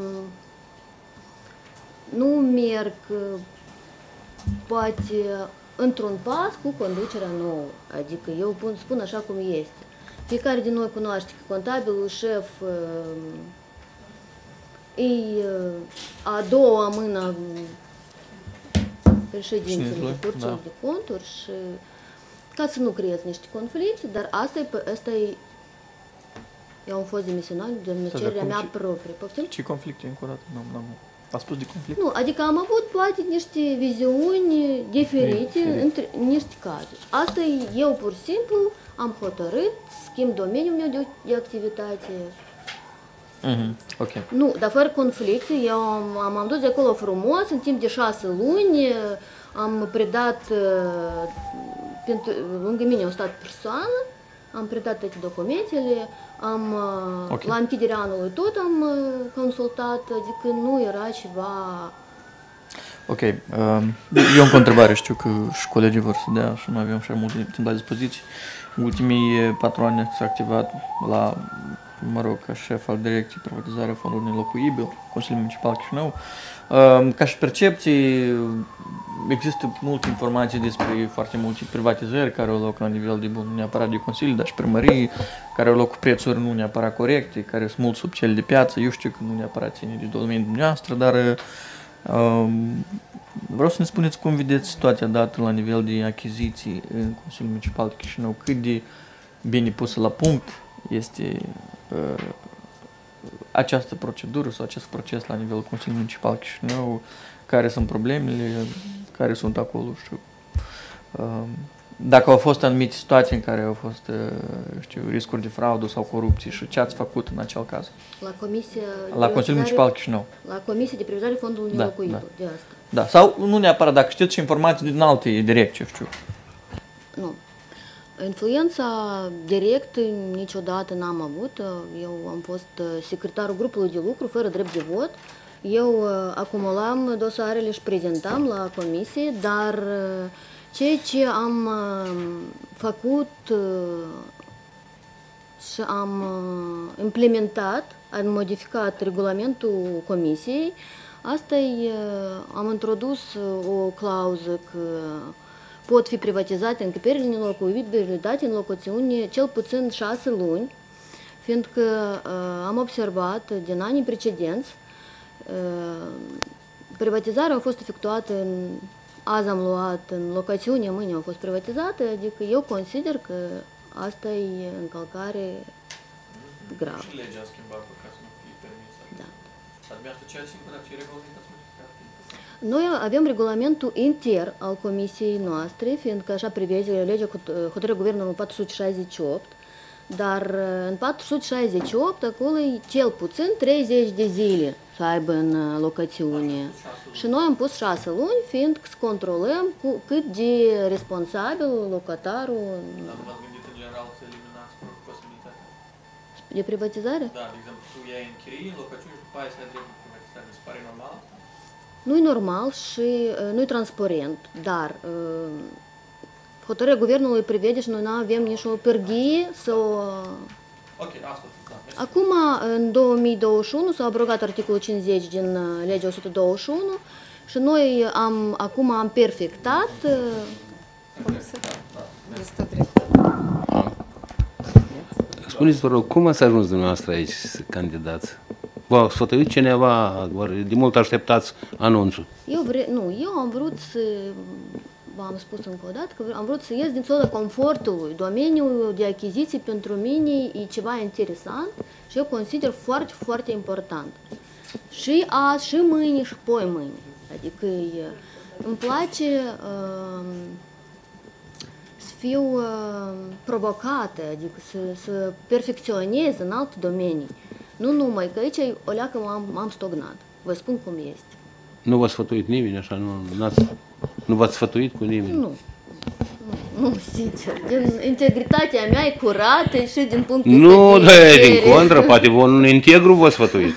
nu merg poate într-un pas cu conducerea nouă, adică eu spun așa cum este. Fiecare din noi cunoaște că contabilul șef e a doua mână președinților Curții da. de Conturi și ca să nu creezi niște conflicte, dar asta e, asta e eu am fost demisionat de cererea mea proprie. Poftim? Ce conflicte încă o dată? N-am, a spus de conflict? Nu, adică am avut poate niște viziuni diferite între niște cazuri. Asta e, eu pur și simplu am hotărât, schimb domeniul meu de, de activitate. Mm-hmm. Okay. Nu, dar fără conflicte, eu am, am, am dus de acolo frumos, în timp de șase luni, am predat, pentru, lângă mine a stat persoană, am predat toate documentele, am, Okay. la închiderea anului tot am consultat, adică nu era ceva... Ok. Um, eu încă o întrebare, știu că și colegii vor să dea și mai avem și mult timp la dispoziție. Ultimii patru ani s-a activat la, mă rog, ca șef al direcției privatizarea fondului nelocuibil, Consiliul Municipal Chișinău. Um, ca și percepții, există multe informații despre foarte multe privatizări care au loc la nivel de, bun, nu neapărat de Consiliu, dar și primării, care au loc cu prețuri nu neapărat corecte, care sunt mult sub cele de piață. Eu știu că nu neapărat ține de domeniul dumneavoastră, dar um, vreau să ne spuneți cum vedeți situația dată la nivel de achiziții în Consiliul Municipal de Chișinău, cât de bine pusă la punct este uh, această procedură sau acest proces la nivelul Consiliului Municipal Chișinău, care sunt problemele, care sunt acolo, știu. Uh, dacă au fost anumite situații în care au fost, uh, știu, riscuri de fraudă sau corupție și ce ați făcut în acel caz? La Comisia La Consiliul Municipal Chișinău. La Comisia de Privatizare Fondului Da, Nelocuibil, da. de asta. Da, sau nu neapărat, dacă știți și informații din alte direcții, știu. Nu. Influența direct niciodată n-am avut. Eu am fost secretarul grupului de lucru fără drept de vot. Eu acumulam dosarele și prezentam la comisie, dar ceea ce am făcut și am implementat, am modificat regulamentul comisiei, asta am introdus o clauză că pot fi privatizate încăperile nelocuibile date în locațiune cel puțin șase luni, fiindcă uh, am observat din anii precedenți, uh, privatizarea a fost efectuată, în, azi am luat în locațiune, mâine au fost privatizate, adică eu consider că asta e încălcare gravă. Și legea a schimbat ca să nu fie permis. Da. Dar dumneavoastră ce ați simțit, ce regulament ați modificat? Noi avem regulamentul inter al comisiei noastre, fiindcă așa priveze legea hotărârea Guvernului patru sute șaizeci și opt, dar în patru sute șaizeci și opt acolo e cel puțin treizeci de zile să aibă în locațiune. Și noi am pus șase luni, fiindcă să controlăm cu cât de responsabil locatarul. Dar nu v-ați gândit în general să eliminați posibilitatea? De privatizare? Da, de exemplu, tu iei în chirie, în locațiune și după aia să ai dreptul de privatizare. Mi se pare normal asta? Nu-i normal și uh, nu-i transparent, dar uh, hotărârea Guvernului prevede și noi nu avem nici o pârghie sau... Ok, asta, da. Acum, în două mii douăzeci și unu, s-a abrogat articolul cincizeci din uh, legea o sută douăzeci și unu și noi am, acum am perfectat... Uh, Este drept. Spuneți, vă rog, cum ați ajuns dumneavoastră aici să candidați? V-a sfătuit cineva? De mult așteptați anunțul? Eu, vre, nu, eu am vrut să, v-am spus încă o dată, că am vrut să ies din zona confortului. Domeniul de achiziții pentru mine e ceva interesant și eu consider foarte, foarte important. Și azi, și mâine, și poi mâine. Adică îmi place uh, să fiu uh, provocată, adică să, să perfecționez în alte domenii. Nu numai, că aici o leacă m-am stognat. Vă spun cum este. Nu v-a sfătuit nimeni așa? Nu, nu v-ați sfătuit cu nimeni? Nu. Nu, nu, sincer. Din integritatea mea e curată și din punctul de nu, vedere... Nu, din contră, poate un integru v-a sfătuit.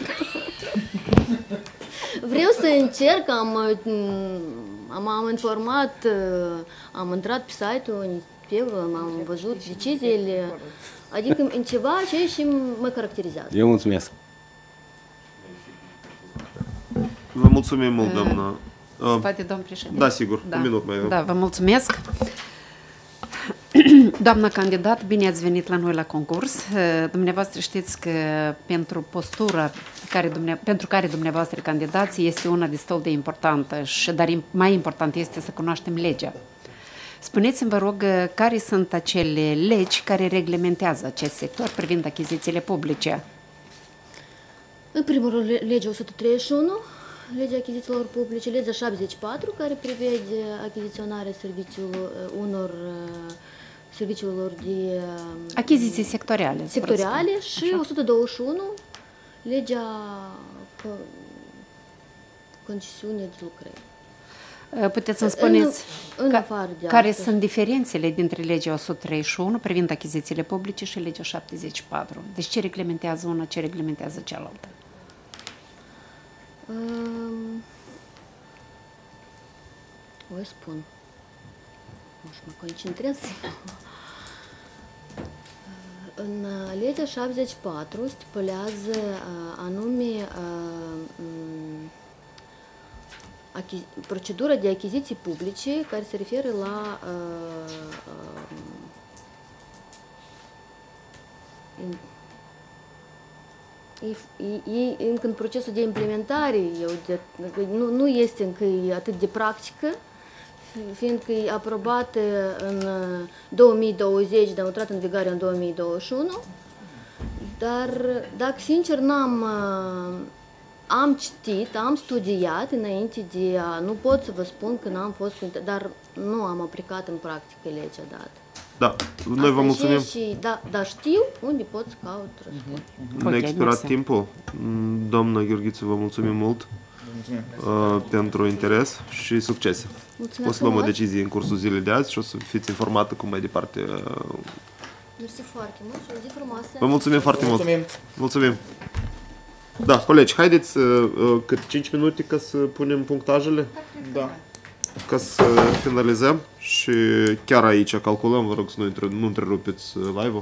Vreau să încerc, am, am, am informat, am intrat pe site-ul Integru, am văzut deciziile, adică în ceva ce și mă caracterizează. Eu mulțumesc. Vă mulțumim mult, doamnă. Se poate, domn președinte? Da, sigur. Da. Un minut mai. Da, vă mulțumesc. Doamna candidat, bine ați venit la noi la concurs. Dumneavoastră știți că pentru postura care dumne, pentru care dumneavoastră candidați este una destul de importantă, și, dar mai important este să cunoaștem legea. Spuneți-mi, vă rog, care sunt acele legi care reglementează acest sector privind achizițiile publice? În primul rând, legea o sută treizeci și unu, legea achizițiilor publice, legea șaptezeci și patru, care prevede achiziționarea serviciilor unor serviciilor de... Achiziții sectoriale. Sectoriale și o sută douăzeci și unu, legea concesiunii de lucrări. Puteți să-mi spuneți în, în ca, afară de care asta. sunt diferențele dintre legea o sută treizeci și unu privind achizițiile publice și legea șaptezeci și patru? Deci ce reglementează una, ce reglementează cealaltă? Um, o spun. Nu știu, mă concentrez. În legea șaptezeci și patru stipulează uh, anume uh, um, achizi- procedura de achiziții publice care se referă la uh, uh, e, e, e încă în procesul de implementare, eu de, nu, nu este încă atât de practică, fiindcă e aprobată în două mii douăzeci, dar a intrat în vigoare în două mii douăzeci și unu, dar dacă sincer n-am am citit, am studiat înainte de a, nu pot să vă spun că n-am fost, dar nu am aplicat în practică legea dată. Da, noi vă mulțumim. Și, da, dar știu unde pot să caut răspuns. Ne-a expirat timpul. Doamna Gheorghiță, vă mulțumim mult uh, pentru interes și succes. Mulțumesc O să luăm o frumos. decizie în cursul zilei de azi și o să fiți informată cum mai departe. Uh, Mersi foarte mult și o zi frumoasă. Vă mulțumim foarte Mulțumim. mult. Mulțumim. Da, colegi, haideți uh, uh, cât cinci minute ca să punem punctajele. Da. Ca să finalizăm și chiar aici calculăm, vă rog să nu, între, nu întrerupeți live-ul.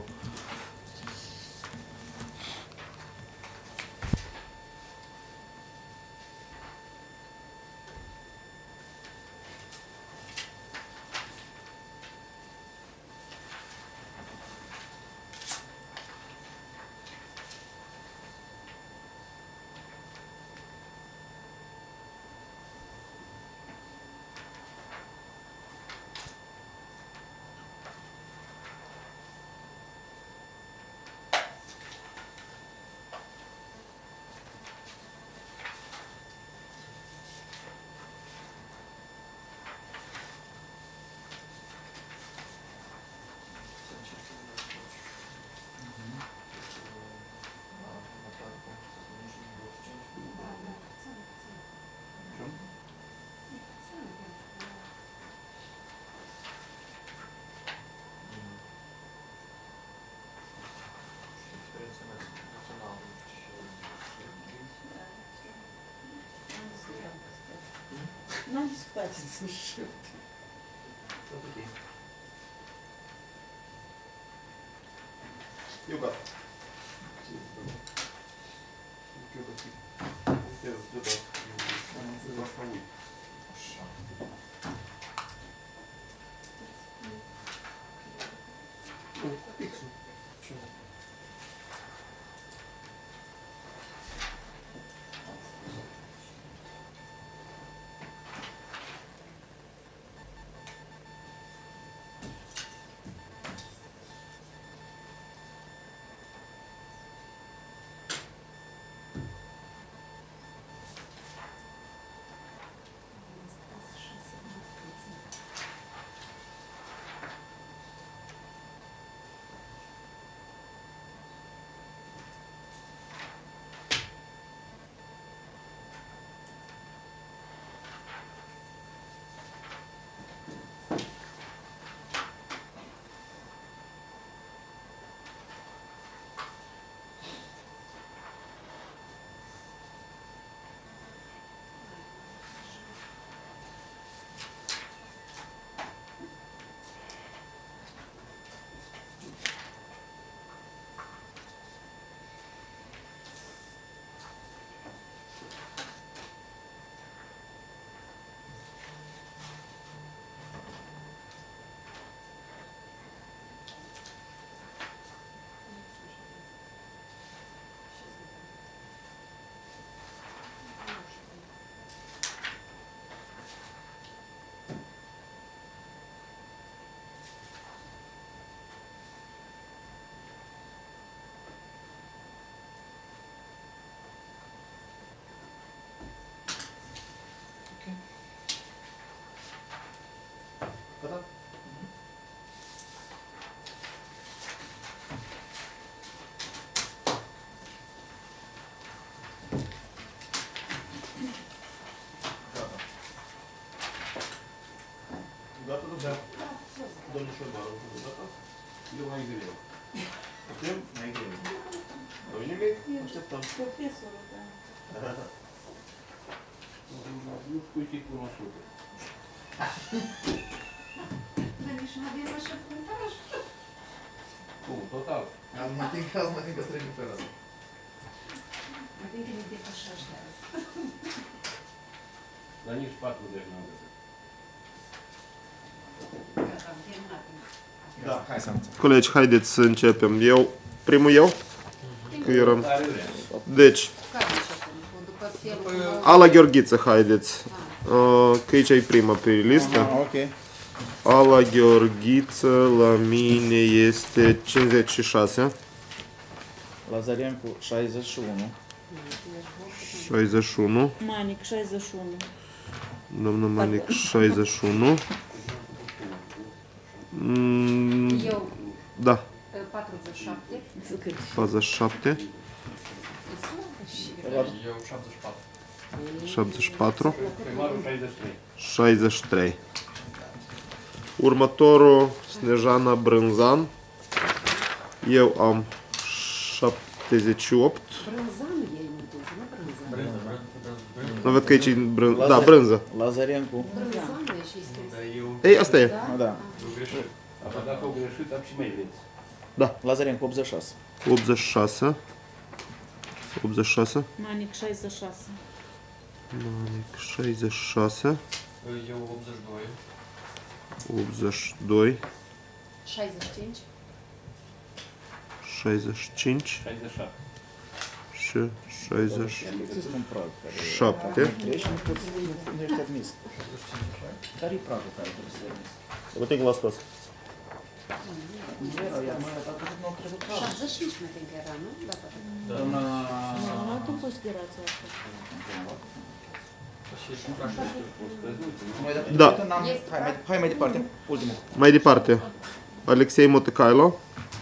N-am discutat în sfârșit. Eu gata. E mai greu. Putem? Mai greu. Nu nimic? Așteptăm. Profesorul, da. Nu spui fi cunoscut. Dar nici nu avem așa punctaj. Cum? Total. Azi mă tin că azi mă tin că străini fără asta. Mă tin că ne depășește azi. Dar nici patruzeci n-am găsit. Gata, am terminat. Da, hai să înțeleg. Colegi, haideți să începem. Eu, primul eu? Că eram... Deci, După felul... Ala Gheorghiță, haideți. Uh, Că aici e prima pe listă. Ah, ok. Ala Gheorghiță la mine este cincizeci și șase. Lazarencu șaizeci și unu. șaizeci și unu. Manic, șaizeci și unu. Domnul Manic, șaizeci și unu. Mm, Eu da, patruzeci și șapte. patruzeci și șapte. Eu șaptezeci și patru. șaptezeci și patru. Primarul șaizeci și trei. șaizeci și trei. Următorul, Snejana Brânzan. Eu am șaptezeci și opt. Brânzan ei, nu brânzan. Nu văd că aici e brânză. Da, brânză. Lazarencu. Brânzan e și scris. Ei, asta e. Da. Eu greșit. Apoi dacă au greșit, am și mai vreți. Da. Lazarencu optzeci și șase. optzeci și șase. optzeci și șase. Manic, șaizeci și șase. Manic, șaizeci și șase. Eu optzeci și doi. optzeci și doi. șaizeci și cinci. șaizeci și cinci. șaizeci și șapte. Și șaizeci și Există un prag care... șapte. Treci, nu poți, nu ești admis. Care-i pragul care trebuie să fie admis? Vă te l-a scos. șaptezeci și cinci, mă tin că era, nu? Da, Doamna... Nu, nu luat în considerație asta. Da. Hai mai, hai mai departe, ultimul. Mai departe. Alexei Motăcailo.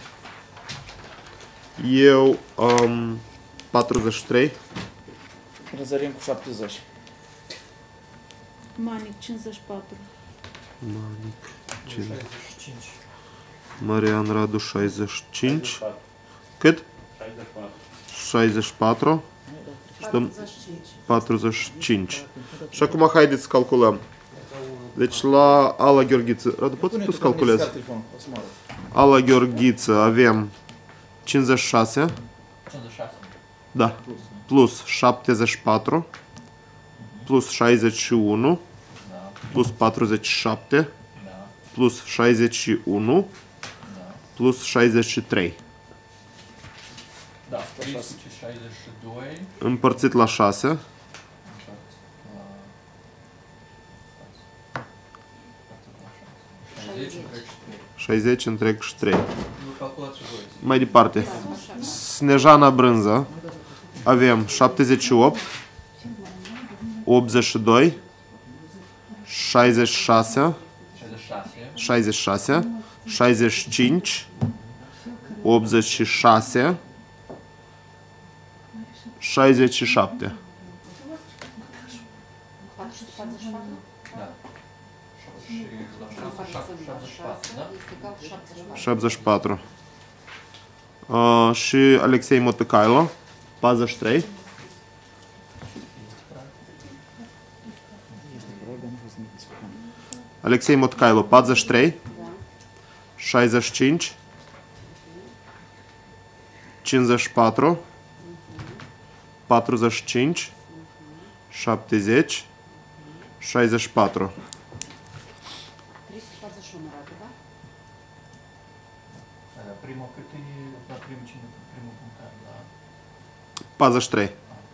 Eu am patruzeci și trei. Lazarencu șaptezeci. Manic, cincizeci și patru. Manic, cincizeci și cinci. Marian Radu, șaizeci și cinci. Cât? șaizeci și patru. Și dăm patruzeci și cinci. Și acum haideți să calculăm. Deci la Ala Gheorghiță, Radu, poți tu să calculezi? Ala Gheorghiță avem cincizeci și șase. cincizeci și șase. Da. Plus șaptezeci și patru. Plus șaizeci și unu. Plus patruzeci și șapte. Plus șaizeci și unu. Plus șaizeci și trei. Da, trei sute șaizeci și doi. Împărțit la șase. șaizeci întreg și trei. Mai departe. Snejana Brânză. Avem șaptezeci și opt. optzeci și doi. șaizeci și șase. șaizeci și șase. șaizeci și cinci. optzeci și șase. șaizeci și șapte. șaptezeci și patru. Uh, și Alexei Motăcailo, patruzeci și trei. Alexei Motăcailo, patruzeci și trei. șaizeci și cinci. cincizeci și patru. patruzeci și cinci. șaptezeci. șaizeci și patru. trei sute patruzeci și unu, Radu, da? Primul cât e la primul cine? Primul punctar, la... patruzeci și trei.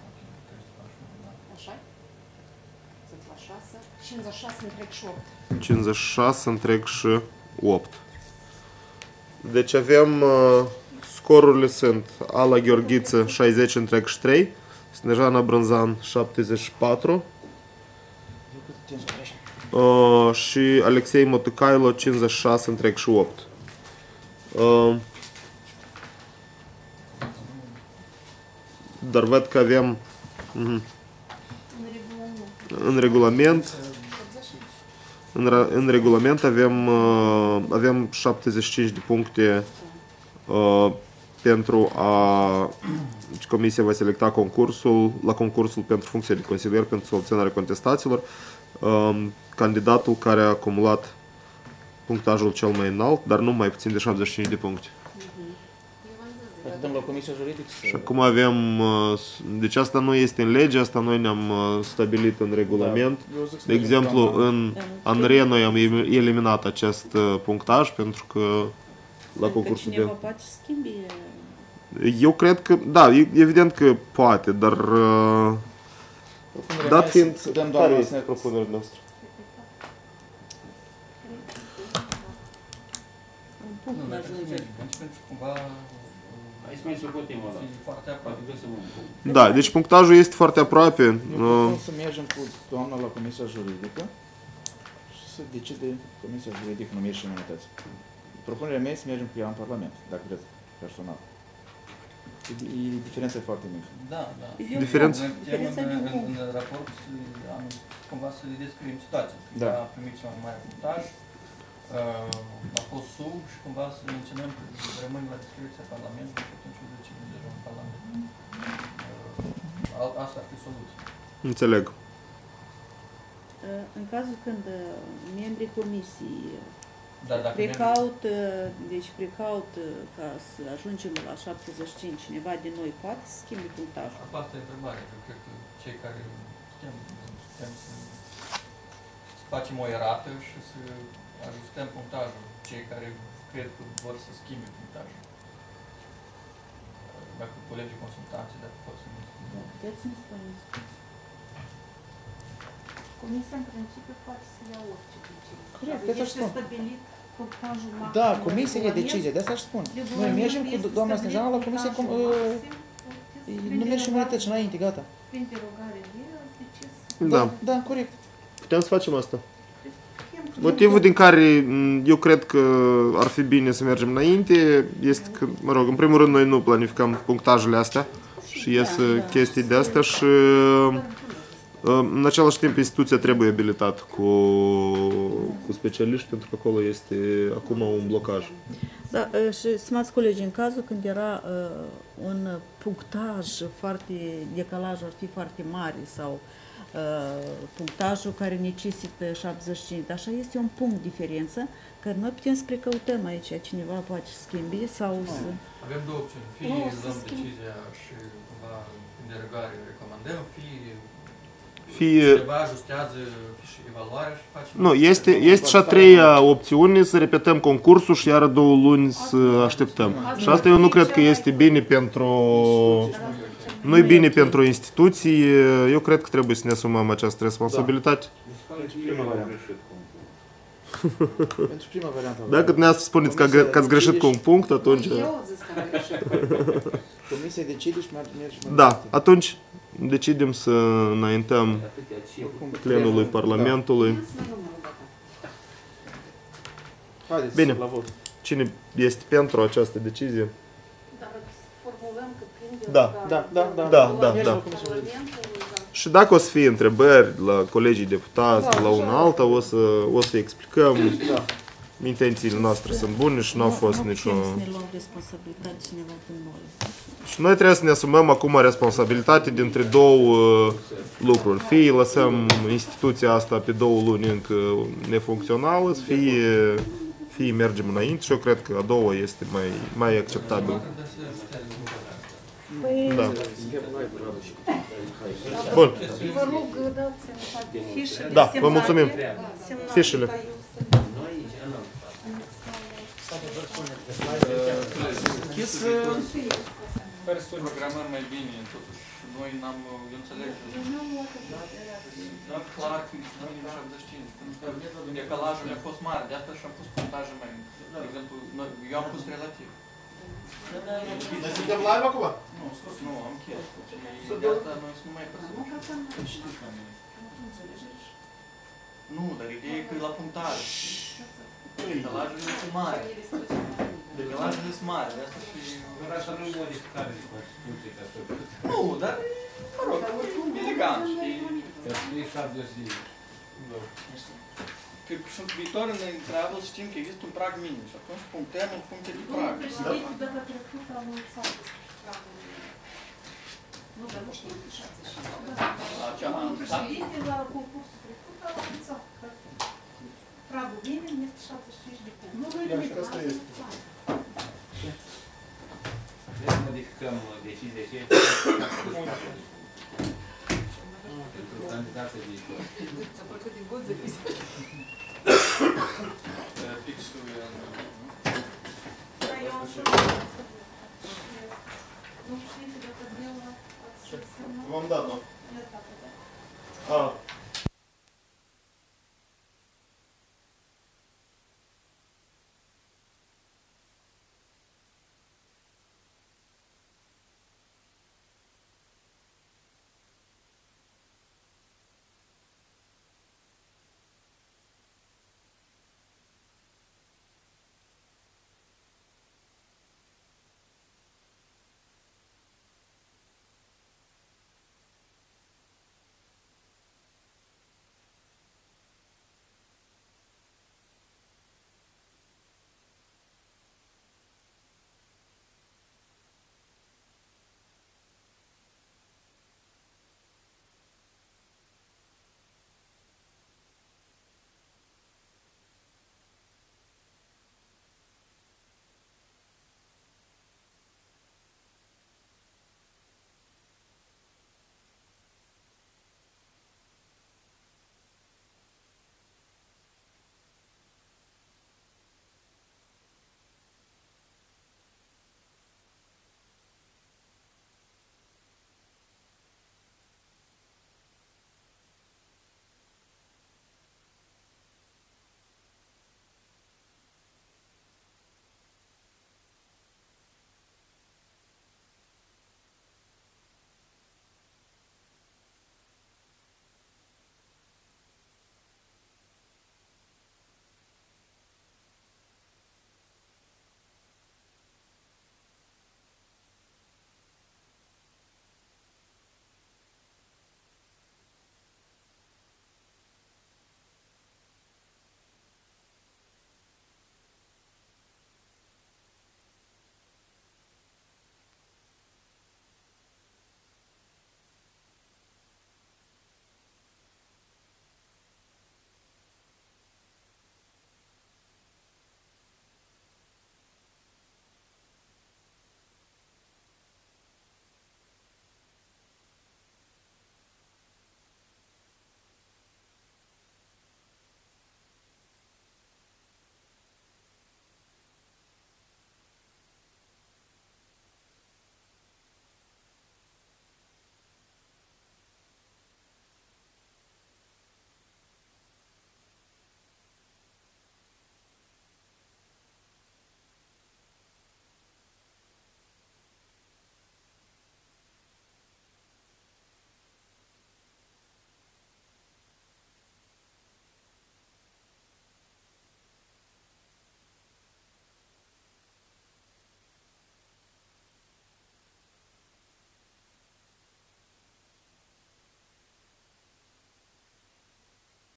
Așa? Sunt la șase. cincizeci și șase întreg și opt. cincizeci și șase întreg și opt. Deci avem uh, scorurile sunt Ala Gheorghiță șaizeci întreg și trei, Snejana Brânzan șaptezeci și patru uh, și Alexei Motăcailo cincizeci și șase întreg și opt. Uh, dar văd că avem uh, în regulament în, ra- în regulament avem, uh, avem șaptezeci și cinci de puncte uh, pentru a... Comisia va selecta concursul, la concursul pentru funcția de consilier pentru soluționarea contestațiilor, uh, candidatul care a acumulat punctajul cel mai înalt, dar nu mai puțin de șaptezeci și cinci de puncte. Dăm la Comisia Juridică. Și acum avem, uh, deci asta nu este în lege, asta noi ne-am uh, stabilit în regulament. Da, eu zic să De mergem exemplu, ca- în Andrei noi am eliminat acest uh, punctaj pentru că la concursul Cineva de... poate să schimbi. Eu cred că, da, e- evident că poate, dar uh, Propunerea dat mea fiind... să dăm Care doar este la- propunerea noastră? Un punct Nu, nu dacă să ajunge. mergem, pentru cumva... Hai să mai socotim ăla. E foarte aproape. Găsim un punct. Da, deci punctajul este foarte aproape. Eu Uh, propun să mergem cu doamna la Comisia Juridică și să decide Comisia Juridică numiri și imunități. Propunerea mea e să mergem cu ea în Parlament, dacă vreți, personal. E, e, diferența e foarte mică. Da, da. Eu Diferență? nu. Diferența În, de un în, punct. în raport am cumva să descriem situația. Da. A primit cel mai mare punctaj, uh, a fost sub și cumva să menționăm că rămâne la discreția Parlamentului și atunci o decidem deja în Parlament. Uh, al- asta ar fi soluția. înțeleg. În cazul când uh, membrii comisiei Dar dacă precaut, uh, deci precaut uh, ca să ajungem la șaptezeci și cinci, cineva din noi poate să schimbe punctajul. Asta e întrebarea. Eu cred că cei care putem, putem să facem o erată și să ajustăm punctajul. Cei care cred că vor să schimbe punctajul. Dacă colegii consultanții, dacă pot să ne schimbe. Puteți să-mi spuneți. Comisia în principiu poate să ia orice decizie. Corect, Dacă de asta este spun. stabilit punctajul maxim. Da, la Comisia e regulament, decizie, de asta aș spun. Noi regulamentul mergem cu este doamna stabilit Snejana la Comisia com, punctajul uh, maxim, prin numiri și derogare- imunități și înainte, gata. Prin derogare de el, decis. Da. Da, corect. Putem să facem asta. Motivul din care m, eu cred că ar fi bine să mergem înainte este că, mă rog, în primul rând noi nu planificăm punctajele astea și ies uh, chestii de astea și uh, în același timp instituția trebuie abilitată cu, cu specialiști pentru că acolo este acum un blocaj. Da, uh, și, stimați colegi, în cazul când era uh, un punctaj foarte, decalajul ar fi foarte mare sau uh, punctajul care necesită șaptezeci și cinci, așa este un punct diferență, care noi putem să precăutăm aici, cineva poate să schimbi sau să... Avem două opțiuni. Fie Nu, să luăm schimb. decizia și cumva în derogare recomandăm, fie Fie- ceva ajustează și evaluarea și facem... Nu, este, este și a treia opțiune să repetăm concursul și iară două luni să așteptăm. Și asta eu nu cred că este bine pentru... Nu e bine pentru instituții, eu cred că trebuie să ne asumăm această responsabilitate. Pentru prima variantă. Pentru prima variantă. Dacă dumneavoastră spuneți că, Comisia că ați greșit decide cu un și- punct, atunci... Eu zic că am greșit. Comisia decide și merge merge mai Da, departe. atunci decidem să înaintăm plenului Parlamentului. Haideți Bine. la vot. Cine este pentru această decizie? Dar formulăm că prin Da. Da, da, da. Da, da, Mergem da. la Comisia Juridică. Și dacă o să fie întrebări la colegii deputați, Da, la una așa. alta, o să, o să explicăm. Da. Intențiile noastre sunt bune și nu au fost nu nicio... putem să ne luăm responsabilitate cineva din noi. Și noi trebuie să ne asumăm acum responsabilitate dintre două uh, lucruri. Fie lăsăm instituția asta pe două luni încă nefuncțională, fie, fie mergem înainte și eu cred că a doua este mai, mai acceptabilă. Păi, Da. Da, Bun. Vă rog, dați-mi fișe de Da, vă semnare. mulțumim. Semnare Fișele. ca eu să- Chis, care să programăm mai bine, totuși. Noi n-am, eu înțeleg. Da, clar că noi din șaptezeci și cinci. Pentru că decalajul mi-a fost mare, de asta și-am pus punctaje mai... De exemplu, noi, eu am pus relativ. Ne suntem live acum? Nu, scos, nu, am închis. Și de asta noi să nu mai păsăm. Știți la mine. Nu, dar ideea e că la punctaj. Decalajul este mare. Decalajul este mare, de asta și... Dar asta nu e modificare de Constituție ca să... Nu, dar, mă rog, elegant, știi? Ca să fie șaptezeci de... că sunt viitoare ne întreabă, știm că există un prag minim și atunci punctăm în funcție de prag. Președinte, dacă trecut a anunțat pragul. Nu, dar nu știm că șaptezeci și șase. Domnul președinte, la concursul trecut a anunțat că pragul minim este șaptezeci și cinci de puncte. Nu, nu e nimic, asta este. Trebuie să modificăm decizia și pentru candidatul viitor. Ți-a plăcut din gât, zăpis. Pixul e... Da, eu am și nu știți dacă de la... V-am dat, nu? Eu dat, da. Ah.